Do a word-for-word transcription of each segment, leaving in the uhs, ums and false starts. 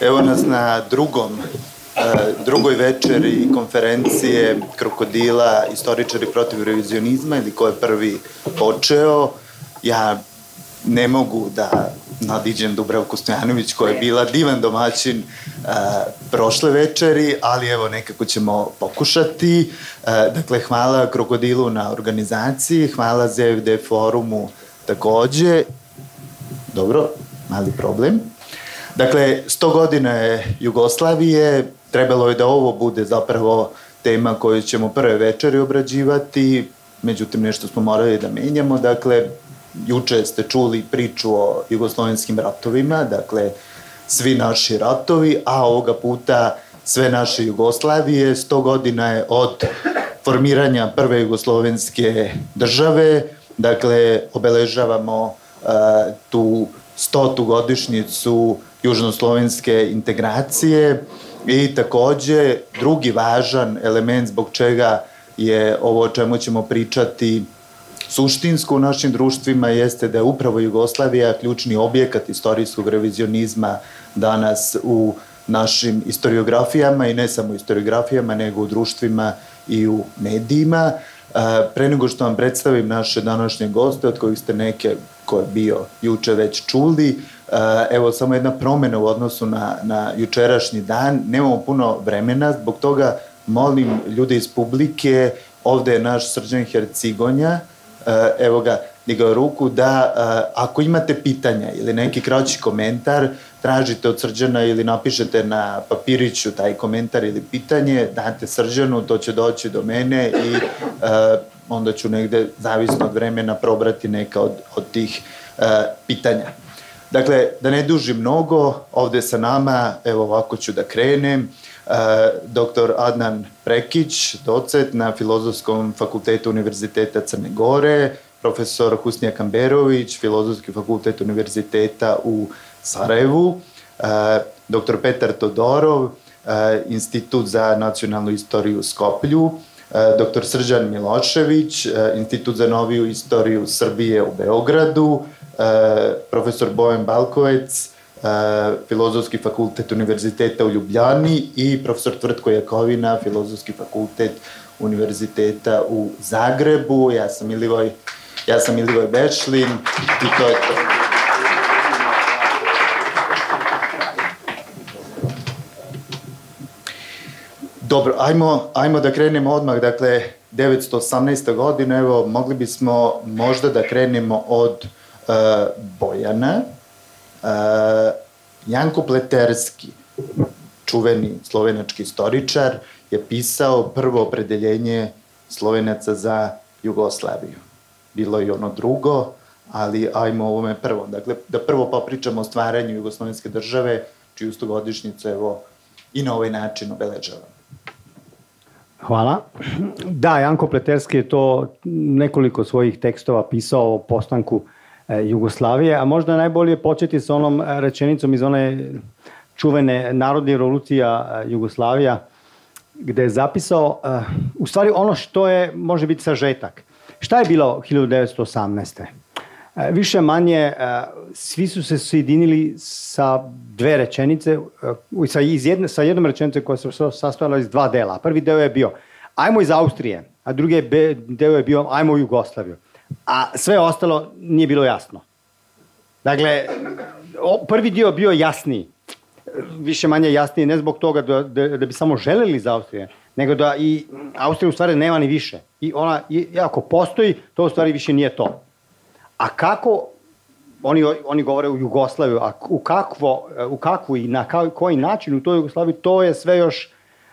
Evo nas na drugom, drugoj večeri konferencije Krokodila, istoričari protiv revizionizma, ili ko je prvi počeo. Ja ne mogu da nadiđem Dubravku Stojanović, koja je bila divan domaćin prošle večeri, ali evo nekako ćemo pokušati. Dakle, hvala Krokodilu na organizaciji, hvala Z F D forumu takođe. Dobro, mali problem. Dakle, sto godina je Jugoslavije, trebalo je da ovo bude zapravo tema koju ćemo prve večeri obrađivati, međutim nešto smo morali da menjamo. Dakle, juče ste čuli priču o jugoslovenskim ratovima, dakle, svi naši ratovi, a ovoga puta sve naše Jugoslavije. Sto godina je od formiranja prve jugoslovenske države, dakle, obeležavamo uh, tu stotu godišnjicu južnoslovenske integracije i takođe drugi važan element zbog čega je ovo o čemu ćemo pričati suštinsko u našim društvima jeste da je upravo Jugoslavija ključni objekat istorijskog revizionizma danas u našim historiografijama i ne samo historiografijama nego u društvima i u medijima. Pre nego što vam predstavim naše današnje goste, od kojih ste neke ko je bio juče već čuli, evo samo jedna promena u odnosu na, na jučerašnji dan. Nemamo puno vremena, zbog toga molim ljude iz publike, ovde je naš Srđan Hercigonja, evo ga, digao ruku, da ako imate pitanja ili neki kraći komentar, tražite od Srđana ili napišete na papiriću taj komentar ili pitanje, date Srđanu, to će doći do mene i onda ću negde, zavisno od vremena, probrati neka od, od tih pitanja. Dakle, da ne dužim mnogo, ovde sa nama, evo ovako ću da krenem, doktor Adnan Prekić, docent na Filozofskom fakultetu Univerziteta Crne Gore, profesor Husnija Kamberović, Filozofski fakultet Univerziteta u Sarajevu, doktor Petar Todorov, Institut za nacionalnu istoriju u Skoplju, doktor Srđan Milošević, Institut za noviju istoriju Srbije u Beogradu, profesor Bojan Balkovec, Filozofski fakultet Univerziteta u Ljubljani i profesor Tvrtko Jakovina, Filozofski fakultet Univerziteta u Zagrebu. Ja sam Milivoj, ja sam Milivoj Bešlin i to je to. Dobro, ajmo, ajmo da krenemo odmah. Dakle, devetsto osamnaesta godina, evo, mogli bismo možda da krenemo od uh, Bojana. Uh, Janko Pleterski, čuveni slovenački istoričar, je pisao prvo opredeljenje Slovenaca za Jugoslaviju. Bilo je ono drugo, ali ajmo ovome prvo. Dakle, da prvo popričamo o stvaranju jugoslovenske države, čiju stogodišnjicu, evo, i na ovaj način obeležavamo. Hvala. Da, Janko Pleterski je to nekoliko svojih tekstova pisao o postanku Jugoslavije, a možda najbolje početi sa onom rečenicom iz one čuvene Narodna revolucija Jugoslavija, gde je zapisao, u stvari ono što je, može biti sažetak. Šta je bilo hiljadu devetsto osamnaeste? Više manje, svi su se sjedinili sa dve rečenice, sa, iz jedne, sa jednom rečenice koja se sastojala iz dva dela. Prvi deo je bio, ajmo iz Austrije, a drugi deo je bio, ajmo u Jugoslaviju. A sve ostalo nije bilo jasno. Dakle, prvi dio bio jasniji, više manje jasniji, ne zbog toga da, da, da bi samo želeli za Austrije, nego da i Austrija u stvari nema ni više. I ona, i ako postoji, to u stvari više nije to. A kako, oni, oni govore u Jugoslaviju, a u, kakvo, u kakvu i na koji način u toj Jugoslaviji, to je sve još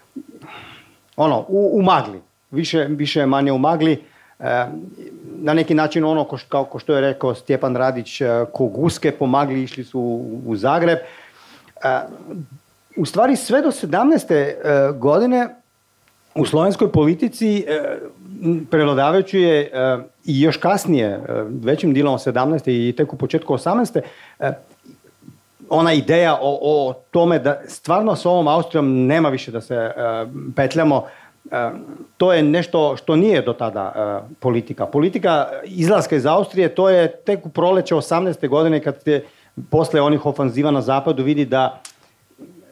ono, u, u magli. Više, više manje u magli. E, na neki način ono, ko, kao ko što je rekao Stjepan Radić, ko guske po magli išli su u, u Zagreb. E, u stvari sve do sedamnaeste E, godine u slovenskoj politici e, prevladavajući je e, i još kasnije, e, većim dilom sedamnaeste i tek u početku osamnaeste E, ona ideja o, o tome da stvarno s ovom Austrijom nema više da se e, petljamo, e, to je nešto što nije do tada e, politika. Politika izlaska iz Austrije, to je tek u proleće osamnaeste godine kad se posle onih ofanziva na zapadu vidi da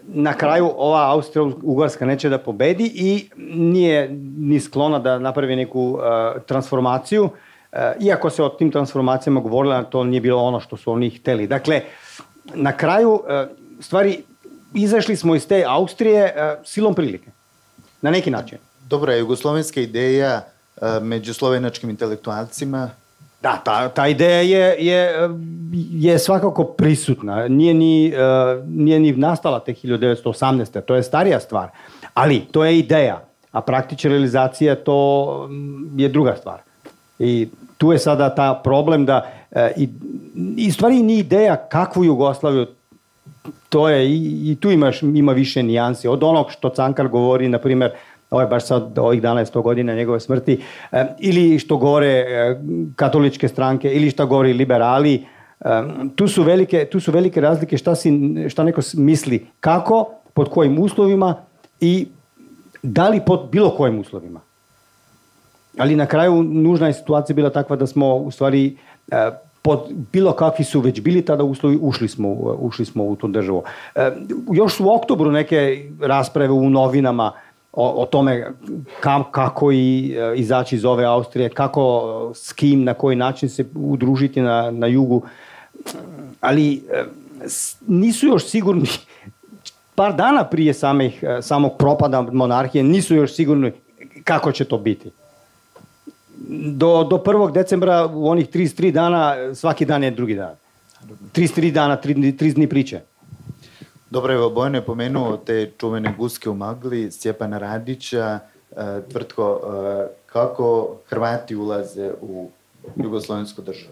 na kraju ova Austro-Ugarska neće da pobedi i nije ni sklona da napravi neku uh, transformaciju, uh, iako se o tim transformacijama govorila, to nije bilo ono što su oni hteli. Dakle, na kraju uh, stvari, izašli smo iz te Austrije uh, silom prilike, na neki način. Dobra, jugoslovenska ideja uh, među slovenačkim intelektualcima. Da, ta, ta ideja je, je, je svakako prisutna. Nije ni, uh, nije ni nastala te hiljadu devetsto osamnaeste. To je starija stvar. Ali to je ideja. A praktična realizacija to je druga stvar. I tu je sada ta problem da uh, i, i stvari ni ideja kakvu Jugoslaviju, to je i, i tu imaš, ima više nijansi. Od onog što Cankar govori, na primjer, ovo je baš sad ovih dana je sto godina njegove smrti, e, ili što govore e, katoličke stranke, ili što govori liberali. E, tu, su velike, tu su velike razlike šta, si, šta neko misli, kako, pod kojim uslovima i da li pod bilo kojim uslovima. Ali na kraju nužna je situacija bila takva da smo u stvari e, pod bilo kakvi su već bili tada uslovi, ušli smo, ušli smo u tu državu. E, još su u oktobru neke rasprave u novinama O, o tome kam, kako i, e, izaći iz ove Austrije, kako, s kim, na koji način se udružiti na, na jugu. Ali e, nisu još sigurni, par dana prije samih, samog propada monarhije, nisu još sigurni kako će to biti. Do, do prvog decembra u onih trideset tri dana, svaki dan je drugi dan. trideset tri dana, trideset dni priče. Dobro, evo, Bojan je pomenuo te čuvene guske u magli, Stjepana Radića. Tvrtko, kako Hrvati ulaze u jugoslovensku državu?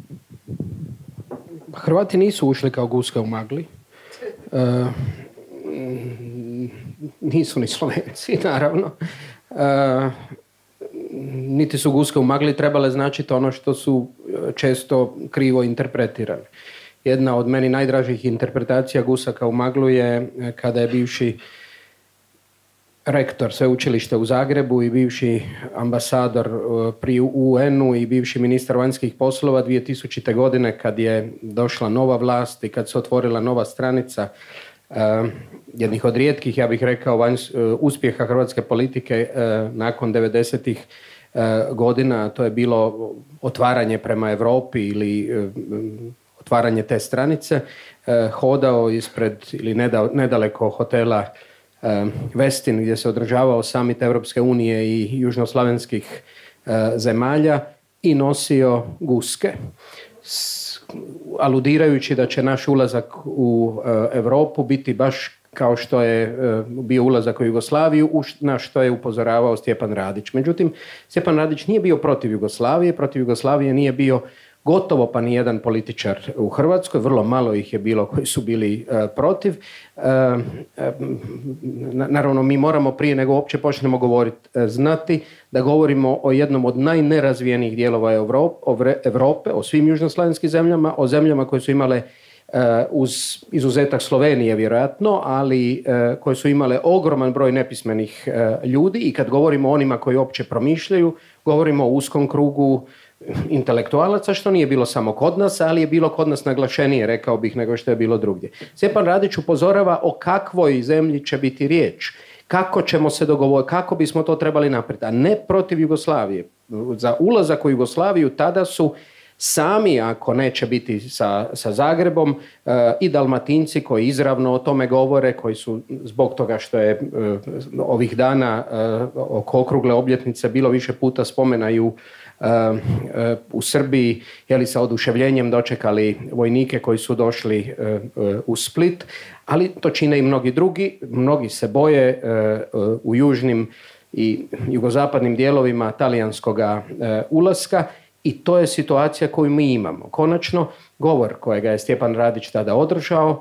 Hrvati nisu ušli kao guske u magli. E, nisu ni Slovenci, naravno. E, niti su guske u magli trebale značiti ono što su često krivo interpretirane. Jedna od meni najdražih interpretacija gusaka u maglu je kada je bivši rektor sveučilišta u Zagrebu i bivši ambasador pri U N-u i bivši ministar vanjskih poslova dvije tisućite. godine kad je došla nova vlast i kad se otvorila nova stranica uh, jednih od rijetkih, ja bih rekao, vanjs, uh, uspjeha hrvatske politike uh, nakon devedesetih uh, godina, to je bilo otvaranje prema Europi ili uh, otvaranje te stranice, eh, hodao ispred ili nedaleko hotela eh, Westin gdje se održavao samit Europske unije i južnoslavenskih eh, zemalja i nosio guske, s, aludirajući da će naš ulazak u eh, Europu biti baš kao što je eh, bio ulazak u Jugoslaviju, na što je upozoravao Stjepan Radić. Međutim, Stjepan Radić nije bio protiv Jugoslavije, protiv Jugoslavije nije bio gotovo pa nijedan političar u Hrvatskoj, vrlo malo ih je bilo koji su bili uh, protiv. Uh, uh, naravno, mi moramo prije nego uopće počnemo govoriti, uh, znati da govorimo o jednom od najnerazvijenijih dijelova Europe, Europe, o svim južnoslavenskim zemljama, o zemljama koje su imale uh, uz izuzetak Slovenije vjerojatno, ali uh, koje su imale ogroman broj nepismenih uh, ljudi i kad govorimo o onima koji uopće promišljaju, govorimo o uskom krugu intelektualaca, što nije bilo samo kod nas, ali je bilo kod nas naglašenije, rekao bih, nego što je bilo drugdje. Stjepan Radić upozorava o kakvoj zemlji će biti riječ, kako ćemo se dogovoriti, kako bismo to trebali napraviti, a ne protiv Jugoslavije. Za ulazak u Jugoslaviju tada su sami, ako neće biti sa, sa Zagrebom, uh, i Dalmatinci koji izravno o tome govore, koji su zbog toga što je uh, ovih dana uh, oko okrugle obljetnice bilo više puta spomenaju Uh, uh, u Srbiji, jeli sa oduševljenjem dočekali vojnike koji su došli uh, uh, u Split, ali to čine i mnogi drugi. Mnogi se boje uh, uh, u južnim i jugozapadnim dijelovima talijanskoga uh, ulaska i to je situacija koju mi imamo. Konačno, govor kojega je Stjepan Radić tada održao,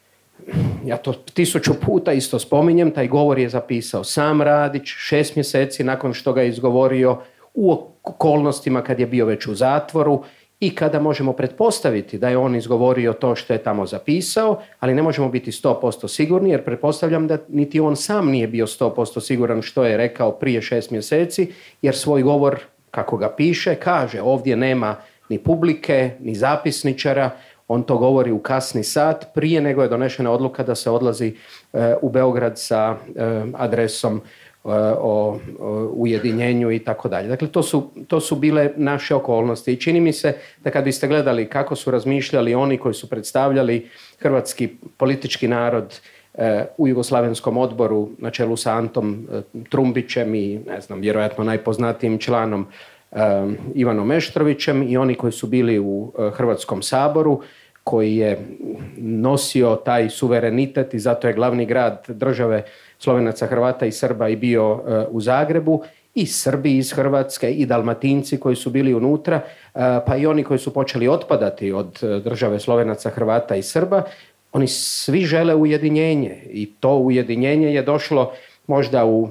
ja to tisuću puta isto spominjem, taj govor je zapisao sam Radić šest mjeseci nakon što ga je izgovorio u okolnostima kad je bio već u zatvoru i kada možemo pretpostaviti da je on izgovorio to što je tamo zapisao, ali ne možemo biti sto posto sigurni jer pretpostavljam da niti on sam nije bio sto posto siguran što je rekao prije šest mjeseci jer svoj govor, kako ga piše, kaže ovdje nema ni publike, ni zapisničara, On to govori u kasni sat, prije nego je donešena odluka da se odlazi u Beograd sa adresom o ujedinjenju i tako dalje. Dakle, to su, to su bile naše okolnosti i čini mi se da kad biste gledali kako su razmišljali oni koji su predstavljali hrvatski politički narod u Jugoslavenskom odboru na čelu sa Antom Trumbićem i, ne znam, vjerojatno najpoznatijim članom Ivanom Meštrovićem i oni koji su bili u Hrvatskom saboru, koji je nosio taj suverenitet i zato je glavni grad države Slovenaca, Hrvata i Srba i bio u Zagrebu, i Srbi iz Hrvatske i Dalmatinci koji su bili unutra, pa i oni koji su počeli otpadati od države Slovenaca, Hrvata i Srba. Oni svi žele ujedinjenje i to ujedinjenje je došlo možda u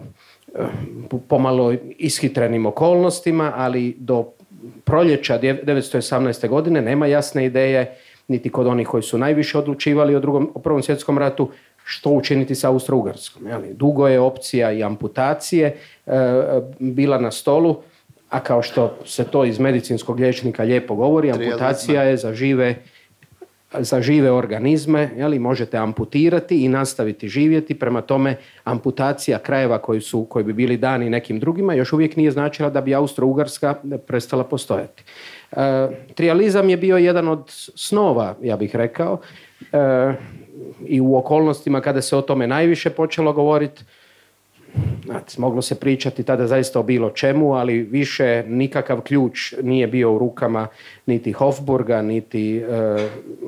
pomalo ishitrenim okolnostima, ali do proljeća devetsto osamnaeste. godine nema jasne ideje niti kod onih koji su najviše odlučivali o, drugom, o Prvom svjetskom ratu što učiniti sa Austro-Ugarskom. Dugo je opcija i amputacije e, bila na stolu, a kao što se to iz medicinskog liječnika lijepo govori, amputacija je za žive, za žive organizme, jeli, možete amputirati i nastaviti živjeti, prema tome amputacija krajeva koji, su, koji bi bili dani nekim drugima još uvijek nije značila da bi Austro-Ugarska prestala postojati. E, trijalizam je bio jedan od snova, ja bih rekao, e, i u okolnostima kada se o tome najviše počelo govoriti. Znači, moglo se pričati tada zaista o bilo čemu, ali više nikakav ključ nije bio u rukama niti Hofburga, niti e, e,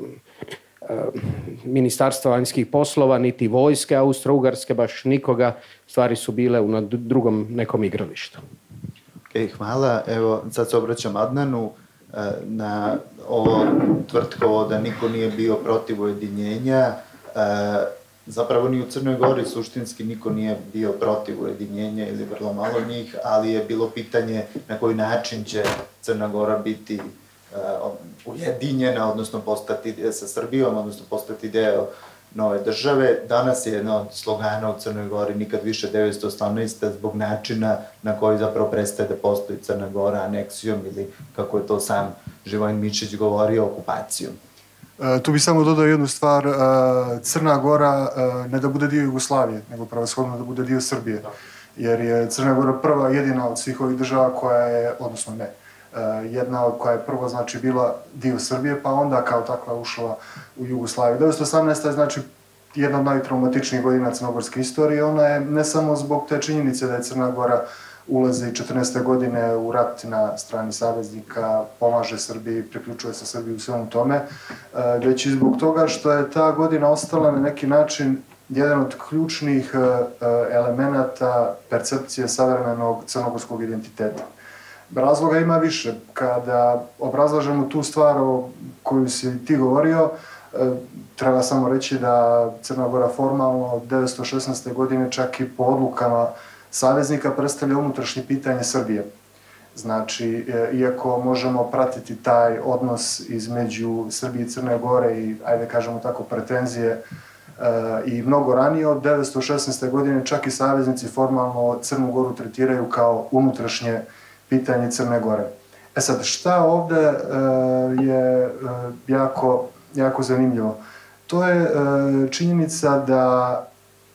Ministarstva vanjskih poslova, niti vojske Austro-Ugarske, baš nikoga. Stvari su bile u drugom nekom igralištu. Okay, hvala. Evo, sad se obraćam Adnanu na ovo tvrtkovo da niko nije bio protiv ujedinjenja. Zapravo ni u Crnoj Gori suštinski niko nije bio protiv ujedinjenja ili vrlo malo njih, ali je bilo pitanje na koji način će Crna Gora biti ujedinjena, odnosno postati sa Srbijom, odnosno postati deo nove države. Danas je jedna od slogana u Crnoj Gori nikad više devetsto osamnaeste. zbog načina na koji zapravo prestaje da postoji Crna Gora aneksijom ili, kako je to sam Živojin Mišić govorio, okupacijom. E, tu bi samo dodao jednu stvar. E, Crna Gora e, ne da bude dio Jugoslavije, nego prevashodno da bude dio Srbije. Jer je Crna Gora prva, jedina od svih ovih država koja je, odnosno ne, jedna od koja je prvo znači bila dio Srbije, pa onda kao takva ušla u Jugoslaviju. devetsto osamnaesta. je znači jedna od najtraumatičnijih godina crnogorske istorije. Ona je ne samo zbog te činjenice da je Crna Gora ulazi četrnaeste. godine u rat na strani saveznika, pomaže Srbiji, priključuje se Srbiji u svemu tome, već i zbog toga što je ta godina ostala na neki način jedan od ključnih elemenata percepcije savremenog crnogorskog identiteta. Razloga ima više. Kada obrazlažemo tu stvar o koju si ti govorio, treba samo reći da Crna Gora formalno od devetsto šesnaeste. godine čak i po odlukama saveznika predstavlja unutrašnje pitanje Srbije. Znači, iako možemo pratiti taj odnos između Srbije i Crne Gore i, ajde kažemo tako, pretenzije i mnogo ranije, od devetsto šesnaeste. godine čak i saveznici formalno Crnu Goru tretiraju kao unutrašnje pitanje Crne Gore. E sad, šta ovde e, je e, jako, jako zanimljivo? To je e, činjenica da,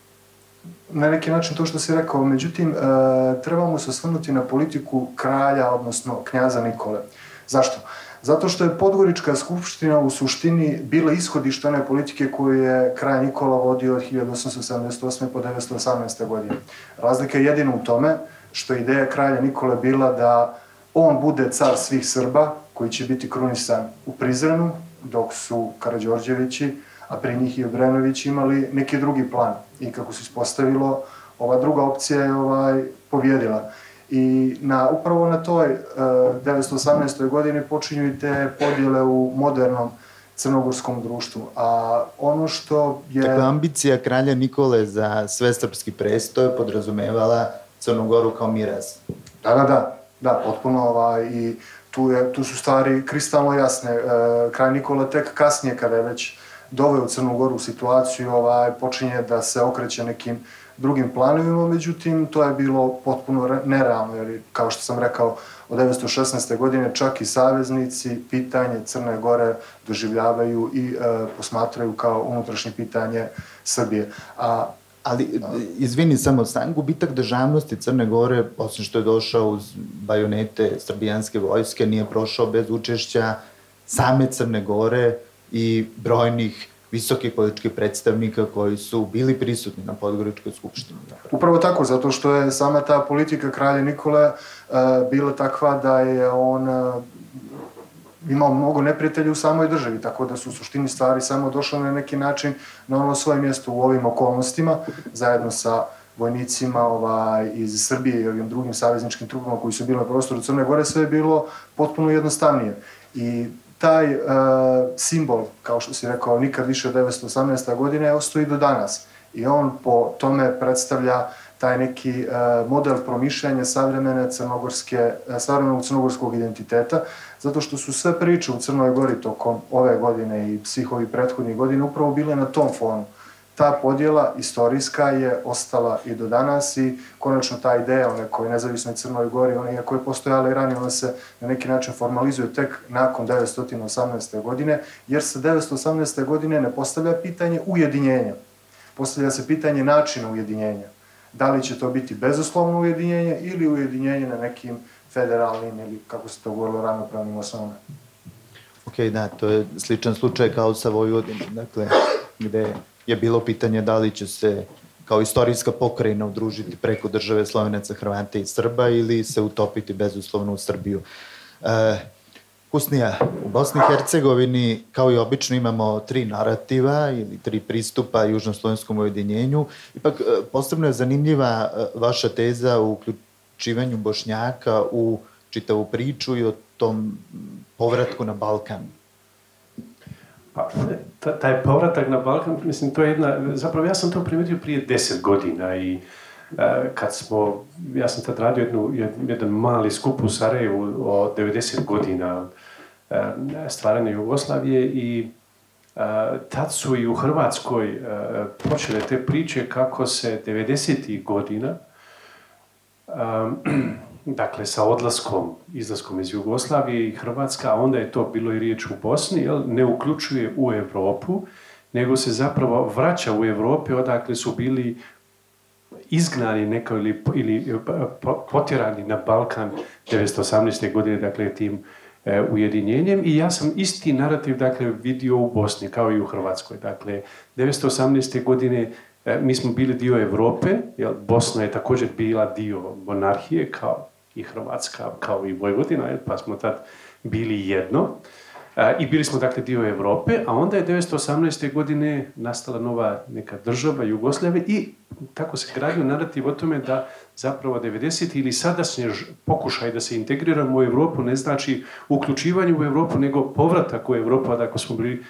na neki način to što si rekao, međutim, e, trebamo se osvrnuti na politiku kralja, odnosno knjaza Nikole. Zašto? Zato što je Podgorička skupština u suštini bila ishodište one politike koju je kralj Nikola vodio od hiljadu osamsto sedamdeset osme. po devetsto osamnaeste. godine. Razlika je jedina u tome što je ideja kralja Nikole bila da on bude car svih Srba, koji će biti krunisan u Prizrenu, dok su Karađorđevići, a pri njih i Obrenović, imali neki drugi plan. I kako se ispostavilo, ova druga opcija je ovaj, pobjedila. I na, upravo na toj uh, devetsto osamnaestoj. godini počinju i te podjele u modernom crnogorskom društvu. A ono što je... Dakle, ambicija kralja Nikole za svesrpski prestoj podrazumevala Crnu Goru kao miraz. Da, da, da, da, potpuno, ovaj, i tu, je, tu su stvari kristalno jasne. E, kralj Nikola tek kasnije, kada je već doveo Crnu Goru u situaciju, ovaj, počinje da se okreće nekim drugim planovima, međutim to je bilo potpuno nerealno, jer kao što sam rekao, od devetsto šesnaeste. godine čak i saveznici pitanje Crne Gore doživljavaju i e, posmatraju kao unutrašnje pitanje Srbije. A Ali, izvini samo, sam gubitak državnosti Crne Gore, osim što je došao uz bajonete srbijanske vojske, nije prošao bez učešća same Crne Gore i brojnih visokih političkih predstavnika koji su bili prisutni na Podgoričkoj skupštini. Upravo tako, zato što je sama ta politika kralja Nikole uh, bila takva da je on uh, imao mnogo neprijatelja u samoj državi, tako da su u suštini stvari samo došle na neki način na ono svoje mjesto u ovim okolnostima, zajedno sa vojnicima ovaj, iz Srbije i ovim drugim savezničkim trupama koji su bili na prostoru Crne Gore, sve je bilo potpuno jednostavnije. I taj uh, simbol, kao što si rekao, nikad više od devetsto osamnaeste. godine, ostoji do danas. I on po tome predstavlja taj neki uh, model promišljanja savremene crnogorske, uh, savremenog crnogorskog identiteta, zato što su sve priče u Crnoj Gori tokom ove godine i svih ovih prethodnih godina upravo bile na tom fonu. Ta podjela istorijska je ostala i do danas i konačno ta ideja o nekoj nezavisnoj Crnoj Gori, ona iako je postojala i ranije, ona se na neki način formalizuje tek nakon devetsto osamnaeste. godine, jer se devetsto osamnaeste. godine ne postavlja pitanje ujedinjenja. Postavlja se pitanje načina ujedinjenja. Da li će to biti bezuslovno ujedinjenje ili ujedinjenje na nekim federalnim ili, kako se to govorilo, ravnopravnim osnovama. Ok, da, to je sličan slučaj kao sa Vojvodinom, dakle, gde je bilo pitanje da li će se kao istorijska pokrajina udružiti preko države Slovenaca, Hrvata i Srba ili se utopiti bezuslovno u Srbiju. E, Husnija, u Bosni i Hercegovini, kao i obično, imamo tri narativa ili tri pristupa južnoslovenskom ujedinjenju. Ipak, posebno je zanimljiva vaša teza o uključivanju Bošnjaka u čitavu priču i o tom povratku na Balkan. Pa, taj povratak na Balkan, mislim, to je jedna, zapravo ja sam to primijetio prije deset godina i uh, kad smo, ja sam tad radio jednu, jedan mali skup u Sarajevu o devedeset godina uh, stvaranja Jugoslavije i uh, tad su i u Hrvatskoj uh, počele te priče kako se devedesetih godina um, dakle, sa odlaskom, izlaskom iz Jugoslavije i Hrvatska, a onda je to bilo i riječ u Bosni, jel, ne uključuje u Evropu, nego se zapravo vraća u Evropi, odakle su bili izgnani neko ili, ili potjerani na Balkan devetsto osamnaeste. godine, dakle, tim e, ujedinjenjem. I ja sam isti narativ, dakle, vidio u Bosni, kao i u Hrvatskoj. Dakle, devetsto osamnaeste. godine e, mi smo bili dio Evrope, jel, Bosna je također bila dio monarhije, kao i Hrvatska, kao i Vojvodina, pa smo tad bili jedno. I bili smo, dakle, dio Evrope, a onda je devetsto osamnaeste. godine nastala nova neka država, Jugoslavija, i tako se gradio narativ o tome da zapravo devedeset ili sadašnji pokušaj da se integriramo u Evropu ne znači uključivanje u Evropu, nego povratak u Evropu, da ako smo bili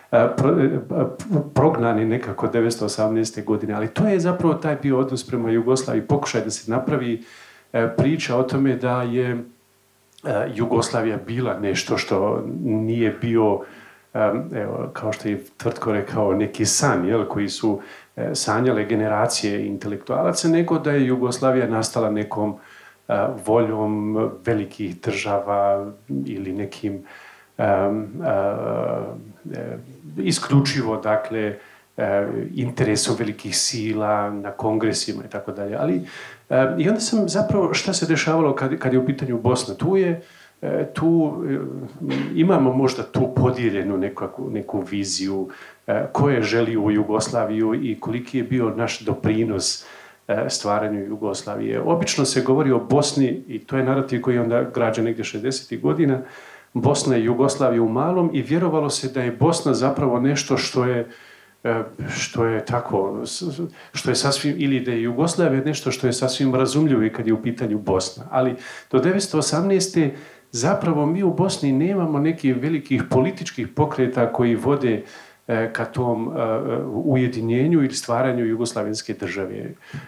prognani nekako devetsto osamnaeste. godine. Ali to je zapravo taj bio odnos prema Jugoslaviji, pokušaj da se napravi priča o tome da je Jugoslavija bila nešto što nije bio, evo, kao što je Tvrtko rekao, neki san, jel, koji su sanjale generacije intelektualaca, nego da je Jugoslavija nastala nekom voljom velikih država ili nekim um, uh, isključivo, dakle, interesom velikih sila na kongresima i tako dalje. Ali i onda sam zapravo, šta se dešavalo kad, kad je u pitanju Bosna? Tu je, tu imamo možda tu podijeljenu neku, neku viziju ko je želio u Jugoslaviju i koliki je bio naš doprinos stvaranju Jugoslavije. Obično se govori o Bosni, i to je narativ koji je onda građen negdje šezdesetih godina, Bosna i Jugoslavija u malom, i vjerovalo se da je Bosna zapravo nešto što je što je tako, što je sasvim, ili da je Jugoslavija nešto što je sasvim razumljivo i kad je u pitanju Bosna. Ali do devetsto osamnaeste. zapravo mi u Bosni nemamo nekih velikih političkih pokreta koji vode ka tom ujedinjenju ili stvaranju jugoslavenske države.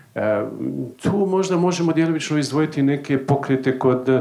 Tu možda možemo djelomično izdvojiti neke pokrete kod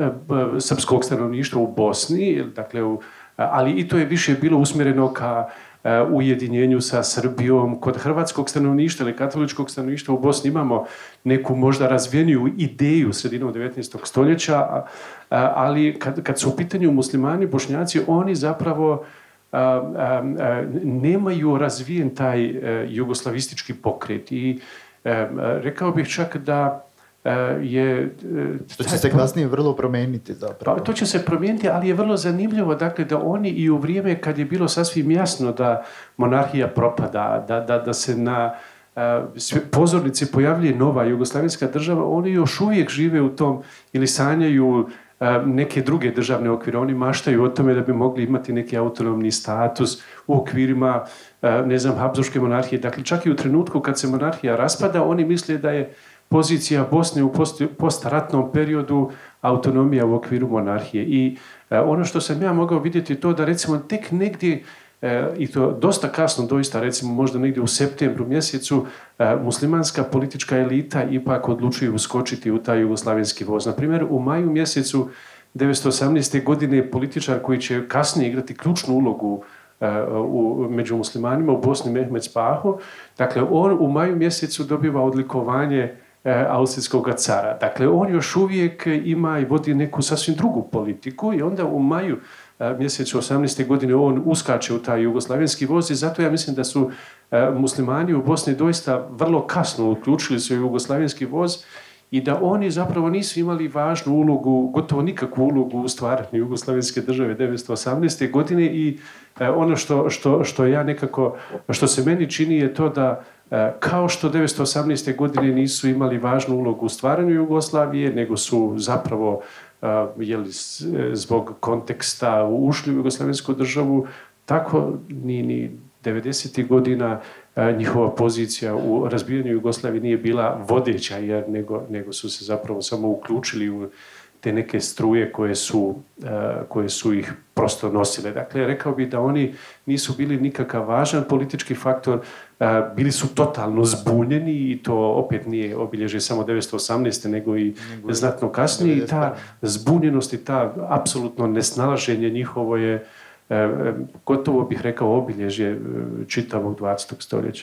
srpskog stanovništva u Bosni, dakle, ali i to je više bilo usmjereno ka ujedinjenju sa Srbijom. Kod hrvatskog stanovništva ili katoličkog stanovništva u Bosni imamo neku možda razvijeniju ideju sredinom devetnaestog stoljeća, ali kad, kad su u pitanju muslimani, bošnjaci, oni zapravo a, a, a, nemaju razvijen taj a, jugoslavistički pokret. I a, rekao bih čak da je... To će se kasnije vrlo promijeniti zapravo. Pa, to će se promijeniti, ali je vrlo zanimljivo dakle, da oni i u vrijeme kad je bilo sasvim jasno da monarhija propada, da, da, da se na uh, pozornici pojavljuje nova jugoslavenska država, oni još uvijek žive u tom ili sanjaju uh, neke druge državne okvire. Oni maštaju o tome da bi mogli imati neki autonomni status u okvirima uh, ne znam, Habsburške monarhije. Dakle, čak i u trenutku kad se monarhija raspada, oni misle da je pozicija Bosne u post, postratnom periodu autonomija u okviru monarhije. I e, ono što sam ja mogao vidjeti to da recimo tek negdje, e, i to dosta kasno doista, recimo možda negdje u septembru mjesecu, e, muslimanska politička elita ipak odlučuju uskočiti u taj jugoslavenski voz. Na primjer, u maju mjesecu devetsto osamnaeste. godine političar koji će kasnije igrati ključnu ulogu U, među muslimanima u Bosni, Mehmed Spaho, dakle on u maju mjesecu dobiva odlikovanje e, austrijskog cara. Dakle, on još uvijek ima i vodi neku sasvim drugu politiku i onda u maju e, mjesecu osamnaeste. godine on uskače u taj jugoslavenski voz i zato ja mislim da su e, muslimani u Bosni doista vrlo kasno uključili se u jugoslavenski voz i da oni zapravo nisu imali važnu ulogu, gotovo nikakvu ulogu u stvaranju jugoslavenske države devetsto osamnaeste. godine i e, ono što, što, što ja nekako, što se meni čini je to da e, kao što devetsto osamnaeste. godine nisu imali važnu ulogu u stvaranju Jugoslavije, nego su zapravo e, jeli, zbog konteksta ušli u jugoslavensku državu, tako ni, ni devedesetih. godina njihova pozicija u razbijanju Jugoslavije nije bila vodeća, jer nego, nego su se zapravo samo uključili u te neke struje koje su, koje su ih prosto nosile. Dakle, rekao bih da oni nisu bili nikakav važan politički faktor, bili su totalno zbunjeni i to opet nije obilježje samo devetsto osamnaeste. nego i nego znatno kasnije. I ta zbunjenost i ta apsolutno nesnalaženje njihovo je gotovo bih rekao obilježje čitavog dvadesetog. stoljeća.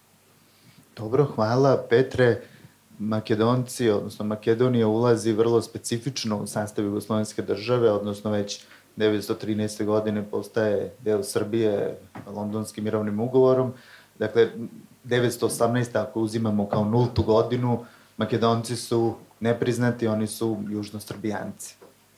Dobro, hvala Petre. Makedonci, odnosno Makedonija ulazi vrlo specifično u sastav jugoslovenske države, odnosno već devetsto trinaeste. godine postaje deo Srbije Londonskim mirovnim ugovorom. Dakle, devetsto osamnaeste. ako uzimamo kao nultu godinu, Makedonci su nepriznati, oni su južnosrbijanci.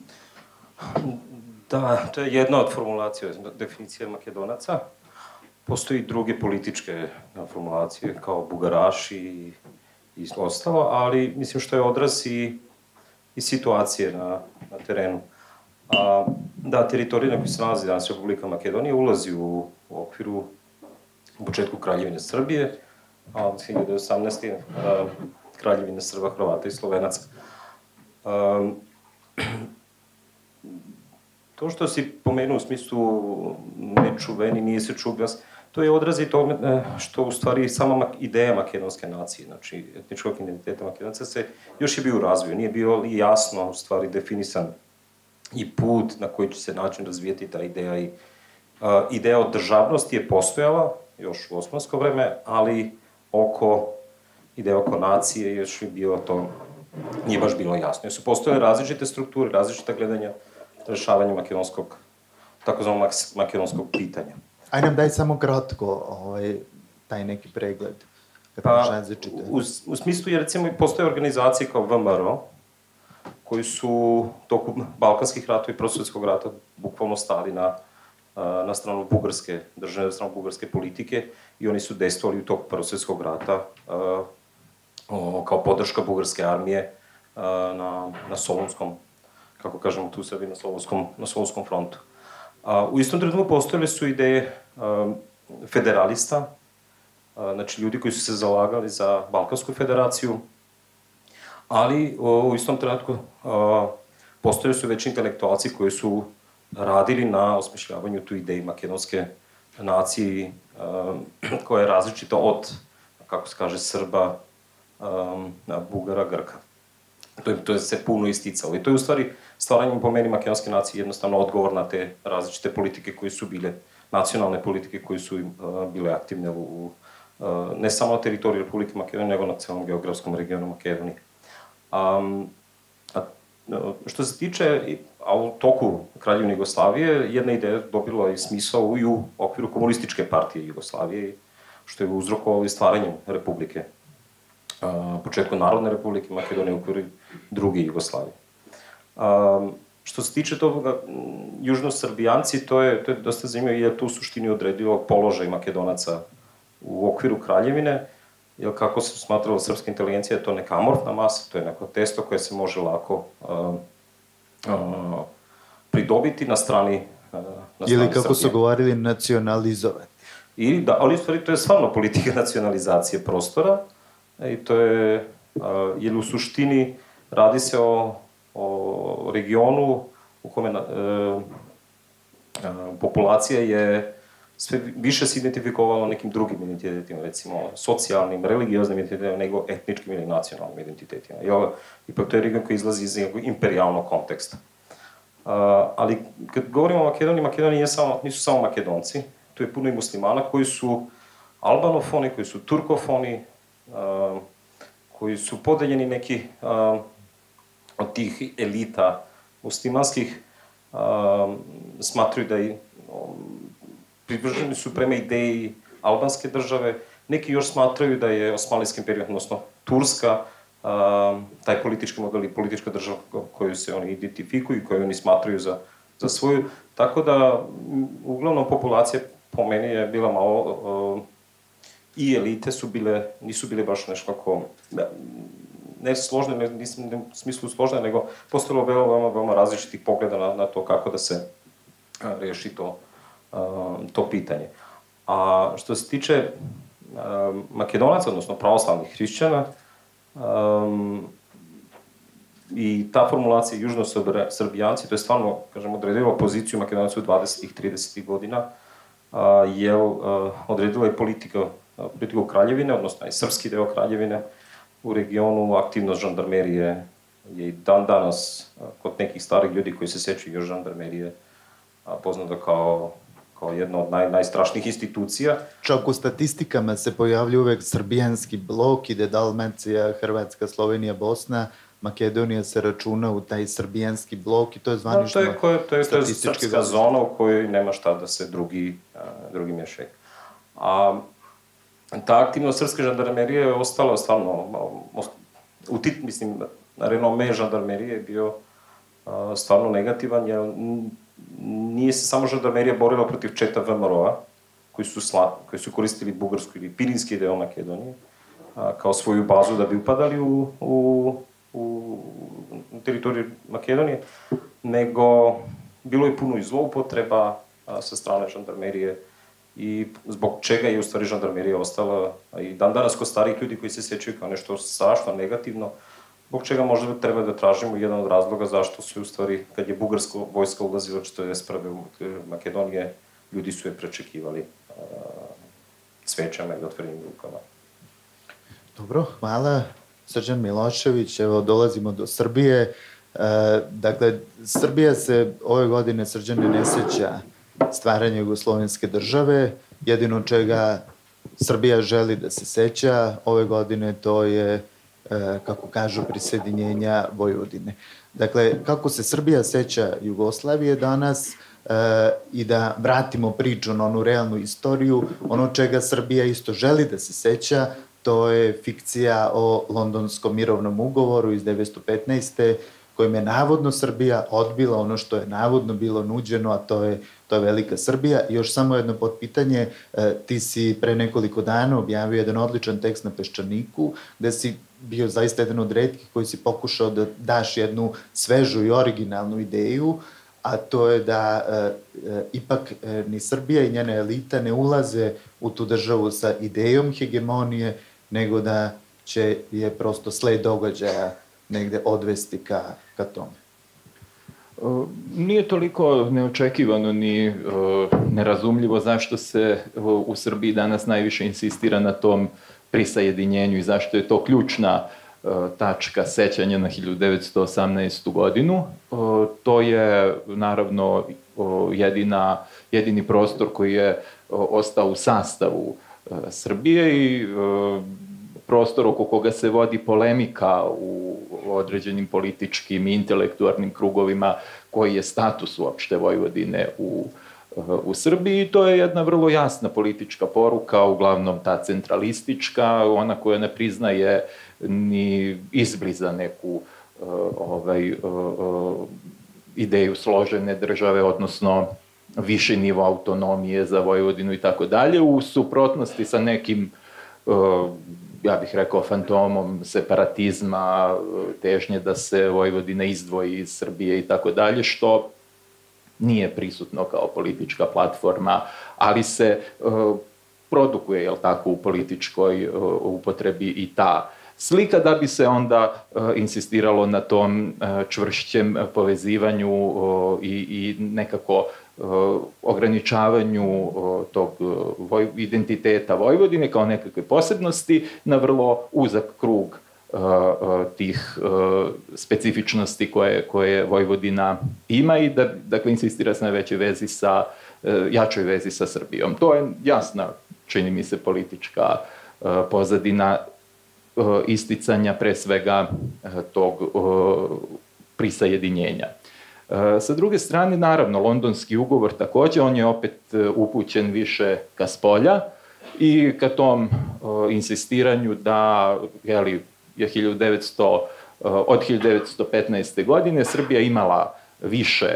Da, to je jedna od formulacija, definicija Makedonaca. Postoji druge političke formulacije, kao Bugaraši i, i ostalo, ali mislim što je odraz i, i situacije na, na terenu. A, da, teritorija na kojoj se nalazi danas Republika Makedonija ulazi u, u okviru u početku Kraljevine Srbije, a od hiljadu osamnaeste. A, Kraljevine Srba, Hrvata i Slovenaca. A, To što si pomenuo u smislu nečuveni, nije se čuo glas, to je odraz i tome što u stvari sama ideja makedonske nacije, znači etničkog identiteta Makedonaca se još je bio u razvoju, nije bio jasno u stvari definisan i put na koji će se način razvijeti ta ideja i uh, ideja o državnosti je postojala još u osmansko vreme, ali oko ideja oko nacije još je bio to, nije baš bilo jasno. Jer su postojale različite strukture, različita gledanja rešavanje makedonskog, takozvanog makedonskog pitanja. Aj nam daj samo kratko ovaj, taj neki pregled. Pa, u, u smislu je recimo postoje organizacije kao V M R O, koji su toku Balkanskih ratova i Prvog svjetskog rata bukvalno stali na, na stranu bugarske države, na stranu bugarske politike i oni su dejstvovali u toku Prvog svjetskog rata o, kao podrška bugarske armije na, na Solunskom, kako kažemo tu sebi, na Solunskom, na Solunskom frontu. A, u istom trenutku postojale su ideje a, federalista, a, znači ljudi koji su se zalagali za Balkansku federaciju, ali o, u istom trenutku a, postojali su već intelektualci koji su radili na osmišljavanju tu ideji makedonske nacije a, koja je različita od, kako se kaže, Srba, a, Bugara, Grka. To je, to je se puno isticalo. I to je u stvari stvaranjem po meni makedonske nacije jednostavno odgovor na te različite politike koje su bile nacionalne politike koje su bile aktivne u, ne samo na teritoriji Republike Makedonije, nego na celom geografskom regionu Makedonije. Um, a, što se tiče, a u toku Kraljevine Jugoslavije, jedna ideja dobila i smisao i u okviru komunističke partije Jugoslavije, što je uzrokovalo i stvaranjem Republike, uh, početku Narodne Republike Makedonije u okviru druge Jugoslavije. Um, što se tiče toga, južnosrbijanci, to je, to je dosta zanimljivo, jer to u suštini odredilo položaj Makedonaca u okviru Kraljevine, jer kako se smatralo srpska inteligencija, je to neka amorfna masa, to je neko testo koje se može lako uh, uh, pridobiti na strani, uh, na strani ili kako Srbije. su govorili, nacionalizovati. I, da, ali u stvari to je stvarno politika nacionalizacije prostora, i to je, uh, jer u suštini radi se o, o regionu u kome uh, uh, populacija je sve više se identifikovala nekim drugim identitetima, recimo socijalnim, religioznim identitetima, nego etničkim ili nacionalnim identitetima. I ovo, ipak to je region koji izlazi iz imperijalnog konteksta. Uh, ali kad govorimo o Makedoniji, Makedoniji samo, nisu samo Makedonci, tu je puno i muslimana koji su albanofoni, koji su turkofoni, uh, koji su podeljeni neki uh, od tih elita muslimanskih, uh, smatruju da i privrženi su prema ideji albanske države, neki još smatraju da je Osmanlijski imperij, odnosno Turska, a, taj politički model i politička država koju se oni identifikuju i koju oni smatraju za, za svoju. Tako da, uglavnom, populacija po meni je bila malo, a, i elite su bile, nisu bile baš nešto kako, ne složne, ne, nisam u smislu složne, nego postojalo veoma, veoma različitih pogleda na, na to kako da se a, reši to to pitanje. A što se tiče um, Makedonaca, odnosno pravoslavnih hrišćana, um, i ta formulacija južnosrbijanci, to je stvarno, kažem, odredilo poziciju Makedonaca u dvadesetih, tridesetih godina, uh, jer uh, odredila je politika, uh, politiku Kraljevine, odnosno i srpski deo Kraljevine u regionu, aktivnost žandarmerije je i dan danas, uh, kod nekih starih ljudi koji se sećaju još žandarmerije, uh, poznata kao kao jedna od naj, najstrašnijih institucija. Čak u statistikama se pojavlja uvek srbijanski blok, ide Dalmacija, Hrvatska, Slovenija, Bosna, Makedonija se računa u taj srbijanski blok i to je zvanično da, to je, to je, to je srpska zona u kojoj nema šta da se drugi, drugi mješaju. A ta aktivnost srpske žandarmerije je ostala stvarno, utit, mislim, renome žandarmerije je bio stvarno negativan, jer nije se samo žandarmerija borila protiv četa V M R O-a, koji su, sla, koji su koristili bugarsku ili pirinski deo Makedonije, a, kao svoju bazu da bi upadali u, u, u teritoriju Makedonije, nego bilo je puno i zloupotreba a, sa strane žandarmerije i zbog čega je u stvari žandarmerija ostala i dan danas kod starih ljudi koji se sjećaju kao nešto strašno negativno, zbog čega možda treba da tražimo jedan od razloga zašto su u stvari, kad je bugarska vojska ulazila četrdeset prve u Makedonije, ljudi su je prečekivali uh, svećama i otvorenim rukama. Dobro, hvala. Srđan Milošević, evo dolazimo do Srbije. Uh, dakle, Srbija se ove godine, Srđane, ne seća stvaranja jugoslovenske države. Jedino čega Srbija želi da se seća ove godine, to je, kako kažu, prisjedinjenja Vojvodine. Dakle, kako se Srbija seća Jugoslavije danas e, i da vratimo priču na onu realnu istoriju, ono čega Srbija isto želi da se seća, to je fikcija o Londonskom mirovnom ugovoru iz devetsto petnaeste kojim je navodno Srbija odbila ono što je navodno bilo nuđeno, a to je, to je Velika Srbija. I još samo jedno potpitanje, e, ti si pre nekoliko dana objavio jedan odličan tekst na Peščaniku, gde si bio zaista jedan od retkih koji si pokušao da daš jednu svežu i originalnu ideju, a to je da e, e, ipak e, ni Srbija i njena elita ne ulaze u tu državu sa idejom hegemonije, nego da će je prosto sled događaja negde odvesti ka, ka tome. Nije toliko neočekivano ni nerazumljivo zašto se u Srbiji danas najviše insistira na tom prisajedinjenju i zašto je to ključna tačka sećanja na hiljadu devetsto osamnaestu godinu. To je naravno jedina jedini prostor koji je ostao u sastavu Srbije i prostor oko koga se vodi polemika u određenim političkim i intelektualnim krugovima koji je status uopšte Vojvodine u, u Srbiji. To je jedna vrlo jasna politička poruka, uglavnom ta centralistička, ona koja ne priznaje ni izbliza neku ovaj, ideju složene države, odnosno viši nivo autonomije za Vojvodinu i tako dalje, u suprotnosti sa nekim, ja bih rekao, fantomom separatizma, težnje da se Vojvodina izdvoji iz Srbije i tako dalje, što nije prisutno kao politička platforma, ali se produkuje, jel tako, u političkoj upotrebi i ta slika, da bi se onda insistiralo na tom čvršćem povezivanju i, i nekako ograničavanju tog identiteta Vojvodine kao nekakve posebnosti na vrlo uzak krug tih specifičnosti koje, koje Vojvodina ima i da, dakle, insistira se na većoj vezi sa, jačoj vezi sa Srbijom. To je jasna, čini mi se, politička pozadina isticanja pre svega tog prisajedinjenja. Sa druge strane, naravno, Londonski ugovor takođe, on je opet upućen više ka spolja i ka tom insistiranju da, jeli, je hiljadu devetsto, od hiljadu devetsto petnaeste. godine Srbija imala više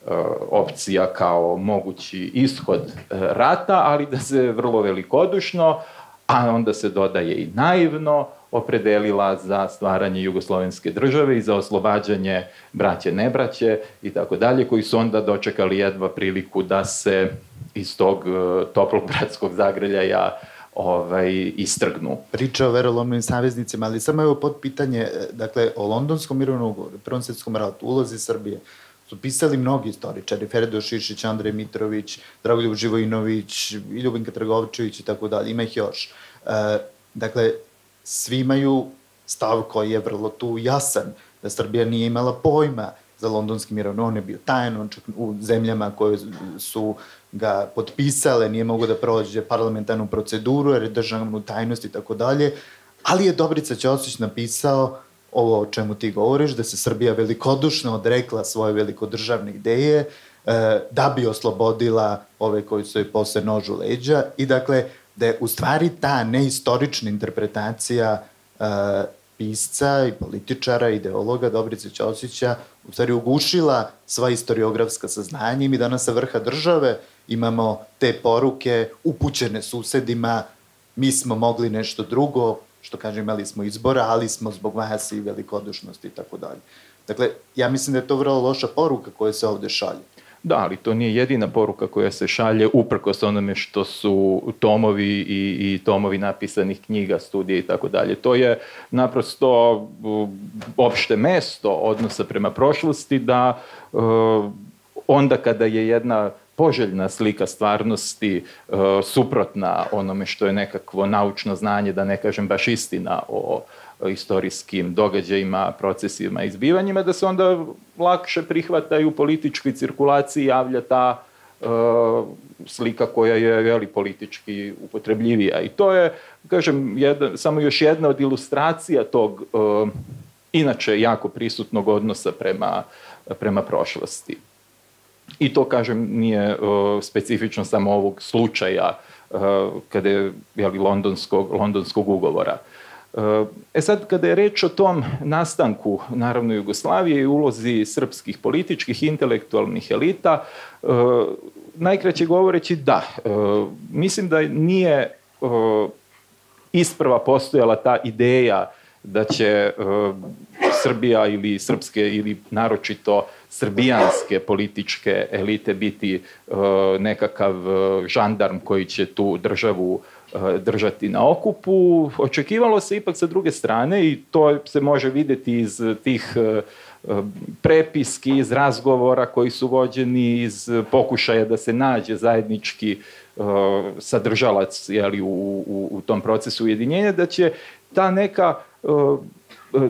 opcija kao mogući ishod rata, ali da se vrlo velikodušno, a onda se dodaje i naivno, opredelila za stvaranje jugoslovenske države i za oslobađanje braće, nebraće i tako dalje, koji su onda dočekali jedva priliku da se iz tog toplog bratskog zagrljaja ovaj, istrgnu. Priča o verolomnim saveznicima, ali samo evo pod pitanje, dakle, o Londonskom mirovnom ugovoru, Prvom svjetskom ratu, ulozi Srbije, su pisali mnogi istoričari, Feridor Šišić, Andrej Mitrović, Dragoljub Živojinović, Ljubinka Trgovčević i tako dalje, ima ih još. E, dakle, svi imaju stav koji je vrlo tu jasan, da Srbija nije imala pojma za Londonski mirovni, on je bio tajan, on čak u zemljama koje su ga potpisale, nije mogo da prođe parlamentarnu proceduru, jer je državnu tajnost i tako dalje, ali je Dobrica Ćosić napisao ovo o čemu ti govoriš, da se Srbija velikodušno odrekla svoje velikodržavne ideje, da bi oslobodila ove koji su joj posle nožu leđa i dakle, da je u stvari ta neistorična interpretacija uh, pisca i političara, ideologa Dobrice Ćosića u stvari ugušila sva istoriografska saznanja i mi danas sa vrha države imamo te poruke upućene susedima, mi smo mogli nešto drugo, što kažem, imali smo izbora, ali smo zbog vas i velikodušnosti i tako dalje. Dakle, ja mislim da je to vrlo loša poruka koja se ovde šalje. Da, ali to nije jedina poruka koja se šalje uprkos onome što su tomovi i, i tomovi napisanih knjiga, studije i tako dalje. To je naprosto opšte mesto odnosa prema prošlosti da uh, onda kada je jedna poželjna slika stvarnosti uh, suprotna onome što je nekakvo naučno znanje, da ne kažem baš istina o istorijskim događajima, procesima i zbivanjima, da se onda lakše prihvata i u političkoj cirkulaciji javlja ta uh, slika koja je, jeli, politički upotrebljivija. I to je, kažem, jedan, samo još jedna od ilustracija tog uh, inače jako prisutnog odnosa prema, prema prošlosti. I to, kažem, nije uh, specifično samo ovog slučaja uh, kada je, jeli, londonskog, londonskog ugovora. E sad, kada je reč o tom nastanku, naravno, Jugoslavije i ulozi srpskih političkih, intelektualnih elita, najkraće govoreći da, mislim da nije isprva postojala ta ideja da će Srbija ili srpske ili naročito srbijanske političke elite biti nekakav žandarm koji će tu državu držati na okupu. Očekivalo se ipak sa druge strane, i to se može videti iz tih prepiski, iz razgovora koji su vođeni, iz pokušaja da se nađe zajednički sadržalac, jeli, u, u, u tom procesu ujedinjenja, da će ta neka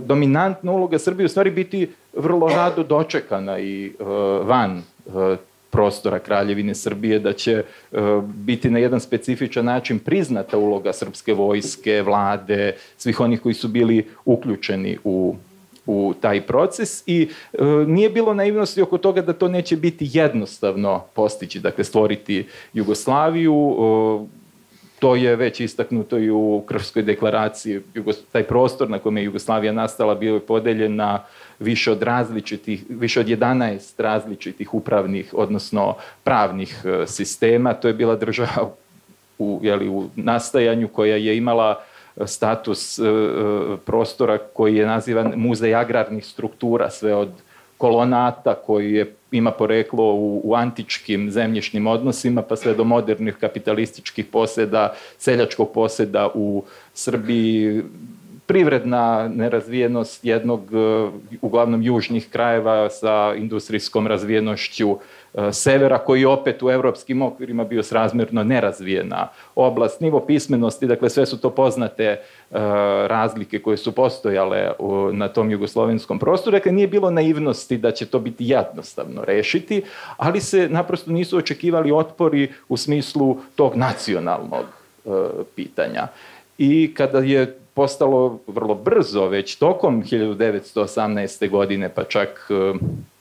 dominantna uloga Srbije u stvari biti vrlo rado dočekana i van prostora Kraljevine Srbije, da će biti na jedan specifičan način priznata uloga srpske vojske, vlade, svih onih koji su bili uključeni u u taj proces i e, nije bilo naivnosti oko toga da to neće biti jednostavno postići, dakle stvoriti Jugoslaviju, e, to je već istaknuto i u Krfskoj deklaraciji, Jugos, taj prostor na kojem je Jugoslavija nastala bio je podeljen na više od različitih, više od jedanaest različitih upravnih, odnosno pravnih e, sistema, to je bila država u, jeli, u nastajanju koja je imala status e, prostora koji je nazivan muzej agrarnih struktura, sve od kolonata koji je, ima poreklo u, u antičkim zemljišnim odnosima, pa sve do modernih kapitalističkih poseda, seljačkog poseda u Srbiji, privredna nerazvijenost jednog, uglavnom južnih krajeva sa industrijskom razvijenošću severa, koji opet u evropskim okvirima bio srazmjerno nerazvijena oblast, nivo pismenosti, dakle sve su to poznate uh, razlike koje su postojale u, na tom jugoslovenskom prostoru. Dakle, nije bilo naivnosti da će to biti jednostavno rešiti, ali se naprosto nisu očekivali otpori u smislu tog nacionalnog uh, pitanja. I kada je postalo vrlo brzo, već tokom hiljadu devetsto osamnaeste. godine, pa čak uh,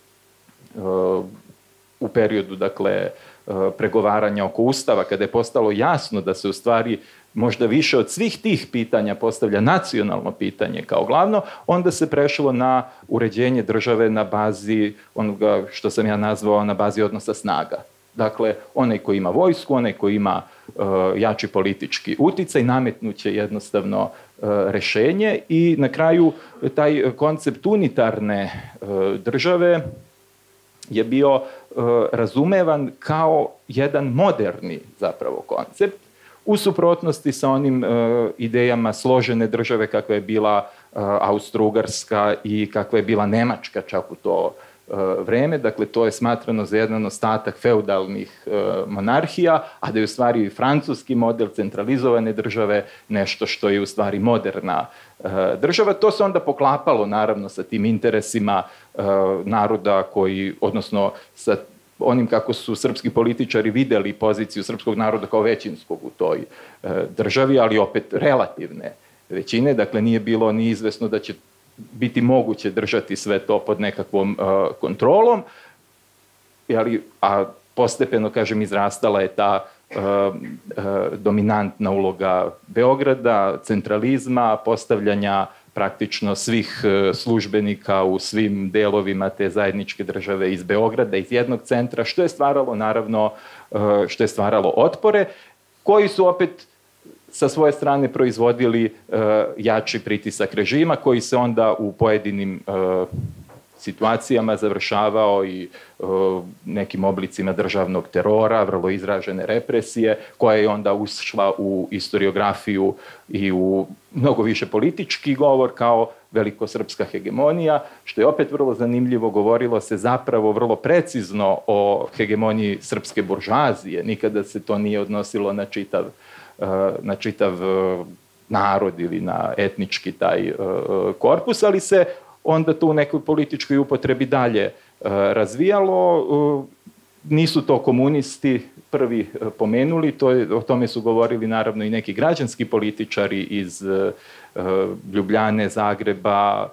uh, u periodu, dakle, pregovaranja oko Ustava, kada je postalo jasno da se u stvari možda više od svih tih pitanja postavlja nacionalno pitanje kao glavno, onda se prešlo na uređenje države na bazi onoga što sam ja nazvao na bazi odnosa snaga. Dakle, onaj koji ima vojsku, onaj koji ima uh, jači politički uticaj, nametnuće jednostavno uh, rešenje i na kraju taj koncept unitarne uh, države je bio uh, razumevan kao jedan moderni zapravo koncept, u suprotnosti sa onim uh, idejama složene države kakva je bila uh, Austro-Ugarska i kakva je bila Nemačka čak u to uh, vreme. Dakle, to je smatrano za jedan ostatak feudalnih uh, monarhija, a da je u stvari francuski model centralizovane države nešto što je u stvari moderna uh, država. To se onda poklapalo naravno sa tim interesima uh, naroda koji, odnosno sa onim kako su srpski političari videli poziciju srpskog naroda kao većinskog u toj uh, državi, ali opet relativne većine. Dakle, nije bilo ni izvesno da će biti moguće držati sve to pod nekakvom uh, kontrolom, ali, a postepeno, kažem, izrastala je ta uh, uh, dominantna uloga Beograda, centralizma, postavljanja praktično svih uh, službenika u svim delovima te zajedničke države iz Beograda, iz jednog centra, što je stvaralo, naravno, uh, što je stvaralo otpore, koji su opet sa svoje strane proizvodili uh, jači pritisak režima, koji se onda u pojedinim uh, situacijama završavao i uh, nekim oblicima državnog terora, vrlo izražene represije, koja je onda ušla u istoriografiju i u mnogo više politički govor kao velikosrpska hegemonija, što je opet vrlo zanimljivo, govorilo se zapravo vrlo precizno o hegemoniji srpske buržoazije, nikada se to nije odnosilo na čitav na čitav narod ili na etnički taj korpus, ali se onda to u nekoj političkoj upotrebi dalje razvijalo. Nisu to komunisti prvi pomenuli, to je, o tome su govorili naravno i neki građanski političari iz Ljubljane, Zagreba,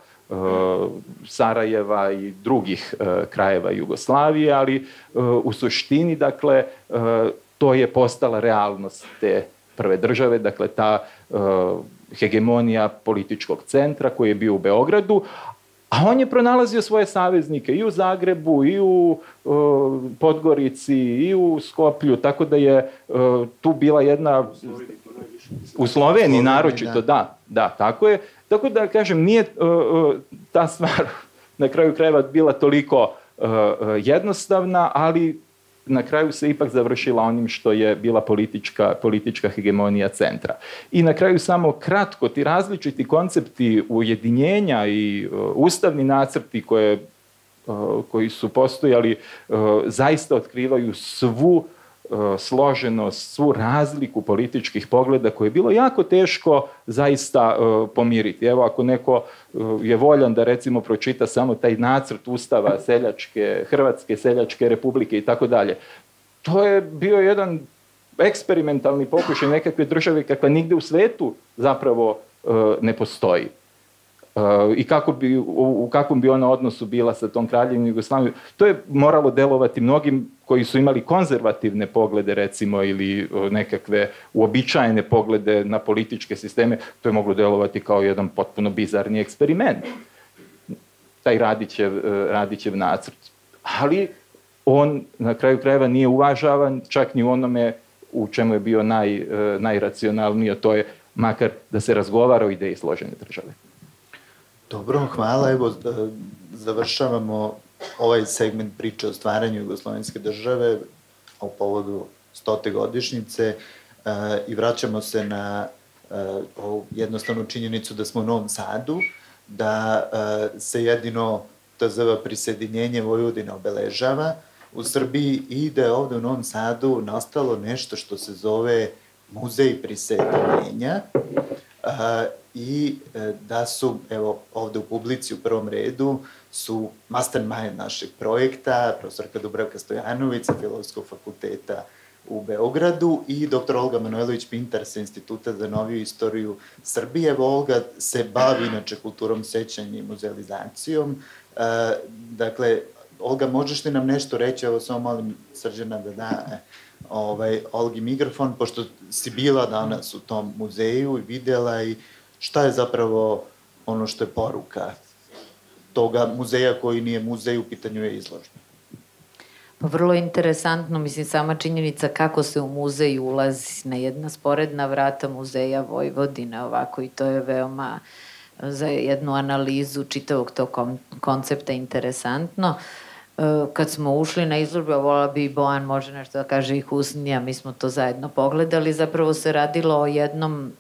Sarajeva i drugih krajeva Jugoslavije, ali u suštini, dakle, to je postala realnost te prve države, dakle ta uh, hegemonija političkog centra koji je bio u Beogradu, a on je pronalazio svoje saveznike i u Zagrebu, i u uh, Podgorici, i u Skoplju, tako da je uh, tu bila jedna... U Sloveniji naročito, da. da, da, tako je. Tako da, kažem, nije uh, uh, ta stvar na kraju krajeva bila toliko uh, jednostavna, ali na kraju se ipak završila onim što je bila politička, politička hegemonija centra. I na kraju samo kratko, ti različiti koncepti ujedinjenja i uh, ustavni nacrti koje, uh, koji su postojali uh, zaista otkrivaju svu složenost, svu razliku političkih pogleda koje je bilo jako teško zaista pomiriti. Evo, ako neko je voljan da recimo pročita samo taj nacrt Ustava seljačke, Hrvatske seljačke republike i tako dalje, to je bio jedan eksperimentalni pokušaj nekakve države kakva nigde u svetu zapravo ne postoji. I kako bi, u kakvom bi ona odnosu bila sa tom kraljevinom Jugoslavijom. To je moralo delovati mnogim koji su imali konzervativne poglede, recimo, ili nekakve uobičajene poglede na političke sisteme, to je moglo delovati kao jedan potpuno bizarni eksperiment. Taj Radićev, Radićev nacrt. Ali on na kraju krajeva nije uvažavan, čak ni u onome u čemu je bio naj, najracionalniji, a to je makar da se razgovara o ideji složene države. Dobro, hvala. Evo, završavamo ovaj segment priče o stvaranju jugoslovenske države u povodu stote godišnjice i vraćamo se na ovu jednostavnu činjenicu da smo u Novom Sadu, da se jedino T Z V prisjedinjenje Vojvodine obeležava u Srbiji i da je ovde u Novom Sadu nastalo nešto što se zove Muzej prisjedinjenja i da su, evo, ovde u publici u prvom redu su mastermind našeg projekta, profesorka Dubravka Stojanović sa Filozofskog fakulteta u Beogradu i doktor Olga Manojlović-Pintar sa Instituta za noviju istoriju Srbije. Evo, Olga se bavi inače kulturom sećanja i muzealizacijom. Dakle, Olga, možeš li nam nešto reći? Evo, samo molim Srđana da da ovaj, Olgi mikrofon, pošto si bila danas u tom muzeju i videla i šta je zapravo ono što je poruka toga muzeja koji nije muzej, u pitanju je izložba? Pa vrlo interesantno, mislim, sama činjenica kako se u muzej ulazi na jedna sporedna vrata Muzeja Vojvodine, ovako, i to je veoma za jednu analizu čitavog tog koncepta interesantno. Kad smo ušli na izložbu, a vola bi i Bojan može nešto da kaže i Husnija, mi smo to zajedno pogledali, zapravo se radilo o jednom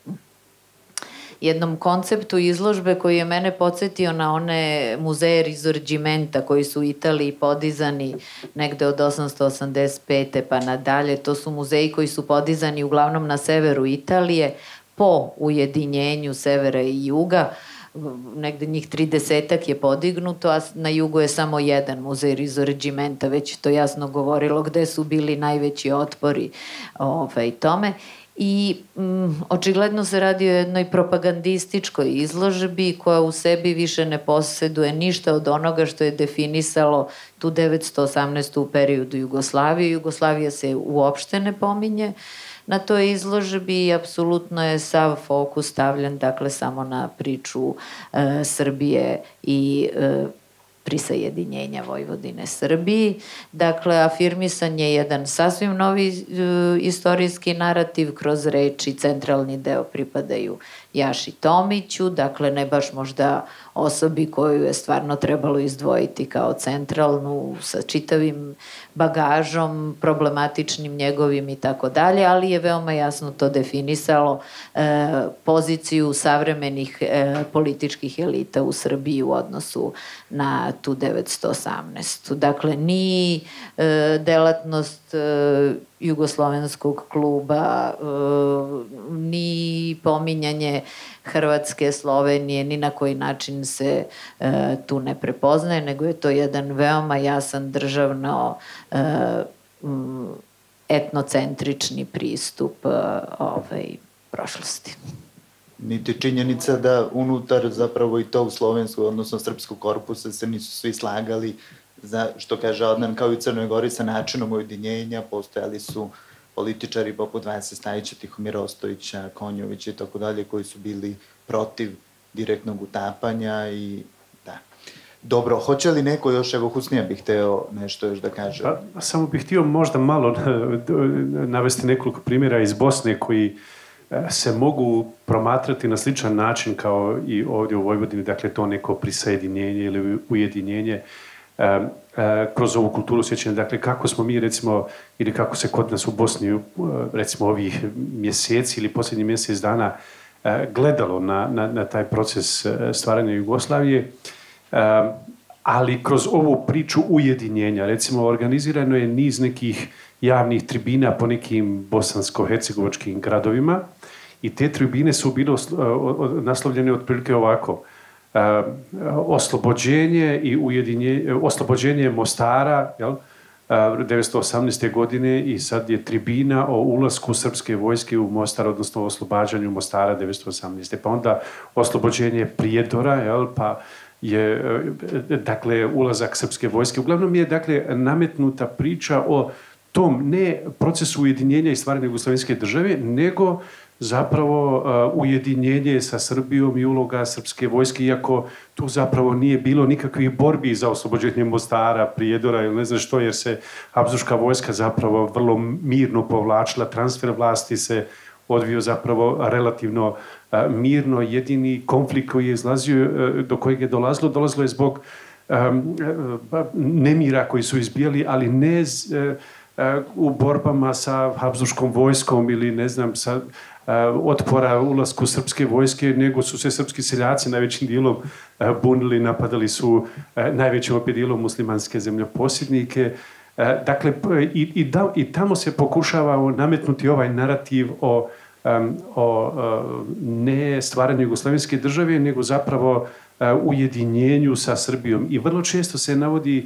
jednom konceptu izložbe koji je mene podsjetio na one muzeje Risorgimenta koji su u Italiji podizani negde od osamsto osamdeset pete pa nadalje. To su muzeji koji su podizani uglavnom na severu Italije po ujedinjenju severa i juga. Negde njih tridesetak je podignuto, a na jugu je samo jedan muzej Risorgimenta, već to jasno govorilo gde su bili najveći otpori ovaj, tome. I mm, očigledno se radi o jednoj propagandističkoj izložbi koja u sebi više ne posjeduje ništa od onoga što je definisalo tu devetsto osamnaestu u periodu Jugoslavije. Jugoslavija se uopšte ne pominje na toj izložbi i apsolutno je sav fokus stavljen dakle samo na priču e, Srbije i e, prisajedinjenja Vojvodine Srbiji. Dakle, afirmisan je jedan sasvim novi e, istorijski narativ kroz reči, centralni deo pripadaju Jaši Tomiću, dakle ne baš možda osobi koju je stvarno trebalo izdvojiti kao centralnu sa čitavim bagažom, problematičnim njegovim i tako dalje, ali je veoma jasno to definisalo e, poziciju savremenih e, političkih elita u Srbiji u odnosu na tu devetsto osamnaestu. Dakle, ni e, delatnost e, Jugoslovenskog kluba, e, ni pominjanje Hrvatske, Slovenije, ni na koji način se e, tu ne prepoznaje, nego je to jedan veoma jasan državno e, etnocentrični pristup e, ovaj, prošlosti. Niti činjenica da unutar zapravo i tog slovenskog, odnosno srpskog korpusa se nisu svi slagali za, što kaže Adnan, kao i u Crnoj Gori, sa načinom ujedinjenja. Postojali su političari poput Vase Stajića, Tihomira Ostojića, Konjovića i tako dalje, koji su bili protiv direktnog utapanja i da. Dobro, hoće li neko još, evo Husnija bih hteo nešto još da kaže? Pa, samo bih htio možda malo navesti nekoliko primjera iz Bosne koji se mogu promatrati na sličan način kao i ovdje u Vojvodini, dakle to neko prisajedinjenje ili ujedinjenje e, e, kroz ovu kulturu sjećanja. Dakle, kako smo mi, recimo, ili kako se kod nas u Bosni, recimo ovih mjeseci ili posljednjih mjesec dana e, gledalo na, na, na taj proces stvaranja Jugoslavije, e, ali kroz ovu priču ujedinjenja, recimo, organizirano je niz nekih javnih tribina po nekim bosansko-hercegovačkim gradovima i te tribine su bile naslovljene otprilike ovako. Uh, oslobođenje i ujedinjenje, oslobođenje Mostara, jel? Uh, devetsto osamnaeste. godine i sad je tribina o ulasku srpske vojske u Mostar, odnosno o oslobađanju Mostara devetsto osamnaeste. Pa onda oslobođenje Prijedora, jel? Pa je, dakle, ulazak srpske vojske. Uglavnom je, dakle, nametnuta priča o tom ne procesu ujedinjenja i stvaranja jugoslovenske države, nego zapravo uh, ujedinjenje sa Srbijom i uloga srpske vojske, iako tu zapravo nije bilo nikakvih borbi za oslobođenje Mostara, Prijedora ili ne znam što, jer se Habsburška vojska zapravo vrlo mirno povlačila, transfer vlasti se odvio zapravo relativno uh, mirno. Jedini konflikt koji je izlazio, uh, do kojeg je dolazilo, dolazilo je zbog um, uh, nemira koji su izbijali, ali ne z, uh, uh, u borbama sa Habsburškom vojskom ili ne znam, sa otpora ulasku srpske vojske, nego su se srpski seljaci najvećim dijelom bunili, napadali su najvećim opet dijelom muslimanske zemljoposjednike. Dakle, i, i, da, i tamo se pokušava nametnuti ovaj narativ o, o ne stvaranju jugoslovenske države, nego zapravo ujedinjenju sa Srbijom. I vrlo često se navodi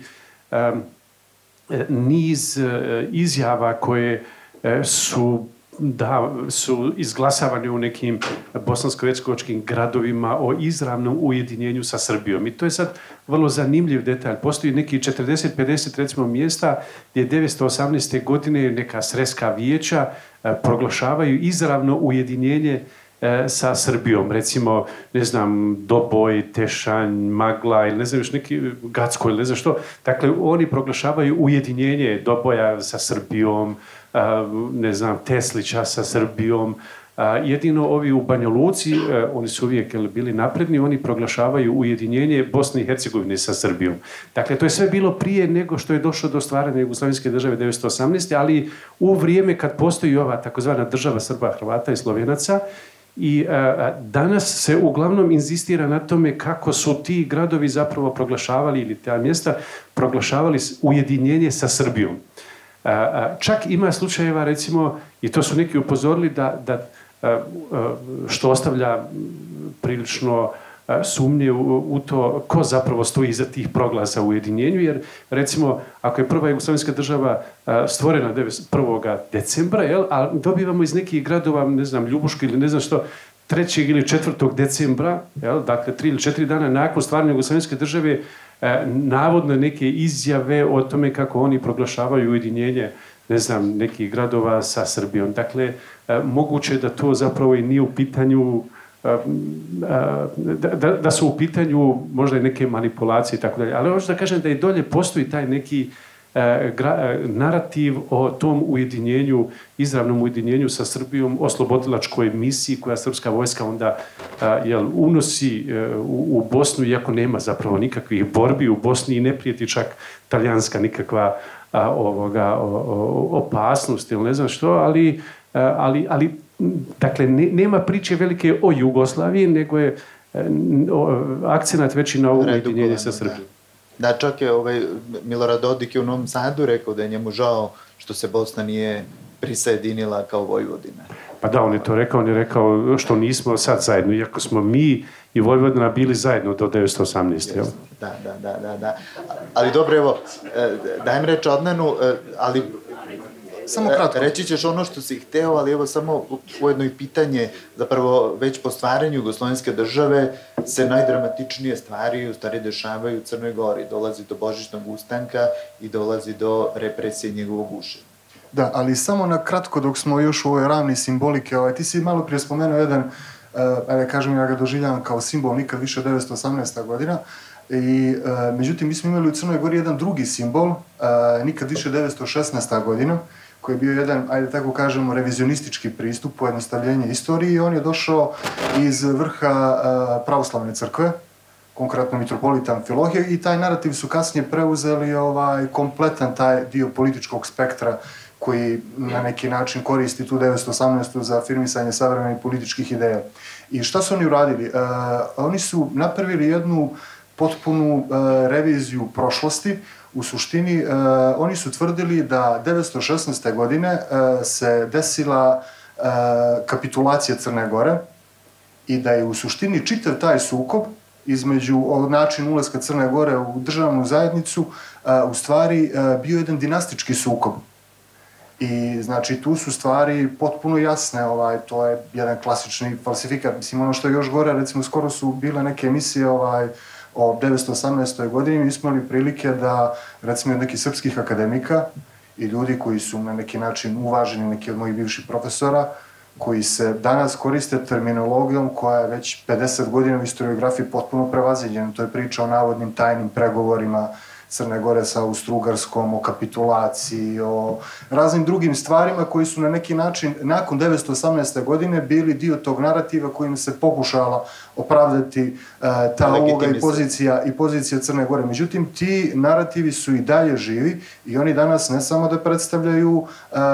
niz izjava koje su da su izglasavani u nekim bosansko-hercegovačkim gradovima o izravnom ujedinjenju sa Srbijom. I to je sad vrlo zanimljiv detalj. Postoji neki četrdeset do pedeset recimo mjesta gdje devetsto osamnaeste. godine neka sreska vijeća proglašavaju izravno ujedinjenje sa Srbijom. Recimo, ne znam, Doboj, Tešanj, Magla ili ne znam još neki Gacko ili ne znam što. Dakle, oni proglašavaju ujedinjenje Doboja sa Srbijom, ne znam, Teslića sa Srbijom. Jedino ovi u Banja Luci, oni su uvijek bili napredni, oni proglašavaju ujedinjenje Bosne i Hercegovine sa Srbijom. Dakle, to je sve bilo prije nego što je došlo do stvaranja jugoslovenske države devetsto osamnaeste. ali u vrijeme kad postoji ova takozvana država Srba, Hrvata i Slovenaca. I a, danas se uglavnom inzistira na tome kako su ti gradovi zapravo proglašavali, ili ta mjesta proglašavali ujedinjenje sa Srbijom. A, a, čak ima slučajeva, recimo, i to su neki upozorili, da, da a, a, što ostavlja prilično a, sumnje u, u to ko zapravo stoji iza tih proglasa u ujedinjenju, jer recimo ako je prva jugoslovenska država a, stvorena prvog decembra, jel, a dobivamo iz nekih gradova, ne znam, Ljubuško ili ne znam što, trećeg ili četvrtog decembra, jel, dakle tri ili četiri dana nakon stvaranja jugoslovenske države, a, navodno neke izjave o tome kako oni proglašavaju ujedinjenje, ne znam, nekih gradova sa Srbijom. Dakle, a, moguće da to zapravo i nije u pitanju Da, da, da su u pitanju možda i neke manipulacije i tako dalje. Ali hoću da kažem da i dolje postoji taj neki uh, gra, narativ o tom ujedinjenju, izravnom ujedinjenju sa Srbijom, oslobodilačkoj misiji koja srpska vojska onda uh, jel, unosi uh, u, u Bosnu, iako nema zapravo nikakvih borbi u Bosni i ne prijeti čak talijanska nikakva uh, ovoga, o, o, opasnost ili ne znam što, ali, uh, ali, ali dakle, ne, nema priče velike o Jugoslaviji, nego je o, akcenat veći na ovo ujedinjenje sa Srbijom. Da. da, čak je ovaj, Milorad Dodik je u Novom Sadu rekao da je njemu žao što se Bosna nije prisajedinila kao Vojvodina. Pa da, on je to rekao, on je rekao što nismo sad zajedno, iako smo mi i Vojvodina bili zajedno do devetsto osamnaeste. Yes. Da, da, da, da, da. Ali dobro, evo, dajem reč Adnanu, ali samo kratko. Reći ćeš ono što si hteo, ali evo samo ujedno i pitanje, zapravo već po stvaranju jugoslovenske države se najdramatičnije stvari u stvari dešavaju u Crnoj Gori. Dolazi do božićnog ustanka i dolazi do represije njegovog gušenja. Da, ali samo na kratko dok smo još u ovoj ravni simbolike, ovaj, ti si malo prije spomenuo jedan, uh, kažem, ja ga doživljavam kao simbol nikad više devetsto osamnaesta. godina, i uh, međutim mi smo imali u Crnoj Gori jedan drugi simbol, uh, nikad više devetsto šesnaesta. godina, koji je bio jedan, ajde tako kažemo, revizionistički pristup, pojednostavljenje istorije, i on je došao iz vrha uh, pravoslavne crkve, konkretno mitropolita Amfilohije, i taj narativ su kasnije preuzeli ovaj kompletan taj dio političkog spektra koji na neki način koristi tu devetsto osamnaestu. za afirmisanje savremenih političkih ideja. I šta su oni uradili? Uh, oni su napravili jednu potpunu uh, reviziju prošlosti. U suštini, uh, oni su tvrdili da devetsto šesnaeste. godine uh, se desila uh, kapitulacija Crne Gore i da je u suštini čitav taj sukob između način ulaska Crne Gore u državnu zajednicu uh, u stvari uh, bio jedan dinastički sukob. I znači tu su stvari potpuno jasne, ovaj, to je jedan klasični falsifikat. Mislim, ono što je još gore, recimo skoro su bile neke emisije ovaj, o devetsto osamnaestoj. godini, mi smo imali prilike da, recimo, od nekih srpskih akademika i ljudi koji su na neki način uvaženi, neki od mojih bivših profesora, koji se danas koriste terminologijom koja je već pedeset godina u historiografiji potpuno prevaziđena. To je priča o navodnim tajnim pregovorima Crne Gore sa Austro-Ugarskom, o kapitulaciji, o raznim drugim stvarima koji su na neki način nakon devetsto osamnaeste. godine bili dio tog narativa kojim se pokušala opravdati uh, ta uloga i pozicija, i pozicija Crne Gore. Međutim, ti narativi su i dalje živi i oni danas ne samo da predstavljaju uh,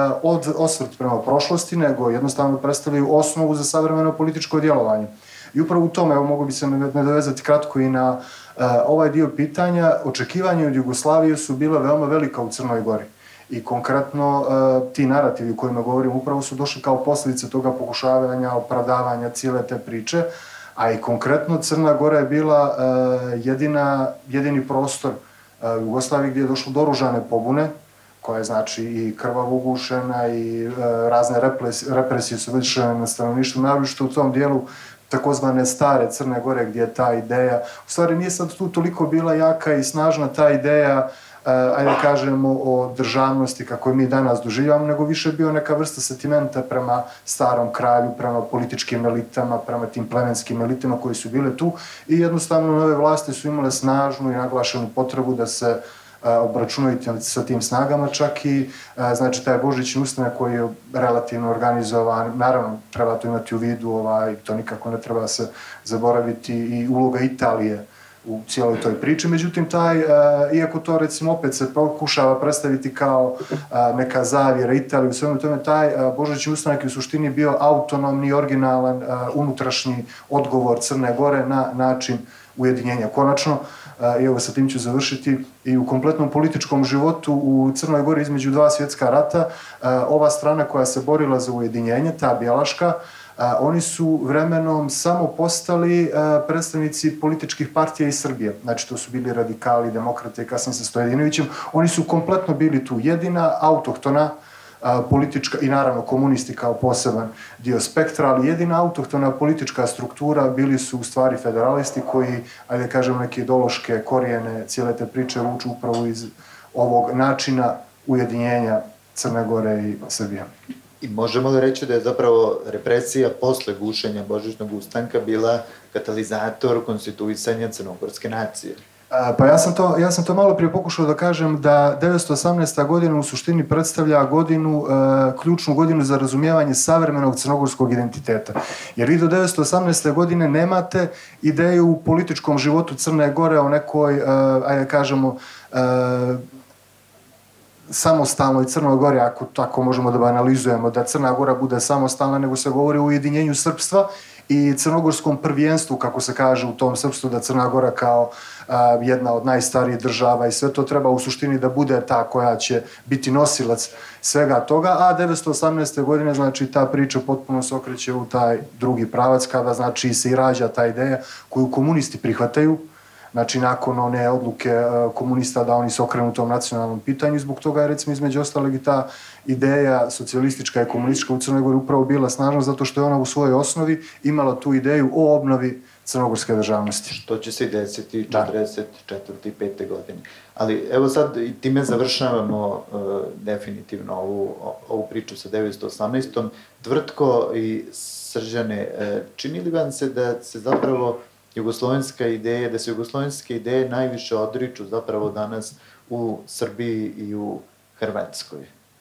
od osvrt prema prošlosti, nego jednostavno predstavljaju osnovu za savremeno političko djelovanje. I upravo u tome, evo, mogu bi se nadovezati kratko i na uh, ovaj dio pitanja. Očekivanja od Jugoslavije su bila veoma velika u Crnoj Gori. I konkretno uh, ti narativi o kojima govorim upravo su došli kao posljedice toga pokušavanja, opravdavanja cijele te priče. A i konkretno Crna Gora je bila uh, jedina, jedini prostor uh, Jugoslavije gdje je došlo do oružane pobune, koja je znači i krvavo ugušena i uh, razne represije, represije su vršene na stanovništvu, naročito u tom dijelu takozvane stare Crne Gore, gdje je ta ideja, u stvari nije sad tu toliko bila jaka i snažna ta ideja, uh, ajde kažemo, o državnosti kako je mi danas doživljamo, nego više je bio neka vrsta sentimenta prema starom kralju, prema političkim elitama, prema tim plemenskim elitama koji su bile tu i jednostavno nove vlasti su imale snažnu i naglašenu potrebu da se obračunaju sa tim snagama, čak i znači taj Božićni ustanak koji je relativno organizovan, naravno treba to imati u vidu, ovaj, to nikako ne treba se zaboraviti i uloga Italije u cijeloj toj priči, međutim taj, uh, iako to recimo opet se pokušava predstaviti kao uh, neka zavjera Italije u svemu tome, taj uh, Božićni ustanak je u suštini bio autonomni, originalan, uh, unutrašnji odgovor Crne Gore na način ujedinjenja. Konačno, uh, i evo sa tim ću završiti, i u kompletnom političkom životu u Crnoj Gori između dva svjetska rata, uh, ova strana koja se borila za ujedinjenje, ta bijelaška, Uh, oni su vremenom samo postali uh, predstavnici političkih partija iz Srbije. Znači, to su bili radikali, demokrate i kasnije sa Stojadinovićem. Oni su kompletno bili tu jedina, autohtona uh, politička, i naravno komunisti kao poseban dio spektra, ali jedina autohtona politička struktura bili su u stvari federalisti koji, ajde kažem, neke ideološke korijene cijele te priče vuču upravo iz ovog načina ujedinjenja Crne Gore i Srbije. I možemo li reći da je zapravo represija posle gušenja Božićnog ustanka bila katalizator konstituisanja crnogorske nacije? Pa ja sam to, ja sam to malo prije pokušao da kažem da devetsto osamnaesta. godina u suštini predstavlja godinu, uh, ključnu godinu za razumijevanje savremenog crnogorskog identiteta. Jer vi do devetsto osamnaeste. godine nemate ideju u političkom životu Crne Gore o nekoj, uh, ajde kažemo, uh, samostalnoj Crnoj Gori, ako tako možemo da analizujemo, da Crna Gora bude samostalna, nego se govori o ujedinjenju srpstva i crnogorskom prvijenstvu, kako se kaže u tom srpstvu, da Crna Gora kao a, jedna od najstarijih država i sve to treba u suštini da bude ta koja će biti nosilac svega toga, a devetsto osamnaeste. godine, znači, ta priča potpuno se okreće u taj drugi pravac, kada, znači, se i rađa ta ideja koju komunisti prihvataju, znači nakon one odluke uh, komunista da oni se okrenu tom nacionalnom pitanju. Zbog toga je, recimo, između ostalog i ta ideja socijalistička i komunistička u Crnoj Gori upravo bila snažna, zato što je ona u svojoj osnovi imala tu ideju o obnovi crnogorske državnosti. Što će se desiti četrdeset četvrte i pete. godine. Ali evo sad i time završavamo uh, definitivno ovu, ovu priču sa devetsto osamnaestom. Tvrtko i Srđane, uh, čini li vam se da se zapravo jugoslovenska ideja, da se jugoslovenske ideje najviše odriču zapravo danas u Srbiji i u Hrvatskoj?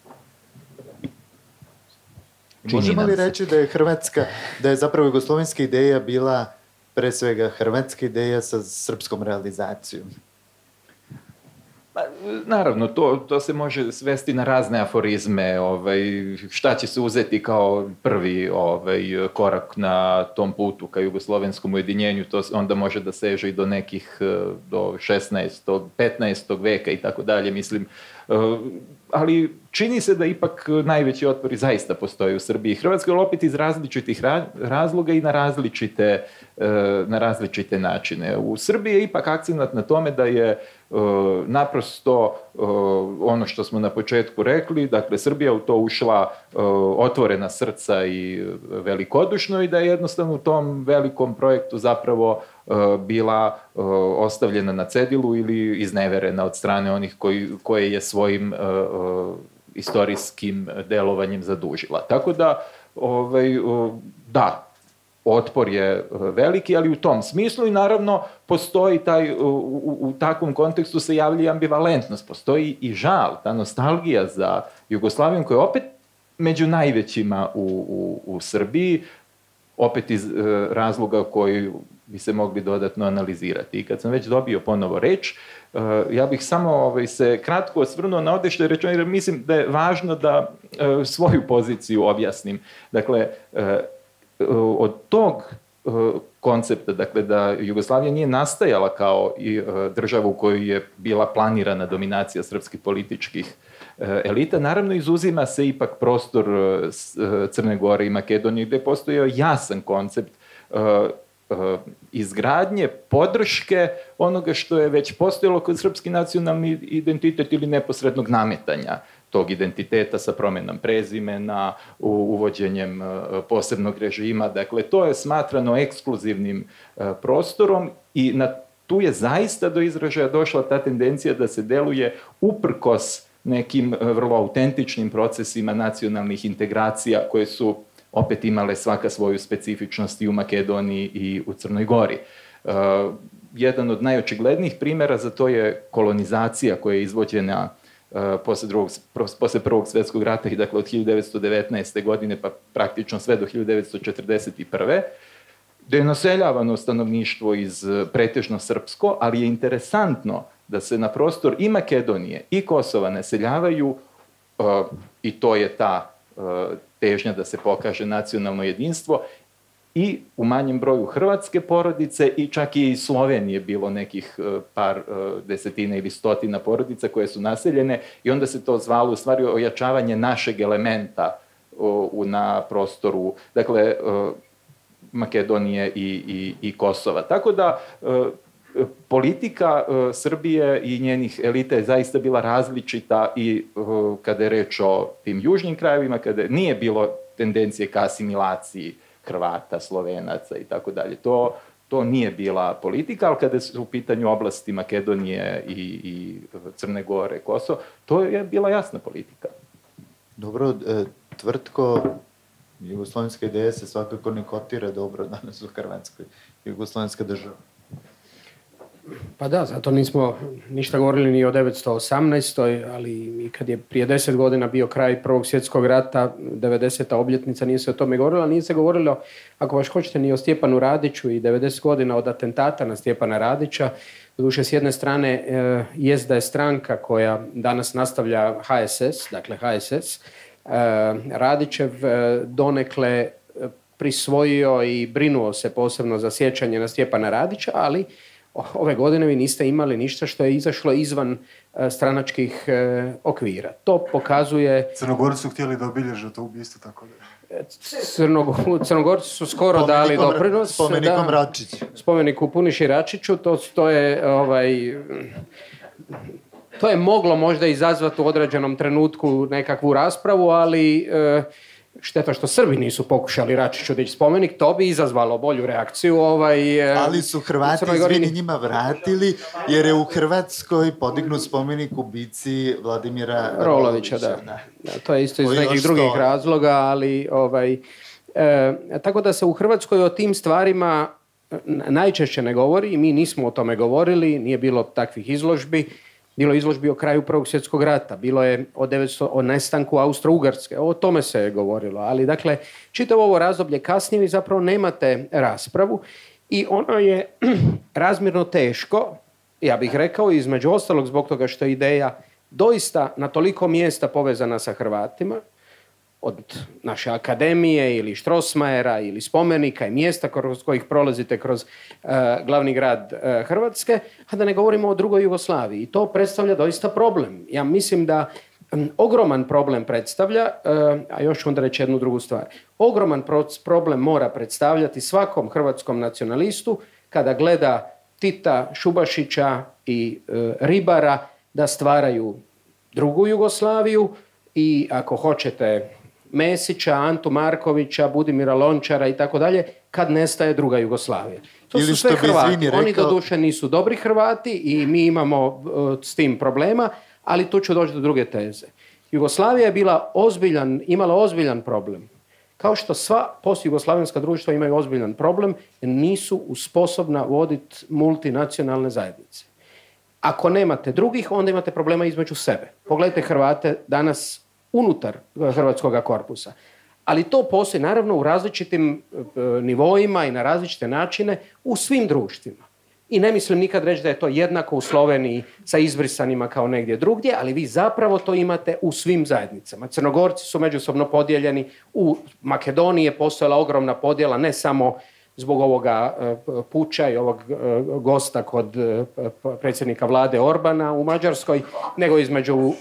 Čini Možemo li reći da je Hrvatska, da je zapravo jugoslovenska ideja bila pre svega hrvatska ideja sa srpskom realizacijom? Pa, naravno, to, to se može svesti na razne aforizme, ovaj, šta će se uzeti kao prvi ovaj, korak na tom putu ka jugoslovenskom ujedinjenju, to onda može da seže i do nekih, do šesnaestog, petnaestog veka i tako dalje, mislim, ali čini se da ipak najveći otpori zaista postoje u Srbiji i Hrvatskoj, ali opet iz različitih razloga i na različite, na različite načine. U Srbiji je ipak akcenat na tome da je naprosto ono što smo na početku rekli, dakle Srbija u to ušla otvorena srca i velikodušno i da je jednostavno u tom velikom projektu zapravo bila ostavljena na cedilu ili izneverena od strane onih koji, koje je svojim istorijskim delovanjem zadužila. Tako da, ovaj, da, otpor je veliki, ali u tom smislu i naravno postoji taj, u, u, u takvom kontekstu se javlja i ambivalentnost, postoji i žal, ta nostalgija za Jugoslavijom koja je opet među najvećima u, u, u Srbiji, opet iz e, razloga koji bi se mogli dodatno analizirati. I kad sam već dobio ponovo reč, e, ja bih samo ovaj, se kratko osvrnuo na ovde što je rečeno, jer mislim da je važno da e, svoju poziciju objasnim. Dakle, e, od tog koncepta, dakle da Jugoslavija nije nastajala kao i država u kojoj je bila planirana dominacija srpskih političkih elita, naravno izuzima se ipak prostor Crne Gore i Makedonije gde je postojao jasan koncept izgradnje, podrške onoga što je već postojalo kod srpski nacionalni identitet ili neposrednog nametanja tog identiteta sa promenom prezimena, uvođenjem posebnog režima. Dakle, to je smatrano ekskluzivnim prostorom i na, tu je zaista do izražaja došla ta tendencija da se deluje uprkos nekim vrlo autentičnim procesima nacionalnih integracija koje su opet imale svaka svoju specifičnost i u Makedoniji i u Crnoj Gori. Uh, jedan od najočiglednijih primjera za to je kolonizacija koja je izvođena uh, posle, drugog, posle Prvog svjetskog rata i dakle od hiljadu devetsto devetnaeste. godine pa praktično sve do hiljadu devetsto četrdeset prve. gde je naseljavano stanovništvo iz pretežno srpsko, ali je interesantno da se na prostor i Makedonije i Kosova naseljavaju, uh, i to je ta uh, težnja da se pokaže nacionalno jedinstvo, i u manjem broju hrvatske porodice i čak i iz Slovenije bilo nekih par desetina ili stotina porodica koje su naseljene i onda se to zvalo u stvari ojačavanje našeg elementa u, na prostoru, dakle, Makedonije i, i, i Kosova. Tako da politika Srbije i njenih elita je zaista bila različita i kada je reč o tim južnim krajevima, kada nije bilo tendencije ka asimilaciji Hrvata, Slovenaca i tako dalje. To, to nije bila politika, ali kada su u pitanju oblasti Makedonije i, i Crne Gore, Kosovo, to je bila jasna politika. Dobro, tvrtko, jugoslovenska ideja se svakako ne kotira dobro danas u Hrvatskoj, jugoslovenska država. Pa da, zato nismo ništa govorili ni o devetsto osamnaestoj. ali i kad je prije deset godina bio kraj Prvog svjetskog rata, devedeseta obljetnica, nije se o tome govorilo, nije se govorilo, ako baš hoćete, ni o Stjepanu Radiću i devedeset godina od atentata na Stjepana Radića. Doduše, s jedne strane, e, jest da je stranka koja danas nastavlja H S S, dakle H S S, e, Radićev e, donekle prisvojio i brinuo se posebno za sjećanje na Stjepana Radića, ali ove godine vi niste imali ništa što je izašlo izvan e, stranačkih e, okvira. To pokazuje... Crnogorci su htjeli da obilježe to ubistvo, tako da... Crnogo, Crnogorci su skoro spomenikom, dali doprinos. Spomenikom da, Račiću. Spomeniku Puniši Račiću, to, to je... Ovaj, to je moglo možda izazvati u određenom trenutku nekakvu raspravu, ali... E, šteta što Srbi nisu pokušali Račiću dići spomenik, to bi izazvalo bolju reakciju. Ovaj, ali su Hrvati, izvini, njima vratili, jer je u Hrvatskoj podignut spomenik ubici Vladimira Rolovića. Rolovića, da. Da. Da, to je isto iz nekih drugih razloga, ali ovaj, e, tako da se u Hrvatskoj o tim stvarima najčešće ne govori i mi nismo o tome govorili, nije bilo takvih izložbi. Bilo je izložbi o kraju Prvog svjetskog rata, bilo je o, devetsto, o nestanku Austro-Ugarske, o tome se je govorilo. Ali dakle, čitavo ovo razdoblje kasnije vi zapravo nemate raspravu i ono je razmjerno teško ja bih rekao, između ostalog zbog toga što je ideja doista na toliko mjesta povezana sa Hrvatima, od naše akademije ili Strossmayera ili spomenika i mjesta kroz kojih prolazite kroz uh, glavni grad uh, Hrvatske, a da ne govorimo o drugoj Jugoslaviji. I to predstavlja doista problem. Ja mislim da um, ogroman problem predstavlja, uh, a još onda reći jednu drugu stvar. Ogroman problem mora predstavljati svakom hrvatskom nacionalistu kada gleda Tita, Šubašića i uh, Ribara da stvaraju drugu Jugoslaviju i ako hoćete Mesića, Antu Markovića, Budimira Lončara i tako dalje, kad nestaje druga Jugoslavija. To Ili su sve što bi Hrvati. Zvini rekao... Oni doduše nisu dobri Hrvati i mi imamo uh, s tim problema, ali tu ću doći do druge teze. Jugoslavija je bila ozbiljan, imala ozbiljan problem. Kao što sva postjugoslavenska društva imaju ozbiljan problem, nisu sposobna voditi multinacionalne zajednice. Ako nemate drugih, onda imate problema između sebe. Pogledajte Hrvate danas unutar hrvatskog korpusa. Ali to postoji naravno u različitim nivoima i na različite načine u svim društvima. I ne mislim nikad reći da je to jednako u Sloveniji sa izbrisanima kao negdje drugdje, ali vi zapravo to imate u svim zajednicama. Crnogorci su međusobno podijeljeni, u Makedoniji je postojala ogromna podjela, ne samo zbog ovoga puča i ovog gosta kod predsjednika vlade Orbana u Mađarskoj, nego između uh, uh,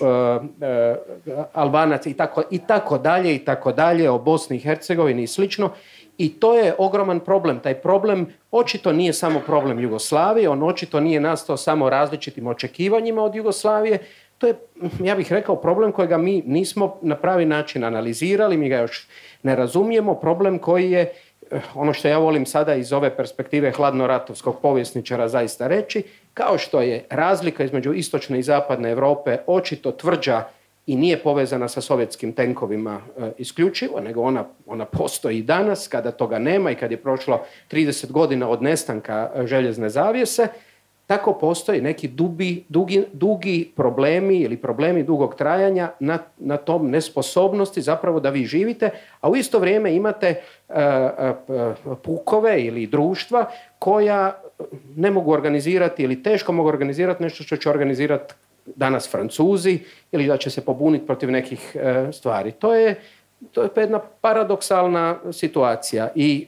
Albanaca i tako, i tako dalje, i tako dalje, o Bosni i Hercegovini i slično. I to je ogroman problem. Taj problem očito nije samo problem Jugoslavije, on očito nije nastao samo različitim očekivanjima od Jugoslavije. To je, ja bih rekao, problem kojega mi nismo na pravi način analizirali, mi ga još ne razumijemo, problem koji je, ono što ja volim sada iz ove perspektive hladnoratovskog povjesničara zaista reći, kao što je razlika između istočne i zapadne Europe očito tvrđa i nije povezana sa sovjetskim tenkovima e, isključivo, nego ona, ona postoji i danas kada toga nema i kad je prošlo trideset godina od nestanka željezne zavjese, tako postoji neki dubi, dugi, dugi problemi ili problemi dugog trajanja na, na tom nesposobnosti zapravo da vi živite, a u isto vrijeme imate uh, uh, pukove ili društva koja ne mogu organizirati ili teško mogu organizirati nešto što će organizirati danas Francuzi ili da će se pobuniti protiv nekih uh, stvari. To je, to je jedna paradoksalna situacija i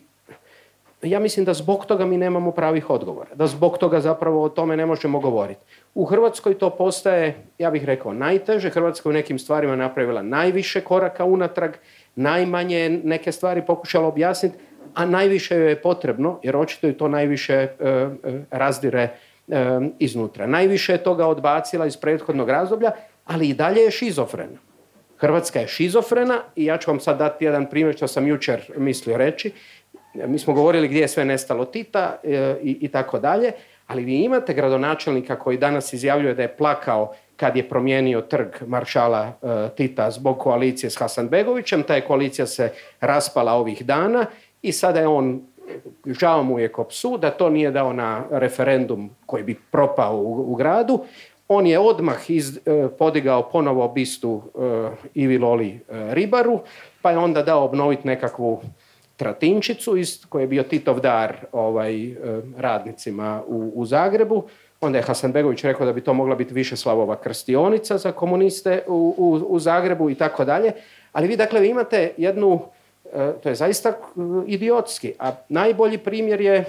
ja mislim da zbog toga mi nemamo pravih odgovora, da zbog toga zapravo o tome ne možemo govoriti. U Hrvatskoj to postaje, ja bih rekao, najteže. Hrvatska u nekim stvarima napravila najviše koraka unatrag, najmanje neke stvari pokušala objasniti, a najviše joj je potrebno, jer očito je to najviše e, razdire e, iznutra. Najviše je toga odbacila iz prethodnog razdoblja, ali i dalje je šizofrena. Hrvatska je šizofrena i ja ću vam sad dati jedan primjer što sam jučer mislio reći. Mi smo govorili gdje je sve nestalo Tita e, i, i tako dalje, ali vi imate gradonačelnika koji danas izjavljuje da je plakao kad je promijenio trg maršala e, Tita zbog koalicije s Hasanbegovićem. Ta je koalicija se raspala ovih dana i sada je on, žao mu je ko psu da to nije dao na referendum koji bi propao u, u gradu. On je odmah iz, e, podigao ponovo bistu e, Ivi Loli e, Ribaru, pa je onda dao obnoviti nekakvu Tratinčicu, koji je bio Titov dar ovaj, radnicima u, u Zagrebu. Onda je Hasanbegović rekao da bi to mogla biti Višeslavova krstionica za komuniste u, u, u Zagrebu i tako dalje. Ali vi dakle vi imate jednu, to je zaista idiotski, a najbolji primjer je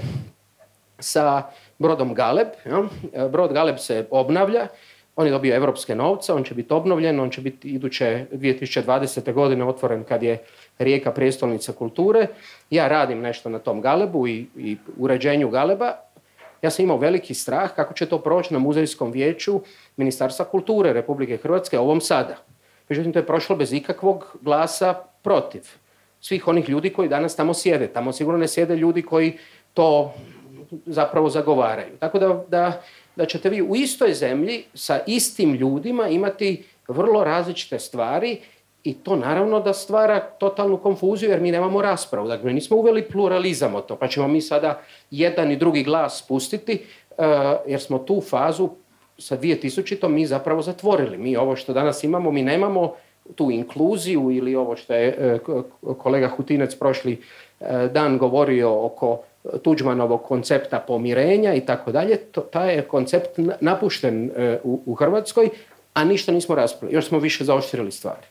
sa brodom Galeb. Ja? Brod Galeb se obnavlja, on je dobio evropske novce, on će biti obnovljen, on će biti iduće dvije tisuće dvadesete godine otvoren kad je Rijeka prijestolnica kulture. Ja radim nešto na tom Galebu i, i uređenju Galeba. Ja sam imao veliki strah kako će to proći na muzejskom vijeću Ministarstva kulture Republike Hrvatske ovom sada. Međutim, to je prošlo bez ikakvog glasa protiv svih onih ljudi koji danas tamo sjede. Tamo sigurno ne sjede ljudi koji to zapravo zagovaraju. Tako da, da, da ćete vi u istoj zemlji sa istim ljudima imati vrlo različite stvari i to naravno da stvara totalnu konfuziju jer mi nemamo raspravu. Dakle, mi nismo uveli pluralizam o to, pa ćemo mi sada jedan i drugi glas spustiti uh, jer smo tu fazu sa dvije tisućitom mi zapravo zatvorili. Mi ovo što danas imamo, mi nemamo tu inkluziju ili ovo što je uh, kolega Hutinec prošli uh, dan govorio oko Tuđmanovog koncepta pomirenja i tako dalje, taj je koncept napušten u, u Hrvatskoj, a ništa nismo raspravili, još smo više zaoštrili stvari.